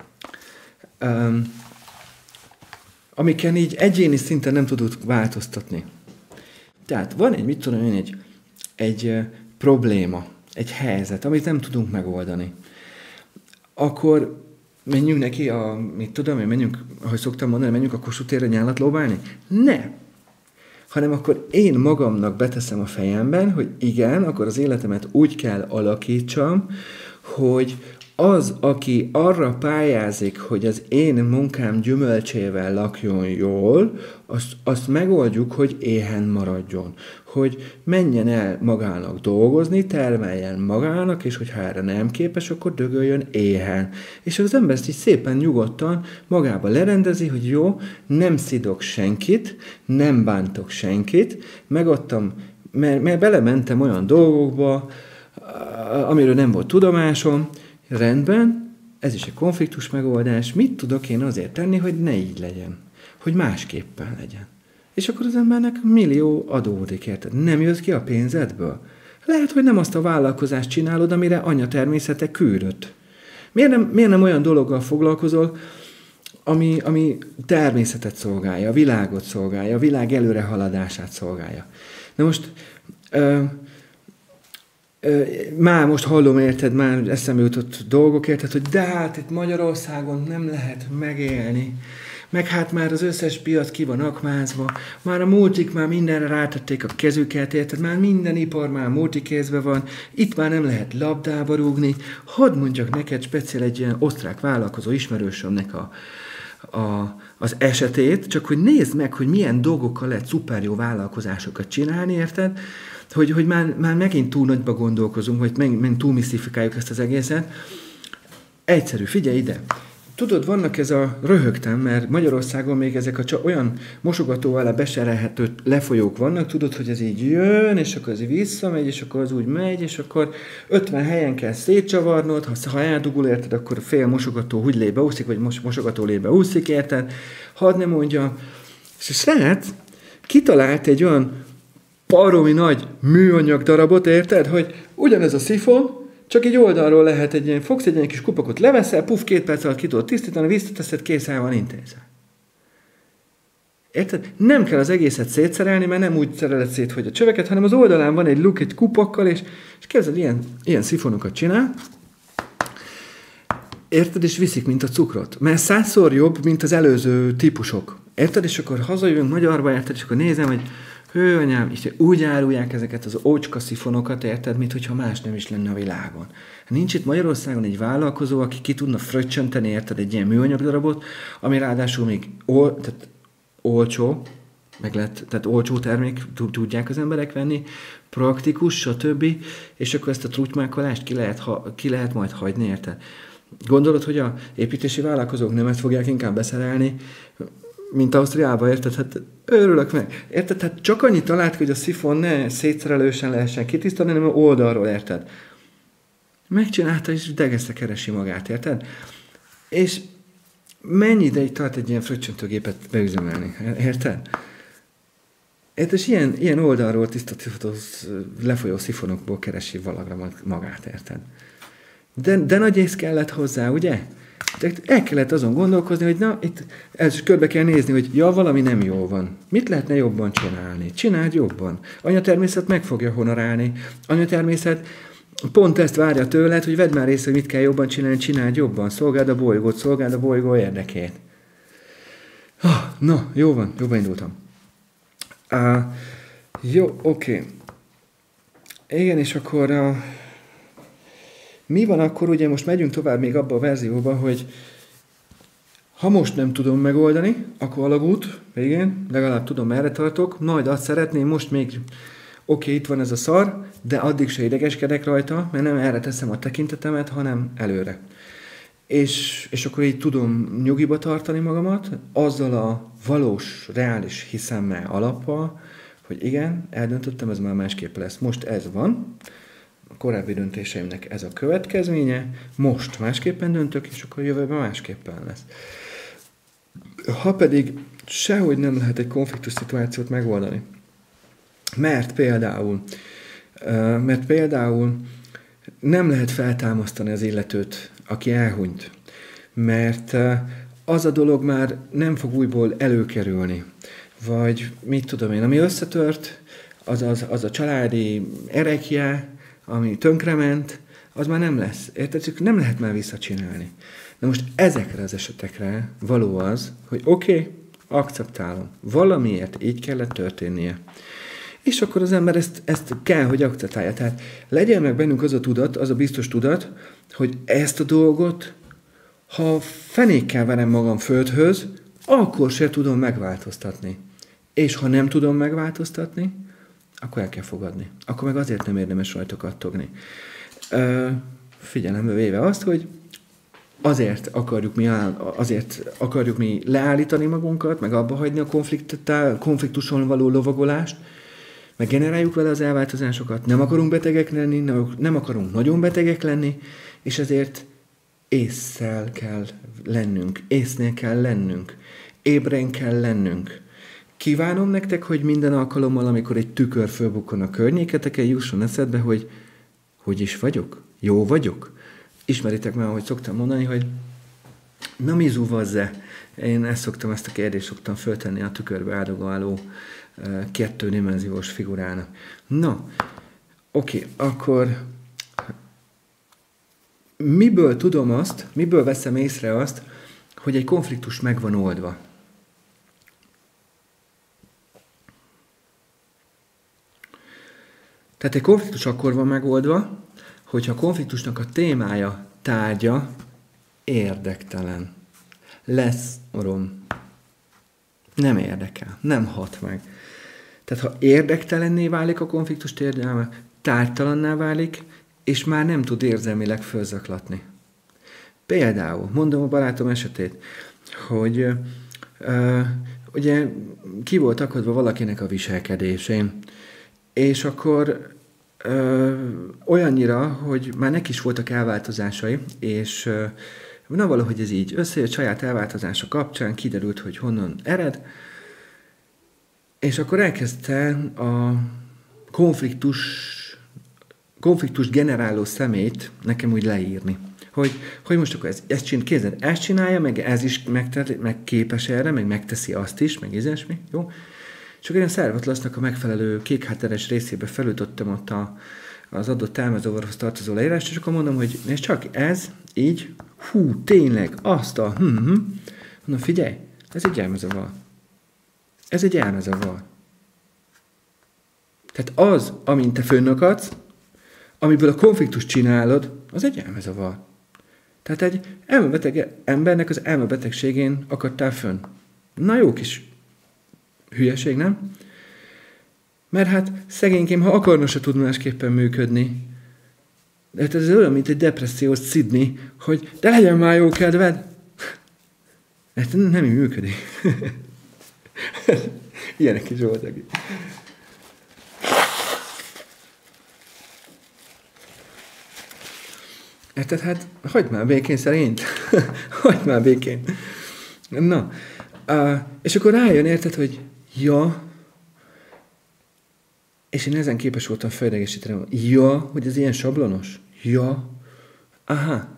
amiken így egyéni szinten nem tudod változtatni. Tehát van egy probléma, egy helyzet, amit nem tudunk megoldani. Akkor menjünk neki menjünk, ahogy szoktam mondani, menjünk a Kossuth térre nyálat lóbálni? Ne! Hanem akkor én magamnak beteszem a fejemben, hogy igen, akkor az életemet úgy kell alakítsam, hogy az, aki arra pályázik, hogy az én munkám gyümölcsével lakjon jól, azt megoldjuk, hogy éhen maradjon. Hogy menjen el magának dolgozni, termeljen magának, és hogyha erre nem képes, akkor dögöljön éhen. És az ember ezt így szépen nyugodtan magába lerendezi, hogy jó, nem szidok senkit, nem bántok senkit, megadtam, mert belementem olyan dolgokba, amiről nem volt tudomásom, rendben, ez is egy konfliktus megoldás, mit tudok én azért tenni, hogy ne így legyen, hogy másképpen legyen. És akkor az embernek millió adódik, érted? Nem jössz ki a pénzedből. Lehet, hogy nem azt a vállalkozást csinálod, amire anyatermészete küldött. Miért nem olyan dologgal foglalkozol, ami természetet szolgálja, a világot szolgálja, a világ előrehaladását szolgálja. Na most... Már most hallom, érted, már eszembe jutott dolgok, érted, hogy de hát itt Magyarországon nem lehet megélni, meg hát már az összes piac ki van akmázva, már a multik már mindenre rátették a kezüket, érted, már minden ipar már multikézbe van, itt már nem lehet labdába rúgni. Hadd mondjak neked speciál egy ilyen osztrák vállalkozó ismerősömnek az esetét, csak hogy nézd meg, hogy milyen dolgokkal lehet szuper jó vállalkozásokat csinálni, érted? Hogy már megint túl nagyba gondolkozunk, vagy megint túl misztifikáljuk ezt az egészet. Egyszerű, figyelj ide! Tudod, vannak röhögtem, mert Magyarországon még ezek olyan mosogató alá beserelhető lefolyók vannak, tudod, hogy ez így jön, és akkor ez így visszamegy, és akkor az úgy megy, és akkor 50 helyen kell szétcsavarnod, ha eldugul, érted, akkor fél mosogató húgylébe úszik, vagy mosogató lébe úszik, érted? Hadd ne mondjam. És a srác kitalált egy olyan baromi nagy műanyag darabot, érted, hogy ugyanez a szifon, csak egy oldalról lehet fogsz egy ilyen kis kupakot, leveszel, 2 perc alatt ki tudod tisztítani, visszateszed, kész el van intézve. Érted? Nem kell az egészet szétszerelni, mert nem úgy szereled szét, hogy a csöveket, hanem az oldalán van egy luk, egy kupakkal, és képzeld, ilyen szifonokat csinál, érted, és viszik, mint a cukrot. Mert 100-szor jobb, mint az előző típusok. Érted? És akkor hazajövünk magyarba, érted, és akkor nézem, hogy hő, anyám, és úgy árulják ezeket az ócska szifonokat, érted, mint hogyha más nem is lenne a világon. Nincs itt Magyarországon egy vállalkozó, aki ki tudna fröccsönteni, érted, egy ilyen műanyag darabot, ami ráadásul még olcsó, tehát olcsó termék, tudják az emberek venni, praktikus, stb. És akkor ezt a trutymákolást ki lehet majd hagyni, érted? Gondolod, hogy a építési vállalkozók nem ezt fogják inkább beszerelni, mint Ausztriába, érted? Hát örülök meg. Érted? Hát csak annyit talált, hogy a szifon ne szétszerelősen lehessen kitisztani, hanem oldalról, érted? Megcsinálta, és degeszre keresi magát, érted? És mennyi ideig tart egy ilyen fröccsöntőgépet beüzemelni, érted? És ilyen oldalról tisztató lefolyó szifonokból keresi valagra magát, érted? De nagy ész kellett hozzá, ugye? El kellett azon gondolkozni, hogy na, itt ezt körbe kell nézni, hogy ja, valami nem jó van. Mit lehetne jobban csinálni? Csináld jobban. Anyatermészet meg fogja honorálni. Anyatermészet pont ezt várja tőled, hogy vedd már részt, hogy mit kell jobban csinálni, csináld jobban. Szolgáld a bolygót, szolgáld a bolygó érdekét. Na, jó van, jobban indultam. Jó, oké. Igen, és akkor... Mi van akkor, ugye most megyünk tovább még abba a verzióba, hogy ha most nem tudom megoldani, akkor alagút, végén, legalább tudom, merre tartok, majd azt szeretném, most még oké, itt van ez a szar, de addig se idegeskedek rajta, mert nem erre teszem a tekintetemet, hanem előre. És akkor így tudom nyugiba tartani magamat, azzal a valós, reális hiszemmel, alappal, hogy igen, eldöntöttem, ez már másképp lesz. Most ez van, a korábbi döntéseimnek ez a következménye, most másképpen döntök, és akkor jövőben másképpen lesz. Ha pedig sehogy nem lehet egy konfliktus szituációt megoldani, mert például nem lehet feltámasztani az illetőt, aki elhunyt, mert az a dolog már nem fog újból előkerülni, vagy mit tudom én, ami összetört, az a családi erekje, ami tönkrement, az már nem lesz. Érted? Csak nem lehet már visszacsinálni. Na most ezekre az esetekre való az, hogy oké, akceptálom. Valamiért így kellett történnie. És akkor az ember ezt kell, hogy akceptálja. Tehát legyen meg bennünk az a tudat, az a biztos tudat, hogy ezt a dolgot, ha fenékkel verem magam földhöz, akkor se tudom megváltoztatni. És ha nem tudom megváltoztatni, akkor el kell fogadni. Akkor meg azért nem érdemes rajta kattogni. Figyelembe véve azt, hogy azért akarjuk mi leállítani magunkat, meg abba hagyni a konfliktuson való lovagolást, meg generáljuk vele az elváltozásokat, nem akarunk betegek lenni, nem akarunk nagyon betegek lenni, és ezért ésszel kell lennünk, észnél kell lennünk, ébren kell lennünk. Kívánom nektek, hogy minden alkalommal, amikor egy tükör fölbukkan a környéketeken, jusson eszedbe, hogy is vagyok, jó vagyok. Ismeritek már, ahogy szoktam mondani, hogy na mi zúvazze? Én ezt a kérdést szoktam föltenni a tükörbe áldogáló 2-dimenziós figurának. Na, oké, akkor miből veszem észre azt, hogy egy konfliktus meg van oldva? Tehát egy konfliktus akkor van megoldva, hogyha a konfliktusnak a témája, tárgya érdektelen. Lesz orom. Nem érdekel. Nem hat meg. Tehát ha érdektelenné válik a konfliktus tárgyalma, tárgytalanná válik, és már nem tud érzelmileg fölzaklatni. Például, mondom a barátom esetét, hogy ugye ki volt akadva valakinek a viselkedésén, és akkor olyannyira, hogy már neki is voltak elváltozásai, és na valahogy ez így összejött saját elváltozása kapcsán, kiderült, hogy honnan ered, és akkor elkezdte a konfliktus generáló szemét nekem úgy leírni. Hogy most akkor ezt csinálja, meg ez is meg képes erre, meg megteszi azt is, meg ilyesmi, jó? És akkor én a szervatlasznak a megfelelő kékhátteres részébe felütöttem ott az adott telmezóvarhoz tartozó leírást, és akkor mondom, hogy és csak ez, így, tényleg, mondom, figyelj, ez egy elmezavar. Ez egy elmezavar. Tehát az, amint te fönnakadsz, amiből a konfliktust csinálod, az egy elmezavar. Tehát egy elmebeteg embernek az elmebetegségén akadtál fönn. Na jó kis hülyeség, nem? Mert hát szegénykém, ha akarna, se tud másképpen működni. De hát ez olyan, mint egy depressziós szidni, hogy de legyen már jó kedved. Ez nem így működik. Ilyenek is voltak. Érted, hát hagyd már békén szerint. Hagyd már békén. Na, és akkor rájön, érted, hogy ja, és én ezen képes voltam felidegesíteni, ja, hogy ez ilyen sablonos. Ja, aha.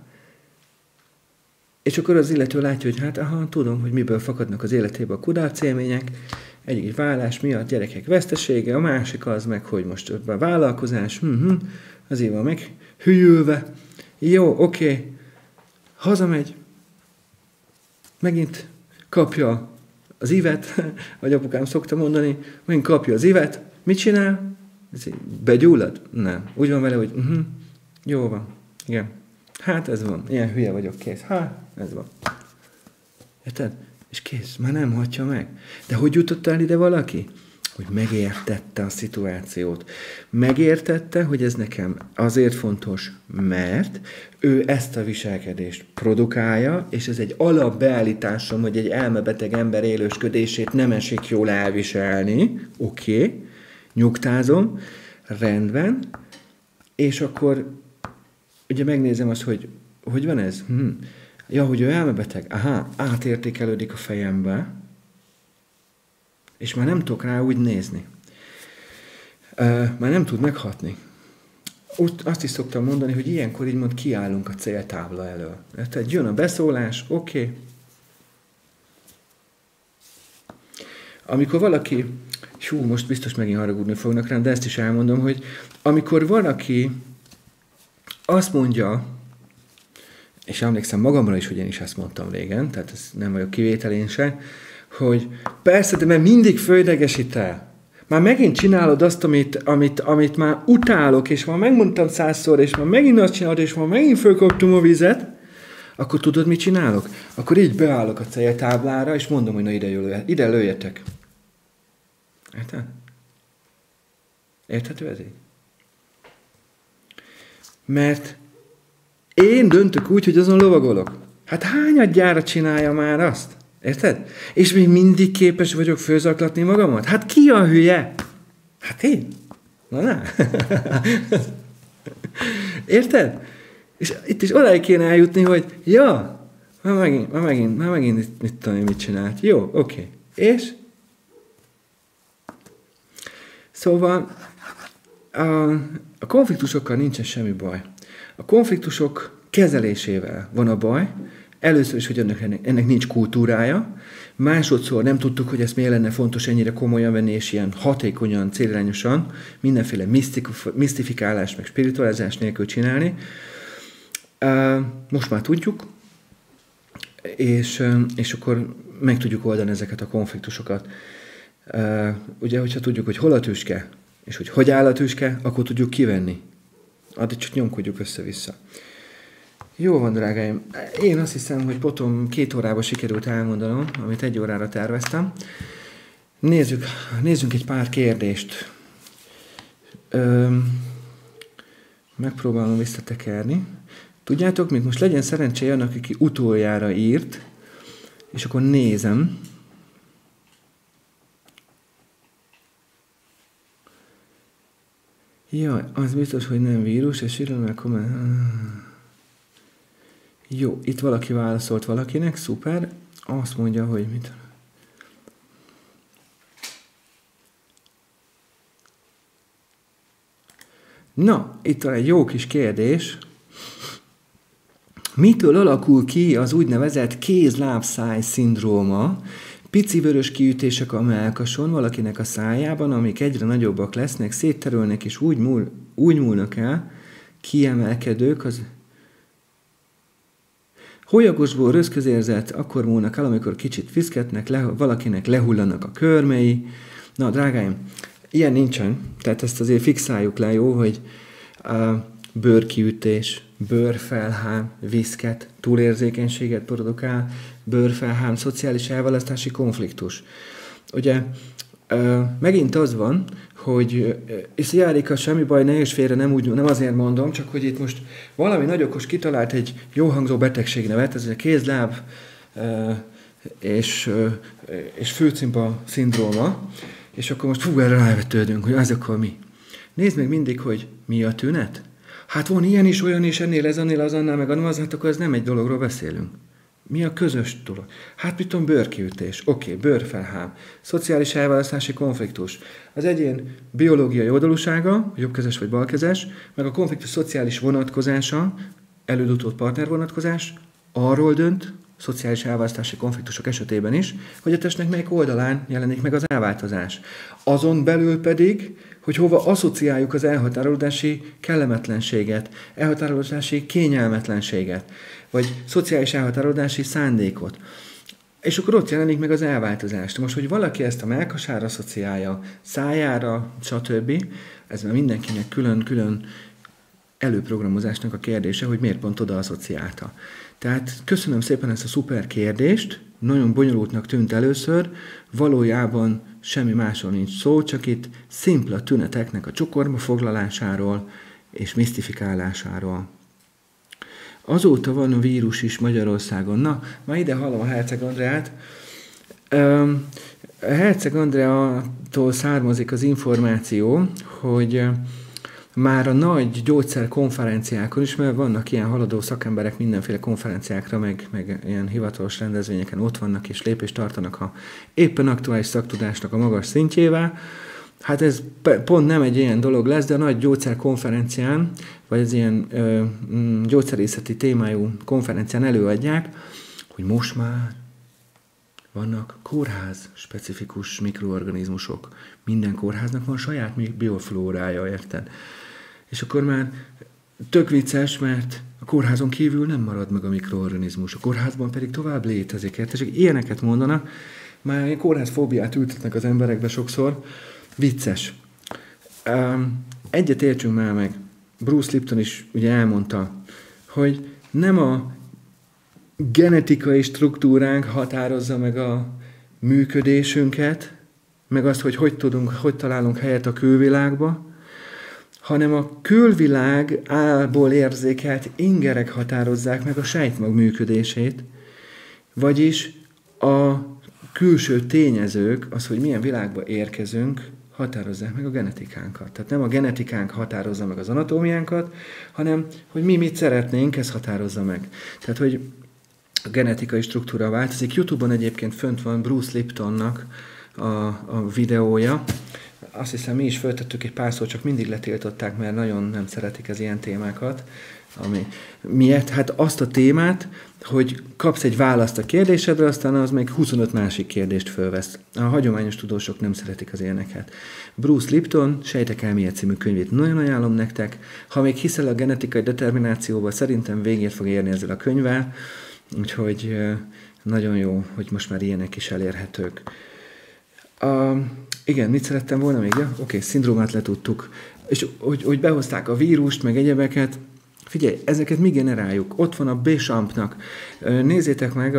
És akkor az illető látja, hogy hát tudom, hogy miből fakadnak az életében a kudarc élmények, egyik vállás miatt gyerekek vesztesége, a másik az meg, hogy most a vállalkozás, azért van meghűlve. Jó, oké, hazamegy, megint kapja az ívet, vagy apukám szokta mondani, megint kapja az ívet, mit csinál? Begyullad? Nem. Úgy van vele, hogy jó van, igen. Hát ez van, ilyen hülye vagyok, kész. Ez van. Érted? És kész, már nem hagyja meg. De hogy jutott el ide valaki? Hogy megértette a szituációt. Megértette, hogy ez nekem azért fontos, mert ő ezt a viselkedést produkálja, és ez egy alapbeállításom, hogy egy elmebeteg ember élősködését nem esik jól elviselni. Oké, nyugtázom, rendben, és akkor ugye megnézem azt, hogy van ez? Ja, hogy ő elmebeteg. Átértékelődik a fejembe, és már nem tudok rá úgy nézni. Már nem tud meghatni. Azt is szoktam mondani, hogy ilyenkor így mond kiállunk a céltábla elől. Tehát jön a beszólás, oké. Amikor valaki, most biztos megint haragudni fognak rám, de ezt is elmondom, hogy amikor valaki azt mondja, és emlékszem magamra is, hogy én is ezt mondtam régen, tehát ez nem vagyok kivételén se, hogy persze, de mert mindig fölidegesít el. már megint csinálod azt, amit már utálok, és már megmondtam 100-szor, és már megint azt csinálod, és már megint fölkaptam a vizet, akkor tudod, mit csinálok? Akkor így beállok a céltáblára, és mondom, hogy na ide lőjetek. Érted? Érthető ez így? Mert én döntök úgy, hogy azon lovagolok. Hát hányadjára csinálja már azt? Érted? És még mindig képes vagyok fölzaklatni magamat? Hát ki a hülye? Hát én. Na. Érted? És itt is odáig kéne eljutni, hogy ja, már megint mit tudom, mit csinált. Jó, oké. És? Szóval a konfliktusokkal nincsen semmi baj. A konfliktusok kezelésével van a baj. Először is, hogy ennek nincs kultúrája. Másodszor nem tudtuk, hogy ezt miért lenne fontos ennyire komolyan venni, és ilyen hatékonyan, célirányosan, mindenféle misztifikálás, meg spiritualizás nélkül csinálni. Most már tudjuk, és akkor meg tudjuk oldani ezeket a konfliktusokat. Ugye, hogyha tudjuk, hogy hol a tüske, és hogy áll a tüske, akkor tudjuk kivenni. Addig csak nyomkodjuk össze-vissza. Jó van, drágáim. Én azt hiszem, hogy potom 2 órában sikerült elmondanom, amit 1 órára terveztem. Nézzünk egy pár kérdést. Megpróbálom visszatekerni. Tudjátok, mint most legyen szerencséje annak, aki utoljára írt, és akkor nézem. Jaj, az biztos, hogy nem vírus, és írom meg komment. Jó, itt valaki válaszolt valakinek, szuper. Azt mondja, hogy mit... Na, itt van egy jó kis kérdés. Mitől alakul ki az úgynevezett kéz-láb-száj szindróma? Pici vörös kiütések a mellkason, valakinek a szájában, amik egyre nagyobbak lesznek, szétterülnek és úgy múlnak el, kiemelkedők az... Hólyagosból röszközérzet akkor múlnak el, amikor kicsit viszketnek, valakinek lehullanak a körmei. Na, drágáim, ilyen nincsen, tehát ezt azért fixáljuk le, jó, hogy bőrkiütés, bőrfelhám, viszket, túlérzékenységet produkál, bőrfelhám, szociális elválasztási konfliktus. Ugye megint az van, hogy és Járika, semmi baj, ne és félre, nem azért mondom, csak hogy itt most valami nagy okos kitalált egy jó hangzó betegségnevet, ez a kézláb és főcimpa szindróma, és akkor most erre rávetődünk, hogy az akkor mi. Nézd meg mindig, hogy mi a tünet. Hát van ilyen is, olyan is, ennél ez, annál az, annál meg az, hát akkor ez nem egy dologról beszélünk. Mi a közös dolog? Hát mit tudom, bőrkiütés, oké, bőrfelhám, szociális elválasztási konfliktus, az egyén biológiai oldalúsága, jobbkezes vagy balkezes, meg a konfliktus szociális vonatkozása, elődutott partner vonatkozás, arról dönt, szociális elválasztási konfliktusok esetében is, hogy a testnek melyik oldalán jelenik meg az elváltozás. Azon belül pedig, hogy hova asszociáljuk az elhatárolódási kellemetlenséget, elhatárolódási kényelmetlenséget, vagy szociális elhatárolódási szándékot. És akkor ott jelenik meg az elváltozást. Most, hogy valaki ezt a mellkasára asszociálja, szájára, stb., ez már mindenkinek külön-külön előprogramozásnak a kérdése, hogy miért pont oda asszociálta. Tehát köszönöm szépen ezt a szuper kérdést, nagyon bonyolultnak tűnt először, valójában semmi másról nincs szó, csak itt szimpla tüneteknek a csokorba foglalásáról és misztifikálásáról. Azóta van a vírus is Magyarországon. Na, már ide hallom a Herceg Andreát. A Herceg Andreától származik az információ, hogy már a nagy gyógyszerkonferenciákon is, mert vannak ilyen haladó szakemberek mindenféle konferenciákra, meg ilyen hivatalos rendezvényeken ott vannak és lépést tartanak a éppen aktuális szaktudásnak a magas szintjével. Hát ez pont nem egy ilyen dolog lesz, de a nagy gyógyszerkonferencián, vagy az ilyen gyógyszerészeti témájú konferencián előadják, hogy most már vannak kórház-specifikus mikroorganizmusok. Minden kórháznak van saját bioflórája, érted? És akkor már tök vicces, mert a kórházon kívül nem marad meg a mikroorganizmus. A kórházban pedig tovább létezik, érted? És ilyeneket mondanak, már kórházfóbiát ültetnek az emberekbe sokszor, Vicces. Egyet értsünk már meg. Bruce Lipton is ugye elmondta, hogy nem a genetikai struktúránk határozza meg a működésünket, meg azt, hogy találunk helyet a külvilágba, hanem a külvilágból érzékelt ingerek határozzák meg a sejtmag működését, vagyis a külső tényezők, az, hogy milyen világba érkezünk, határozzák meg a genetikánkat. Tehát nem a genetikánk határozza meg az anatómiánkat, hanem, hogy mi mit szeretnénk, ez határozza meg. Tehát, hogy a genetikai struktúra változik. YouTube-on egyébként fönt van Bruce Liptonnak a videója. Azt hiszem, mi is föltettük egy párszor, csak mindig letiltották, mert nagyon nem szeretik az ilyen témákat. Miért? Hát azt a témát, hogy kapsz egy választ a kérdésedre, aztán az meg 25 másik kérdést fölvesz. A hagyományos tudósok nem szeretik az ilyeneket. Bruce Lipton Sejtek elméje című könyvét nagyon ajánlom nektek. Ha még hiszel a genetikai determinációba, szerintem végét fog érni ezzel a könyvvel, úgyhogy nagyon jó, hogy most már ilyenek is elérhetők. Igen, mit szerettem volna még? Ja? Oké, szindrómát letudtuk. És hogy behozták a vírust, meg egyebeket. Figyelj, ezeket mi generáljuk? Ott van a Béchampnak. Nézzétek meg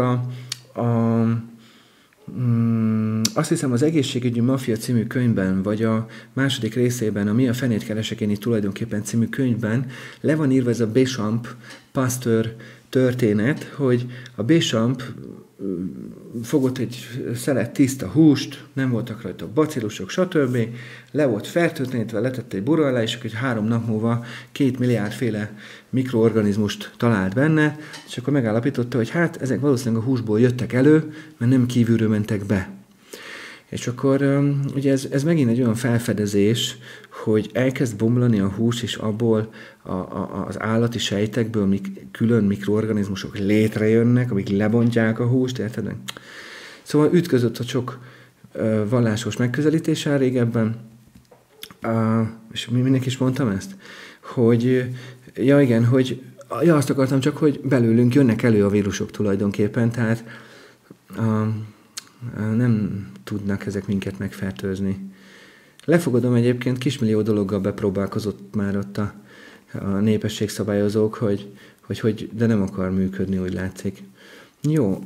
azt hiszem az Egészségügyi Mafia című könyvben, vagy a második részében, a Mi a fenét keresek én itt tulajdonképpen című könyvben le van írva ez a Béchamp Pasteur történet, hogy a Béchamp fogott egy szelet tiszta húst, nem voltak rajta bacillusok, stb. Le volt fertőtlenítve, letette egy burra alá, és akkor 3 nap múlva 2 milliárd féle mikroorganizmust talált benne, és akkor megállapította, hogy hát ezek valószínűleg a húsból jöttek elő, mert nem kívülről mentek be. És akkor ugye ez megint egy olyan felfedezés, hogy elkezd bomlani a hús, és abból az állati sejtekből külön mikroorganizmusok létrejönnek, amik lebontják a húst, érted? Szóval ütközött a sok vallásos megközelítéssel régebben, és mindenki is mondtam ezt, hogy azt akartam csak, hogy belőlünk jönnek elő a vírusok tulajdonképpen, tehát nem tudnak ezek minket megfertőzni. Lefogadom egyébként, kismillió dologgal bepróbálkozott már ott a népességszabályozók, hogy de nem akar működni, úgy látszik. Jó.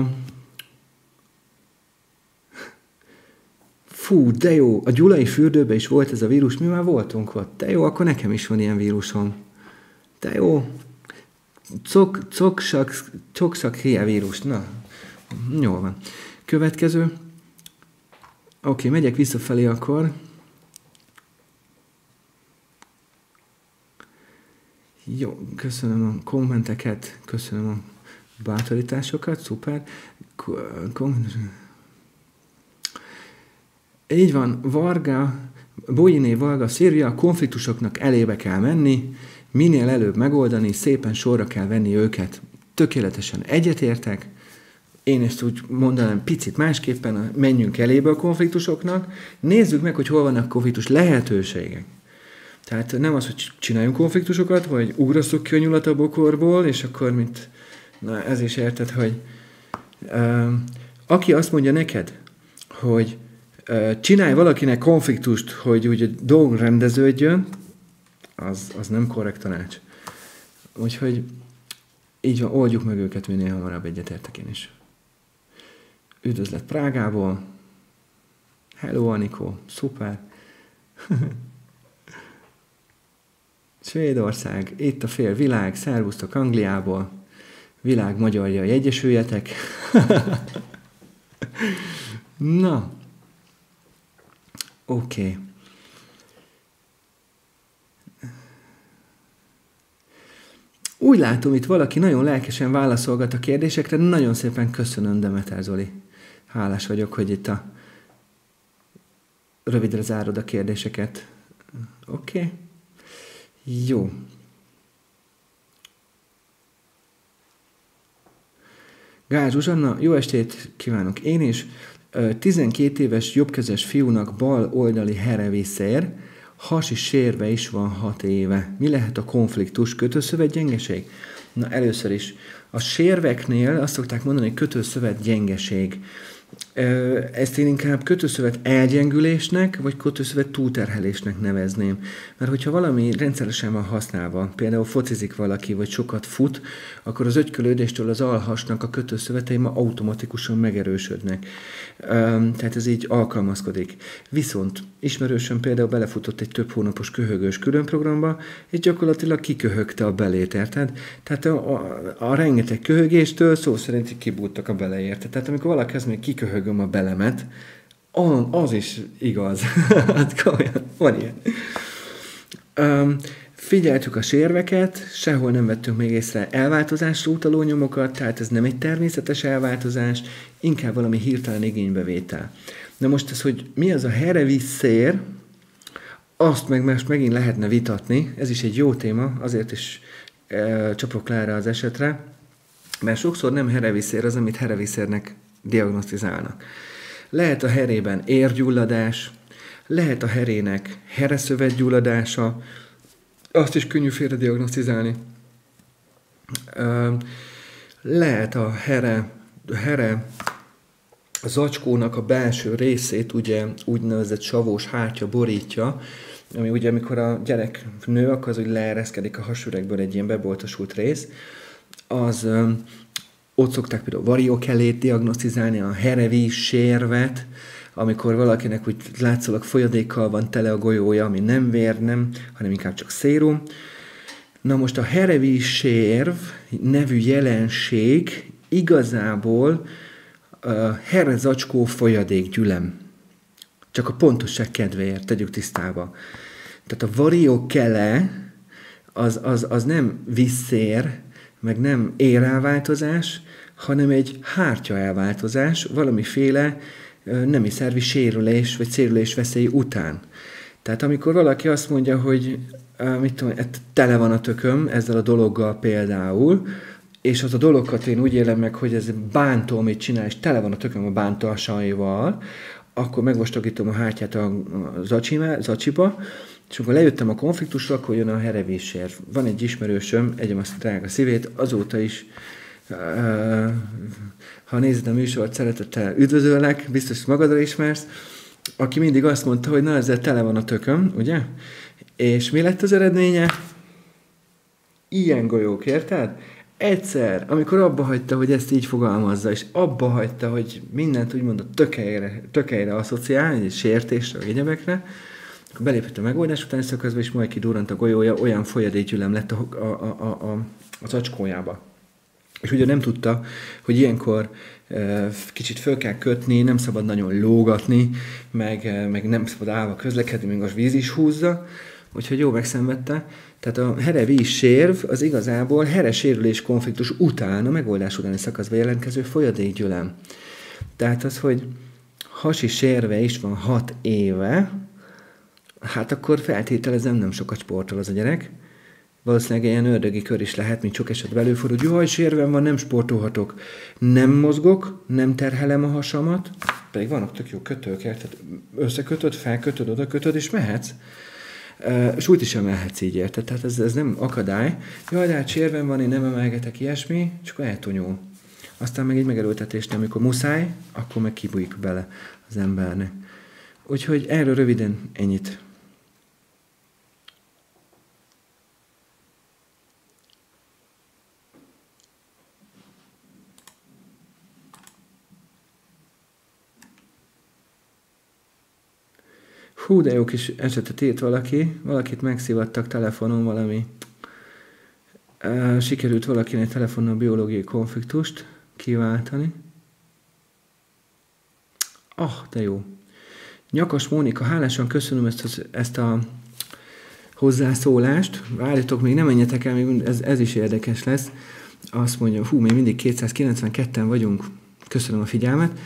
Fú, de jó. A Gyulai fürdőben is volt ez a vírus, mi már voltunk ott. De jó, akkor nekem is van ilyen vírusom. De jó. Coxsackie vírus. Na, jól van. Következő. Oké, megyek visszafelé akkor. Jó, köszönöm a kommenteket, köszönöm a bátorításokat, szuper. Így van, Bolyné Varga Szilvia, a konfliktusoknak elébe kell menni, minél előbb megoldani, szépen sorra kell venni őket. Tökéletesen egyetértek. Én ezt úgy mondanám picit másképpen, menjünk elébe a konfliktusoknak, nézzük meg, hogy hol vannak konfliktus lehetőségek. Tehát nem az, hogy csináljunk konfliktusokat, vagy ugrasszuk ki a nyulat a bokorból, és akkor na ez is érted, hogy aki azt mondja neked, hogy csinálj valakinek konfliktust, hogy úgy a dolg rendeződjön, az nem korrekt tanács. Úgyhogy így van, oldjuk meg őket minél hamarabb, egyetértek én is. Üdvözlet Prágából. Hello, Anikó. Szuper. Svédország. Itt a fél világ. Szervusztok Angliából. Világ magyarjai, egyesüljetek. Na. Oké. Úgy látom, itt valaki nagyon lelkesen válaszolgat a kérdésekre. Nagyon szépen köszönöm, Demeter Zoli. Hálás vagyok, hogy itt rövidre zárod a kérdéseket. Oké. Jó. Gál Zsuzsanna, jó estét kívánok én is. 12 éves jobbkezes fiúnak bal oldali herevészér, hasi sérve is van 6 éve. Mi lehet a konfliktus? Kötőszövet gyengeség? Na először is. A sérveknél azt szokták mondani, hogy kötőszövet gyengeség. Ezt én inkább kötőszövet elgyengülésnek, vagy kötőszövet túlterhelésnek nevezném. Mert hogyha valami rendszeresen van használva, például focizik valaki, vagy sokat fut, akkor az ögykölődéstől az alhasnak a kötőszövetei ma automatikusan megerősödnek. Tehát ez így alkalmazkodik. Viszont ismerősen például belefutott egy több hónapos köhögős különprogramba, és gyakorlatilag kiköhögte a belét, érted? Tehát a rengeteg köhögéstől szó szerint kibújtak a bele, érted? Tehát amikor valaki azt mondja, kiköhögöm a belemet, az is igaz. Hát komolyan, van ilyen. Figyeltük a sérveket, sehol nem vettünk még észre elváltozásra utaló nyomokat, tehát ez nem egy természetes elváltozás, inkább valami hirtelen igénybevétel. Na most ez, hogy mi az a hereviszér, azt meg most megint lehetne vitatni, ez is egy jó téma, azért is csapok le erre az esetre, mert sokszor nem hereviszér az, amit hereviszérnek diagnosztizálnak. Lehet a herében érgyulladás, lehet a herének hereszövetgyulladása, azt is könnyű félrediagnosztizálni. Lehet a here a zacskónak a belső részét ugye úgynevezett savós hártya borítja, ami ugye amikor a gyerek nő, akkor az úgy leereszkedik a hasüregből egy ilyen beboltosult rész, az ott szokták például variókelét diagnosztizálni, a herevíz sérvet, amikor valakinek úgy látszólag folyadékkal van tele a golyója, ami nem vér, nem, hanem inkább csak szérum. Na most a herevíz sérv nevű jelenség igazából herezacskó folyadékgyülem. Csak a pontosság kedvéért tegyük tisztába. Tehát a variókele az nem vízszér, meg nem érelváltozás, hanem egy hártya elváltozás, valamiféle nemi szervi sérülés, vagy sérülés veszély után. Tehát amikor valaki azt mondja, hogy mit tudom, tele van a tököm ezzel a dologgal például, és az a dologkat én úgy élem meg, hogy ez bántó, amit csinál, és tele van a tököm a bántósaival, akkor megvastagítom a hártyát a zacsiba, és amikor lejöttem a konfliktusra, akkor jön a herevízsér. Van egy ismerősöm, egyem azt drága szívét, azóta is, ha nézed a műsort, szeretettel üdvözöllek, biztos magadra ismersz, aki mindig azt mondta, hogy na, ezzel tele van a tököm, ugye? És mi lett az eredménye? Ilyen golyók, érted? Egyszer, amikor abba hagyta, hogy ezt így fogalmazza, és abba hagyta, hogy mindent úgymond a tökeire asszociál, egy sértésre, vagy egyebekre, akkor belépett a megoldás utáni szakaszba, és majd kidurrant a golyója, olyan folyadékgyülem lett az acskójába. És ugye nem tudta, hogy ilyenkor kicsit föl kell kötni, nem szabad nagyon lógatni, meg nem szabad állva közlekedni, még a víz is húzza, úgyhogy jó megszenvedte. Tehát a herevíz sérv az igazából heresérülés konfliktus után, a megoldás utáni szakaszban jelentkező folyadékgyülem. Tehát az, hogy hasi sérve is van 6 éve, hát akkor feltételezem, nem sokat sportol az a gyerek. Valószínűleg ilyen ördögi kör is lehet, mint sok esetben előfordul, hogy jaj, sérvem van, nem sportolhatok. Nem mozgok, nem terhelem a hasamat, pedig vannak tök jó kötők, tehát összekötöd, felkötöd, oda kötöd, és mehetsz. Súlyt is emelhetsz így, érted? Tehát ez nem akadály. Jaj, de hát sérvem van, én nem emelgetek ilyesmi, csak eltonyul. Aztán meg egy megerőltetésnél, amikor muszáj, akkor meg kibújik bele az embernek. Úgyhogy erről röviden ennyit. Hú, de jó kis esetet írt valakit megszivattak telefonon valami. Sikerült valakinek telefonnal biológiai konfliktust kiváltani. De jó. Nyakas Mónika, hálásan köszönöm ezt a hozzászólást. Várjatok, még nem menjetek el, még ez is érdekes lesz. Azt mondja, még mindig 292-en vagyunk. Köszönöm a figyelmet.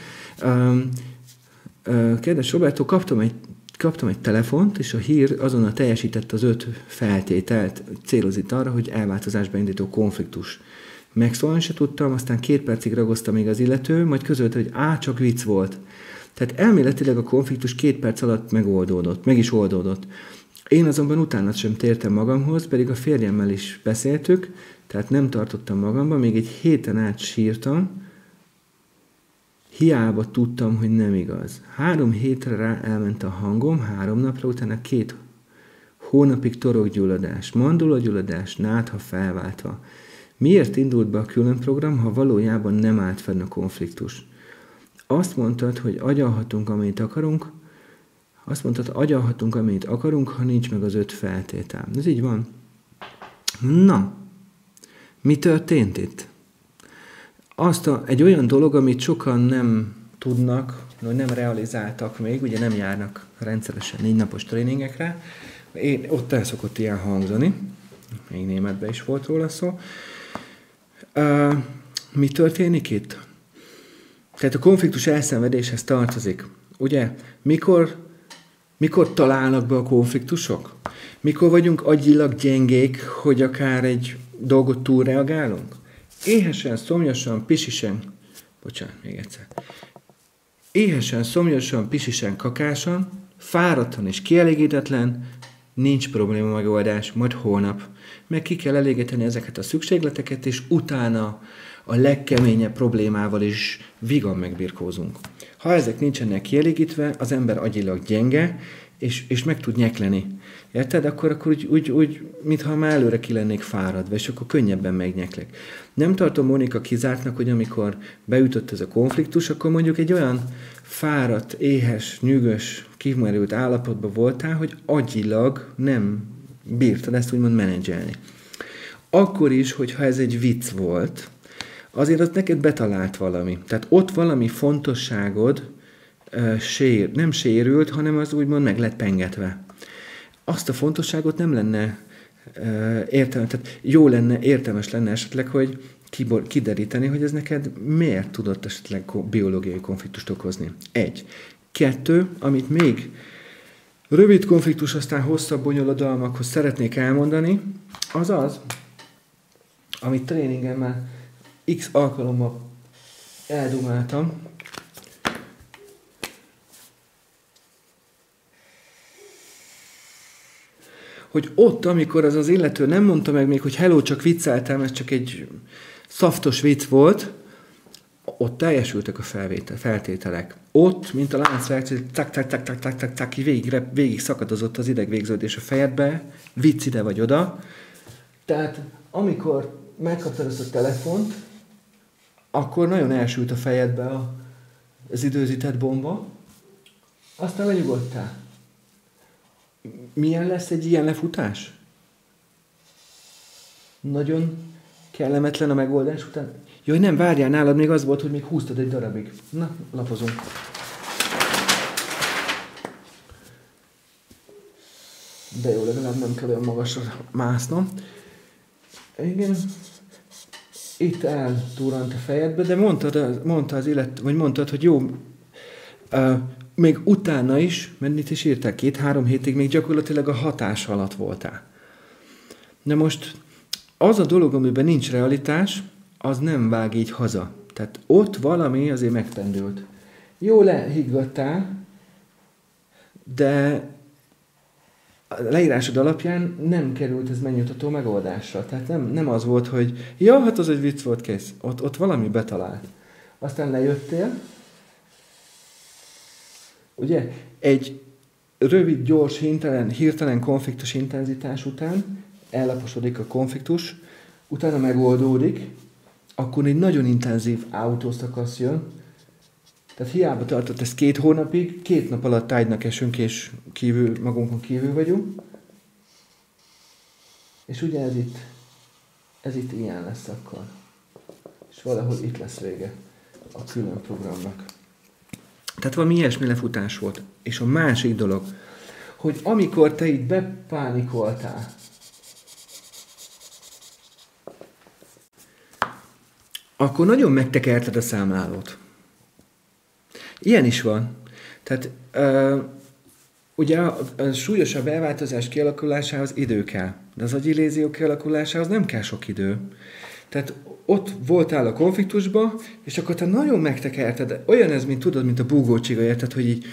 Kedves Roberto, kaptam egy telefont, és a hír azonnal teljesítette az 5 feltételt, célozik arra, hogy elváltozásba indító konfliktus. Megszólalni se tudtam, aztán 2 percig ragozta még az illető, majd közölte, hogy csak vicc volt. Tehát elméletileg a konfliktus 2 perc alatt meg is oldódott. Én azonban utána sem tértem magamhoz, pedig a férjemmel is beszéltük, tehát nem tartottam magamban, még egy héten át sírtam. Hiába tudtam, hogy nem igaz. 3 hétre rá elment a hangom, 3 napra, utána 2 hónapig torokgyulladás, mandulagyulladás, nátha felváltva. Miért indult be a külön program, ha valójában nem állt fenn a konfliktus? Azt mondtad, hogy agyalhatunk, amennyit akarunk, ha nincs meg az 5 feltétel. Ez így van. Na, mi történt itt? Egy olyan dolog, amit sokan nem tudnak, vagy nem realizáltak még, ugye nem járnak rendszeresen 4 napos tréningekre, ott el szokott ilyen hangzani, még németben is volt róla szó. Mi történik itt? Tehát a konfliktus elszenvedéshez tartozik. Ugye, mikor találnak be a konfliktusok? Mikor vagyunk agyilag gyengék, hogy akár egy dolgot túlreagálunk? Éhesen, szomjasan, pisisen, kakásan, fáradtan és kielégítetlen, nincs probléma megoldás, majd holnap. Meg ki kell elégíteni ezeket a szükségleteket, és utána a legkeményebb problémával is vigan megbirkózunk. Ha ezek nincsenek kielégítve, az ember agyilag gyenge, és meg tud nyekleni. Érted? Akkor úgy, mintha már előre ki lennék fáradva, és akkor könnyebben megnyeklek. Nem tartom, Mónika, kizártnak, hogy amikor beütött ez a konfliktus, akkor mondjuk egy olyan fáradt, éhes, nyűgös, kimerült állapotban voltál, hogy agyilag nem bírtad ezt úgymond menedzselni. Akkor is, hogyha ez egy vicc volt, azért az neked betalált valami. Tehát ott valami fontosságod nem sérült, hanem az úgymond meg lett pengetve. Azt a fontosságot nem lenne értelmes lenne esetleg, hogy kideríteni, hogy ez neked miért tudott esetleg biológiai konfliktust okozni. 1. 2, amit még rövid konfliktus, aztán hosszabb bonyolodalmakhoz szeretnék elmondani, az az, amit tréningemmel x alkalommal eldumáltam, hogy ott, amikor az illető nem mondta meg még, hogy hello, csak vicceltem, ez csak egy szaftos vicc volt, ott teljesültek a feltételek. Ott, mint a láncreakció, tak, végig szakadozott az idegvégződés a fejedbe, vicc ide vagy oda. Tehát amikor megkaptad ezt a telefont, akkor nagyon elsült a fejedbe az időzített bomba, aztán lenyugodtál. Milyen lesz egy ilyen lefutás? Nagyon kellemetlen a megoldás után. Jaj, nem, várjál, nálad még az volt, hogy még húztad egy darabig. Na, lapozunk. De jó, legalább nem kell olyan magasra másznom. Igen, itt eltúrant a fejedbe, de mondtad, hogy jó, még utána is, mert itt is írták 2-3 hétig, még gyakorlatilag a hatás alatt voltál. De most az a dolog, amiben nincs realitás, az nem vág így haza. Tehát ott valami azért megpendült. Jó lehiggadtál, de a leírásod alapján nem került ez megnyugtató megoldásra. Tehát nem az volt, hogy ja, hát az egy vicc volt, kész. Ott valami betalált. Aztán lejöttél, ugye, egy rövid, gyors, hirtelen konfliktus intenzitás után ellaposodik a konfliktus, utána megoldódik, akkor egy nagyon intenzív autószakasz jön, tehát hiába tartott ez 2 hónapig, 2 nap alatt ágynak esünk, és magunkon kívül vagyunk. És ugye ez itt ilyen lesz akkor. És valahol itt lesz vége a külön programnak. Tehát valami ilyesmi lefutás volt. És a másik dolog, hogy amikor te itt bepánikoltál, akkor nagyon megtekerted a számlálót. Ilyen is van. Tehát ugye a súlyosabb elváltozás kialakulásához idő kell, de az agyi lézió kialakulásához nem kell sok idő. Tehát ott voltál a konfliktusba, és akkor te nagyon megtekerted. Olyan ez, mint a búgócsiga, érted, hogy így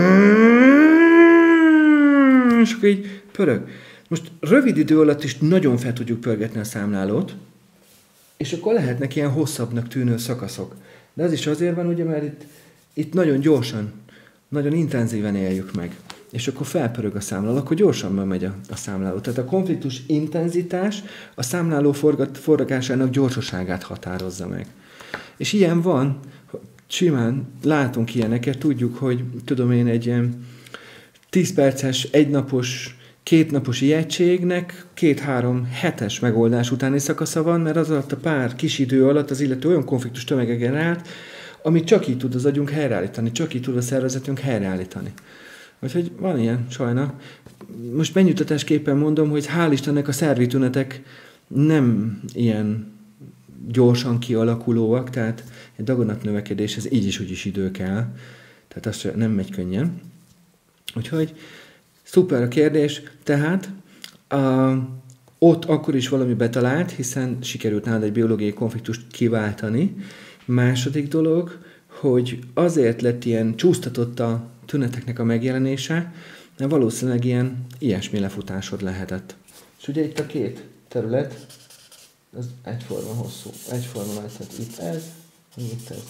és akkor így pörög. Most rövid idő alatt is nagyon fel tudjuk pörgetni a számlálót, és akkor lehetnek ilyen hosszabbnak tűnő szakaszok. De az is azért van, ugye, mert itt nagyon gyorsan, nagyon intenzíven éljük meg. És akkor felpörög a számláló, akkor gyorsan megy a számláló. Tehát a konfliktus intenzitás a számláló forgatásának gyorsaságát határozza meg. És ilyen van, simán látunk ilyeneket, tudjuk, hogy tudom én egy ilyen 10 perces, egynapos, 2 napos ijegységnek 2-3 hetes megoldás utáni szakasza van, mert az alatt a pár kis idő alatt az illető olyan konfliktus tömege generált, amit csak így tud az agyunk helyreállítani, csak így tud a szervezetünk helyreállítani. Úgyhogy van ilyen, sajna. Most benyújtatásképpen mondom, hogy hál' Istennek a szervi tünetek nem ilyen gyorsan kialakulóak, tehát egy daganatnövekedéshez így is úgy is idő kell, tehát az nem megy könnyen. Úgyhogy szuper a kérdés, tehát ott akkor is valami betalált, hiszen sikerült nálad egy biológiai konfliktust kiváltani. Második dolog, hogy azért lett ilyen csúsztatott a tüneteknek a megjelenése, mert valószínűleg ilyesmi lefutásod lehetett. És ugye itt a 2 terület, az egyforma hosszú, egyforma nagy, tehát itt ez, itt ez.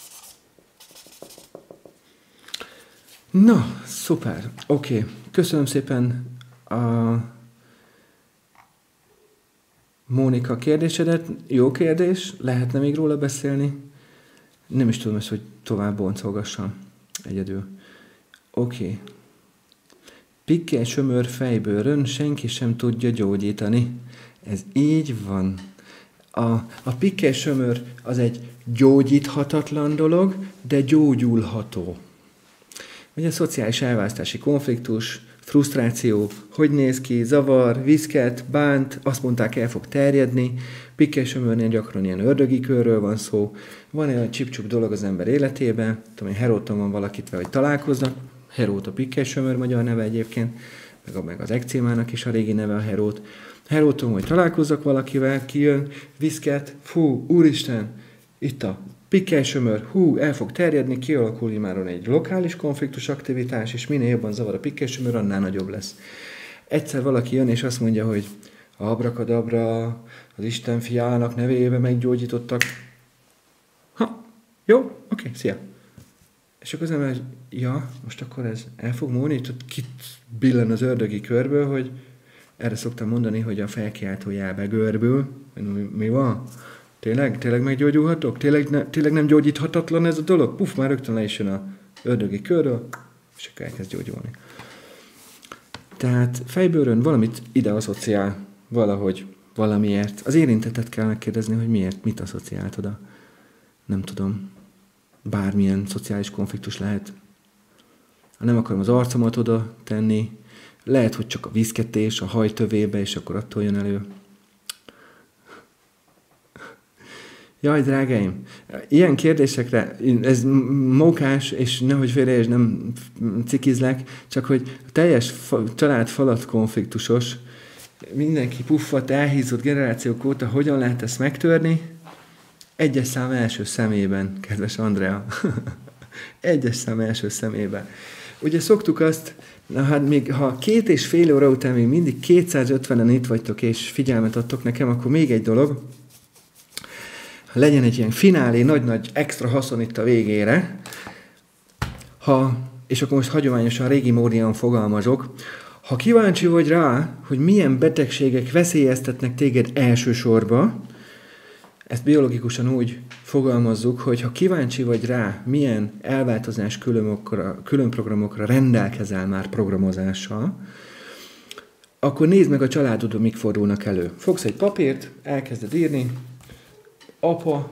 Na, szuper, oké. Köszönöm szépen a Mónika kérdésedet. Jó kérdés, lehetne még róla beszélni. Nem is tudom ezt, hogy tovább boncolgassam egyedül. Oké. Pikkely sömör fejbőrön senki sem tudja gyógyítani. Ez így van. A pikkely sömör az egy gyógyíthatatlan dolog, de gyógyulható. Ugye a szociális elválasztási konfliktus, frusztráció, hogy néz ki, zavar, viszket, bánt, azt mondták, el fog terjedni. Pikkely sömörnél gyakran ilyen ördögi körről van szó. Van egy csipcsup dolog az ember életében, tudom én, heróton van valakit, hogy találkoznak. Herót a pikkely sömör magyar neve egyébként, meg az ekcémának is a régi neve a herót. Heróton, hogy találkozzak valakivel, kijön, viszket, fú, úristen, itt a pikkely sömör, el fog terjedni, kialakul imáron egy lokális konfliktus aktivitás, és minél jobban zavar a pikkely sömör, annál nagyobb lesz. Egyszer valaki jön, és azt mondja, hogy abrakadabra, az Isten fiának nevébe meggyógyítottak. Jó, oké, szia. És akkor az ember, ja, most akkor ez el fog múlni, tudod, kit billen az ördögi körből, hogy erre szoktam mondani, hogy a felkiáltó jelbe görbül. Mi van? Tényleg meggyógyulhatok? Tényleg nem gyógyíthatatlan ez a dolog? Puff, már rögtön le is jön a ördögi körről, és akkor elkezd gyógyulni. Tehát fejbőrön valamit ide asszociál valahogy, valamiért. Az érintettet kell megkérdezni, hogy miért, mit asszociált oda. Nem tudom. Bármilyen szociális konfliktus lehet. Ha nem akarom az arcomat oda tenni, lehet, hogy csak a viszketés a hajtövébe, és akkor attól jön elő. Jaj, drágáim, ilyen kérdésekre, ez mókás, és nehogy félreérts, nem cikizlek, csak hogy a teljes család falat konfliktusos, mindenki puffat, elhízott generációk óta, hogyan lehet ezt megtörni? Egyes szám első szemében, kedves Andrea. Egyes szám első szemében. Ugye szoktuk azt, na hát még ha 2,5 óra után még mindig 250-en itt vagytok, és figyelmet adtok nekem, akkor még egy dolog, legyen egy ilyen finálé, nagy-nagy extra haszon itt a végére, és akkor most hagyományosan régi módian fogalmazok, ha kíváncsi vagy rá, hogy milyen betegségek veszélyeztetnek téged elsősorban, ezt biológikusan úgy fogalmazzuk, hogy ha kíváncsi vagy rá, milyen elváltozás külön programokra rendelkezel már programozással, akkor nézd meg a családodon, mik fordulnak elő. Fogsz egy papírt, elkezded írni, apa,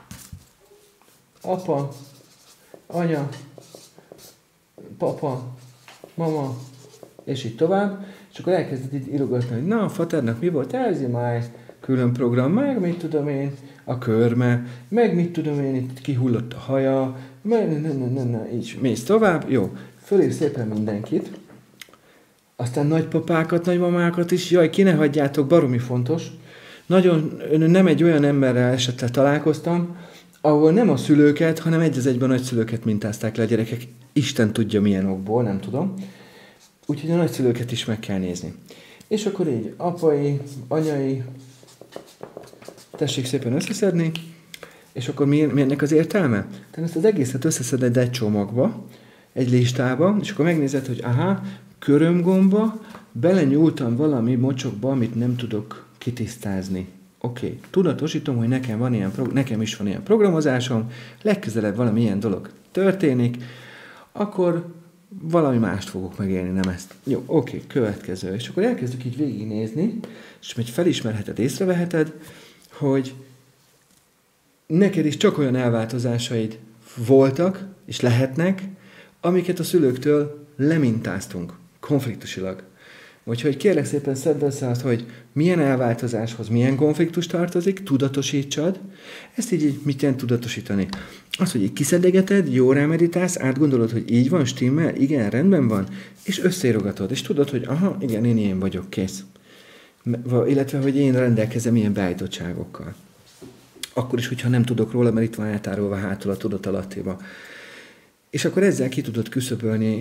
anya, papa, mama, és így tovább, és akkor elkezded így írogatni, hogy na, a faternak mi volt? Ez már külön program, meg mit tudom én, a körme, meg mit tudom én, itt kihullott a haja, így mész tovább, jó, fölír szépen mindenkit, aztán nagypapákat, nagymamákat is, jaj, ki ne hagyjátok, baromi fontos, nagyon nem egy olyan emberrel esetleg találkoztam, ahol nem a szülőket, hanem egy az egyben a nagyszülőket mintázták le a gyerekek. Isten tudja milyen okból, nem tudom. Úgyhogy a nagyszülőket is meg kell nézni. És akkor így apai, anyai, tessék szépen összeszedni, És akkor mi ennek az értelme? Tehát ezt az egészet összeszeded egy csomagba, egy listába, és akkor megnézed, hogy körömgomba belenyúltam valami mocsokba, amit nem tudok kitisztázni. Oké, tudatosítom, hogy nekem is van ilyen programozásom, legközelebb valami ilyen dolog történik, akkor valami mást fogok megélni, nem ezt. Jó, oké, következő. És akkor elkezdjük így végignézni, és majd felismerheted, észreveheted, hogy neked is csak olyan elváltozásaid voltak, és lehetnek, amiket a szülőktől lemintáztunk, konfliktusilag. Úgyhogy kérlek szépen szedd össze azt, hogy milyen elváltozáshoz milyen konfliktus tartozik, tudatosítsad. Ezt így mit jelent tudatosítani? Az, hogy így kiszedegeted, jó rámeditálsz, átgondolod, hogy így van, stimmel, igen, rendben van, és összeírogatod, és tudod, hogy igen, én ilyen vagyok, kész. Illetve, hogy én rendelkezem ilyen beállítottságokkal. Akkor is, hogyha nem tudok róla, mert itt van eltárolva hátul a tudatalattiba. És akkor ezzel ki tudod küszöbölni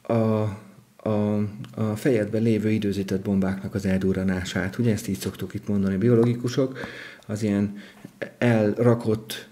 a fejedben lévő időzített bombáknak az eldurranását. Ugye ezt így szoktuk itt mondani biológikusok, az ilyen elrakott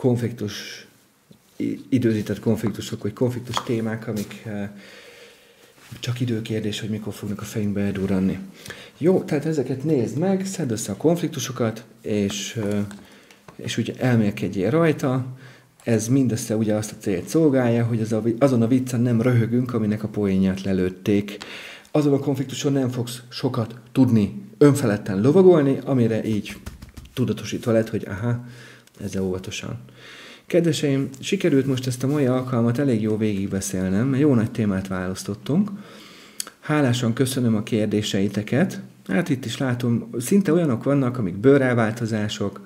időzített konfliktusok, vagy konfliktus témák, amik csak időkérdés, hogy mikor fognak a fejünkbe eldurranni. Jó, tehát ezeket nézd meg, szedd össze a konfliktusokat, és úgy elmélkedjél rajta. Ez mindössze ugye azt a célt szolgálja, hogy azon a viccen nem röhögünk, aminek a poénját lelőtték. Azon a konfliktuson nem fogsz sokat tudni önfeledten lovagolni, amire így tudatosítva lett, hogy ezzel óvatosan. Kedveseim, sikerült most ezt a mai alkalmat elég jó végigbeszélnem, mert jó nagy témát választottunk. Hálásan köszönöm a kérdéseiteket. Hát itt is látom, szinte olyanok vannak, amik bőrelváltozások.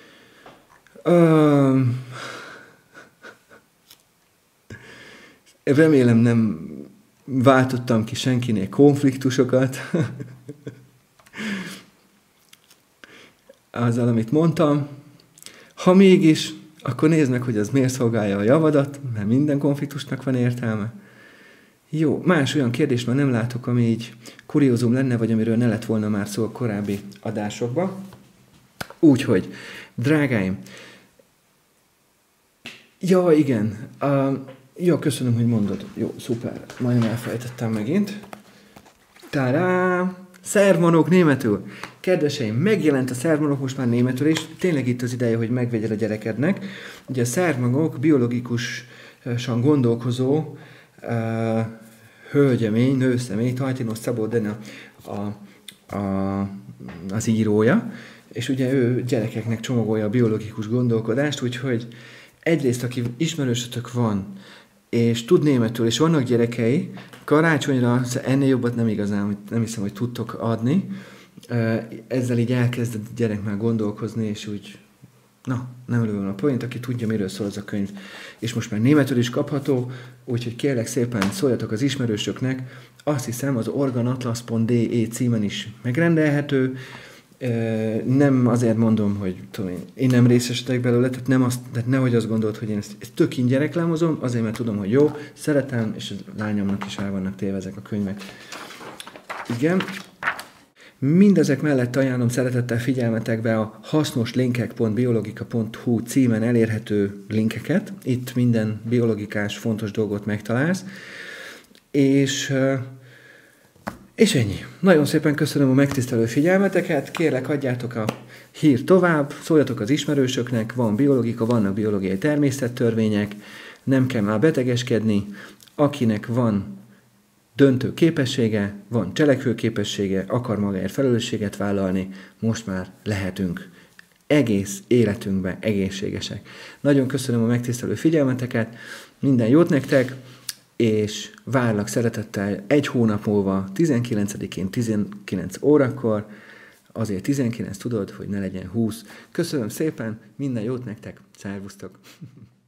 Remélem nem váltottam ki senkinél konfliktusokat azzal, amit mondtam. Ha mégis, akkor nézd meg, hogy az miért szolgálja a javadat, mert minden konfliktusnak van értelme. Jó, más olyan kérdést már nem látok, ami így kuriózum lenne, vagy amiről ne lett volna már szó a korábbi adásokban. Úgyhogy, drágáim, ja, igen, ja, köszönöm, hogy mondod. Jó, szuper, majdnem elfelejtettem megint. Tárá! Szervmanok németül. Kedveseim, megjelent a szervmanok most már németül, és tényleg itt az ideje, hogy megvegyél a gyerekednek. Ugye a szervmanok biológikusan gondolkozó hölgyemény, nőszemély, Tajtinos Szabóden az írója, és ugye ő gyerekeknek csomagolja a biológikus gondolkodást, úgyhogy egyrészt, aki ismerősötök van, és tud németül, és vannak gyerekei, karácsonyra ennél jobbat nem igazán, nem hiszem, hogy tudtok adni. Ezzel így elkezd a gyerek már gondolkozni, és úgy, nem lövöm a point, aki tudja, miről szól az a könyv. És most már németül is kapható, úgyhogy kérlek szépen szóljatok az ismerősöknek. Azt hiszem, az organatlas.de címen is megrendelhető. Nem azért mondom, hogy én nem részesítek belőle, tehát nehogy azt gondolt, hogy én ezt tök ingyen reklámozom, azért, mert tudom, hogy jó, szeretem, és a lányomnak is el vannak téve ezek a könyvek. Igen. Mindezek mellett ajánlom szeretettel figyelmetekbe a hasznoslinkek.biologika.hu címen elérhető linkeket. Itt minden biologikás fontos dolgot megtalálsz. És ennyi. Nagyon szépen köszönöm a megtisztelő figyelmeteket. Kérlek, adjátok a hírt tovább, szóljatok az ismerősöknek, van biológika, vannak biológiai természettörvények, nem kell már betegeskedni. Akinek van döntő képessége, van cselekvő képessége, akar magáért felelősséget vállalni, most már lehetünk egész életünkben egészségesek. Nagyon köszönöm a megtisztelő figyelmeteket, minden jót nektek, és várlak szeretettel egy hónap múlva, 19-én 19 órakor, azért 19 tudod, hogy ne legyen 20. Köszönöm szépen, minden jót nektek, szervusztok!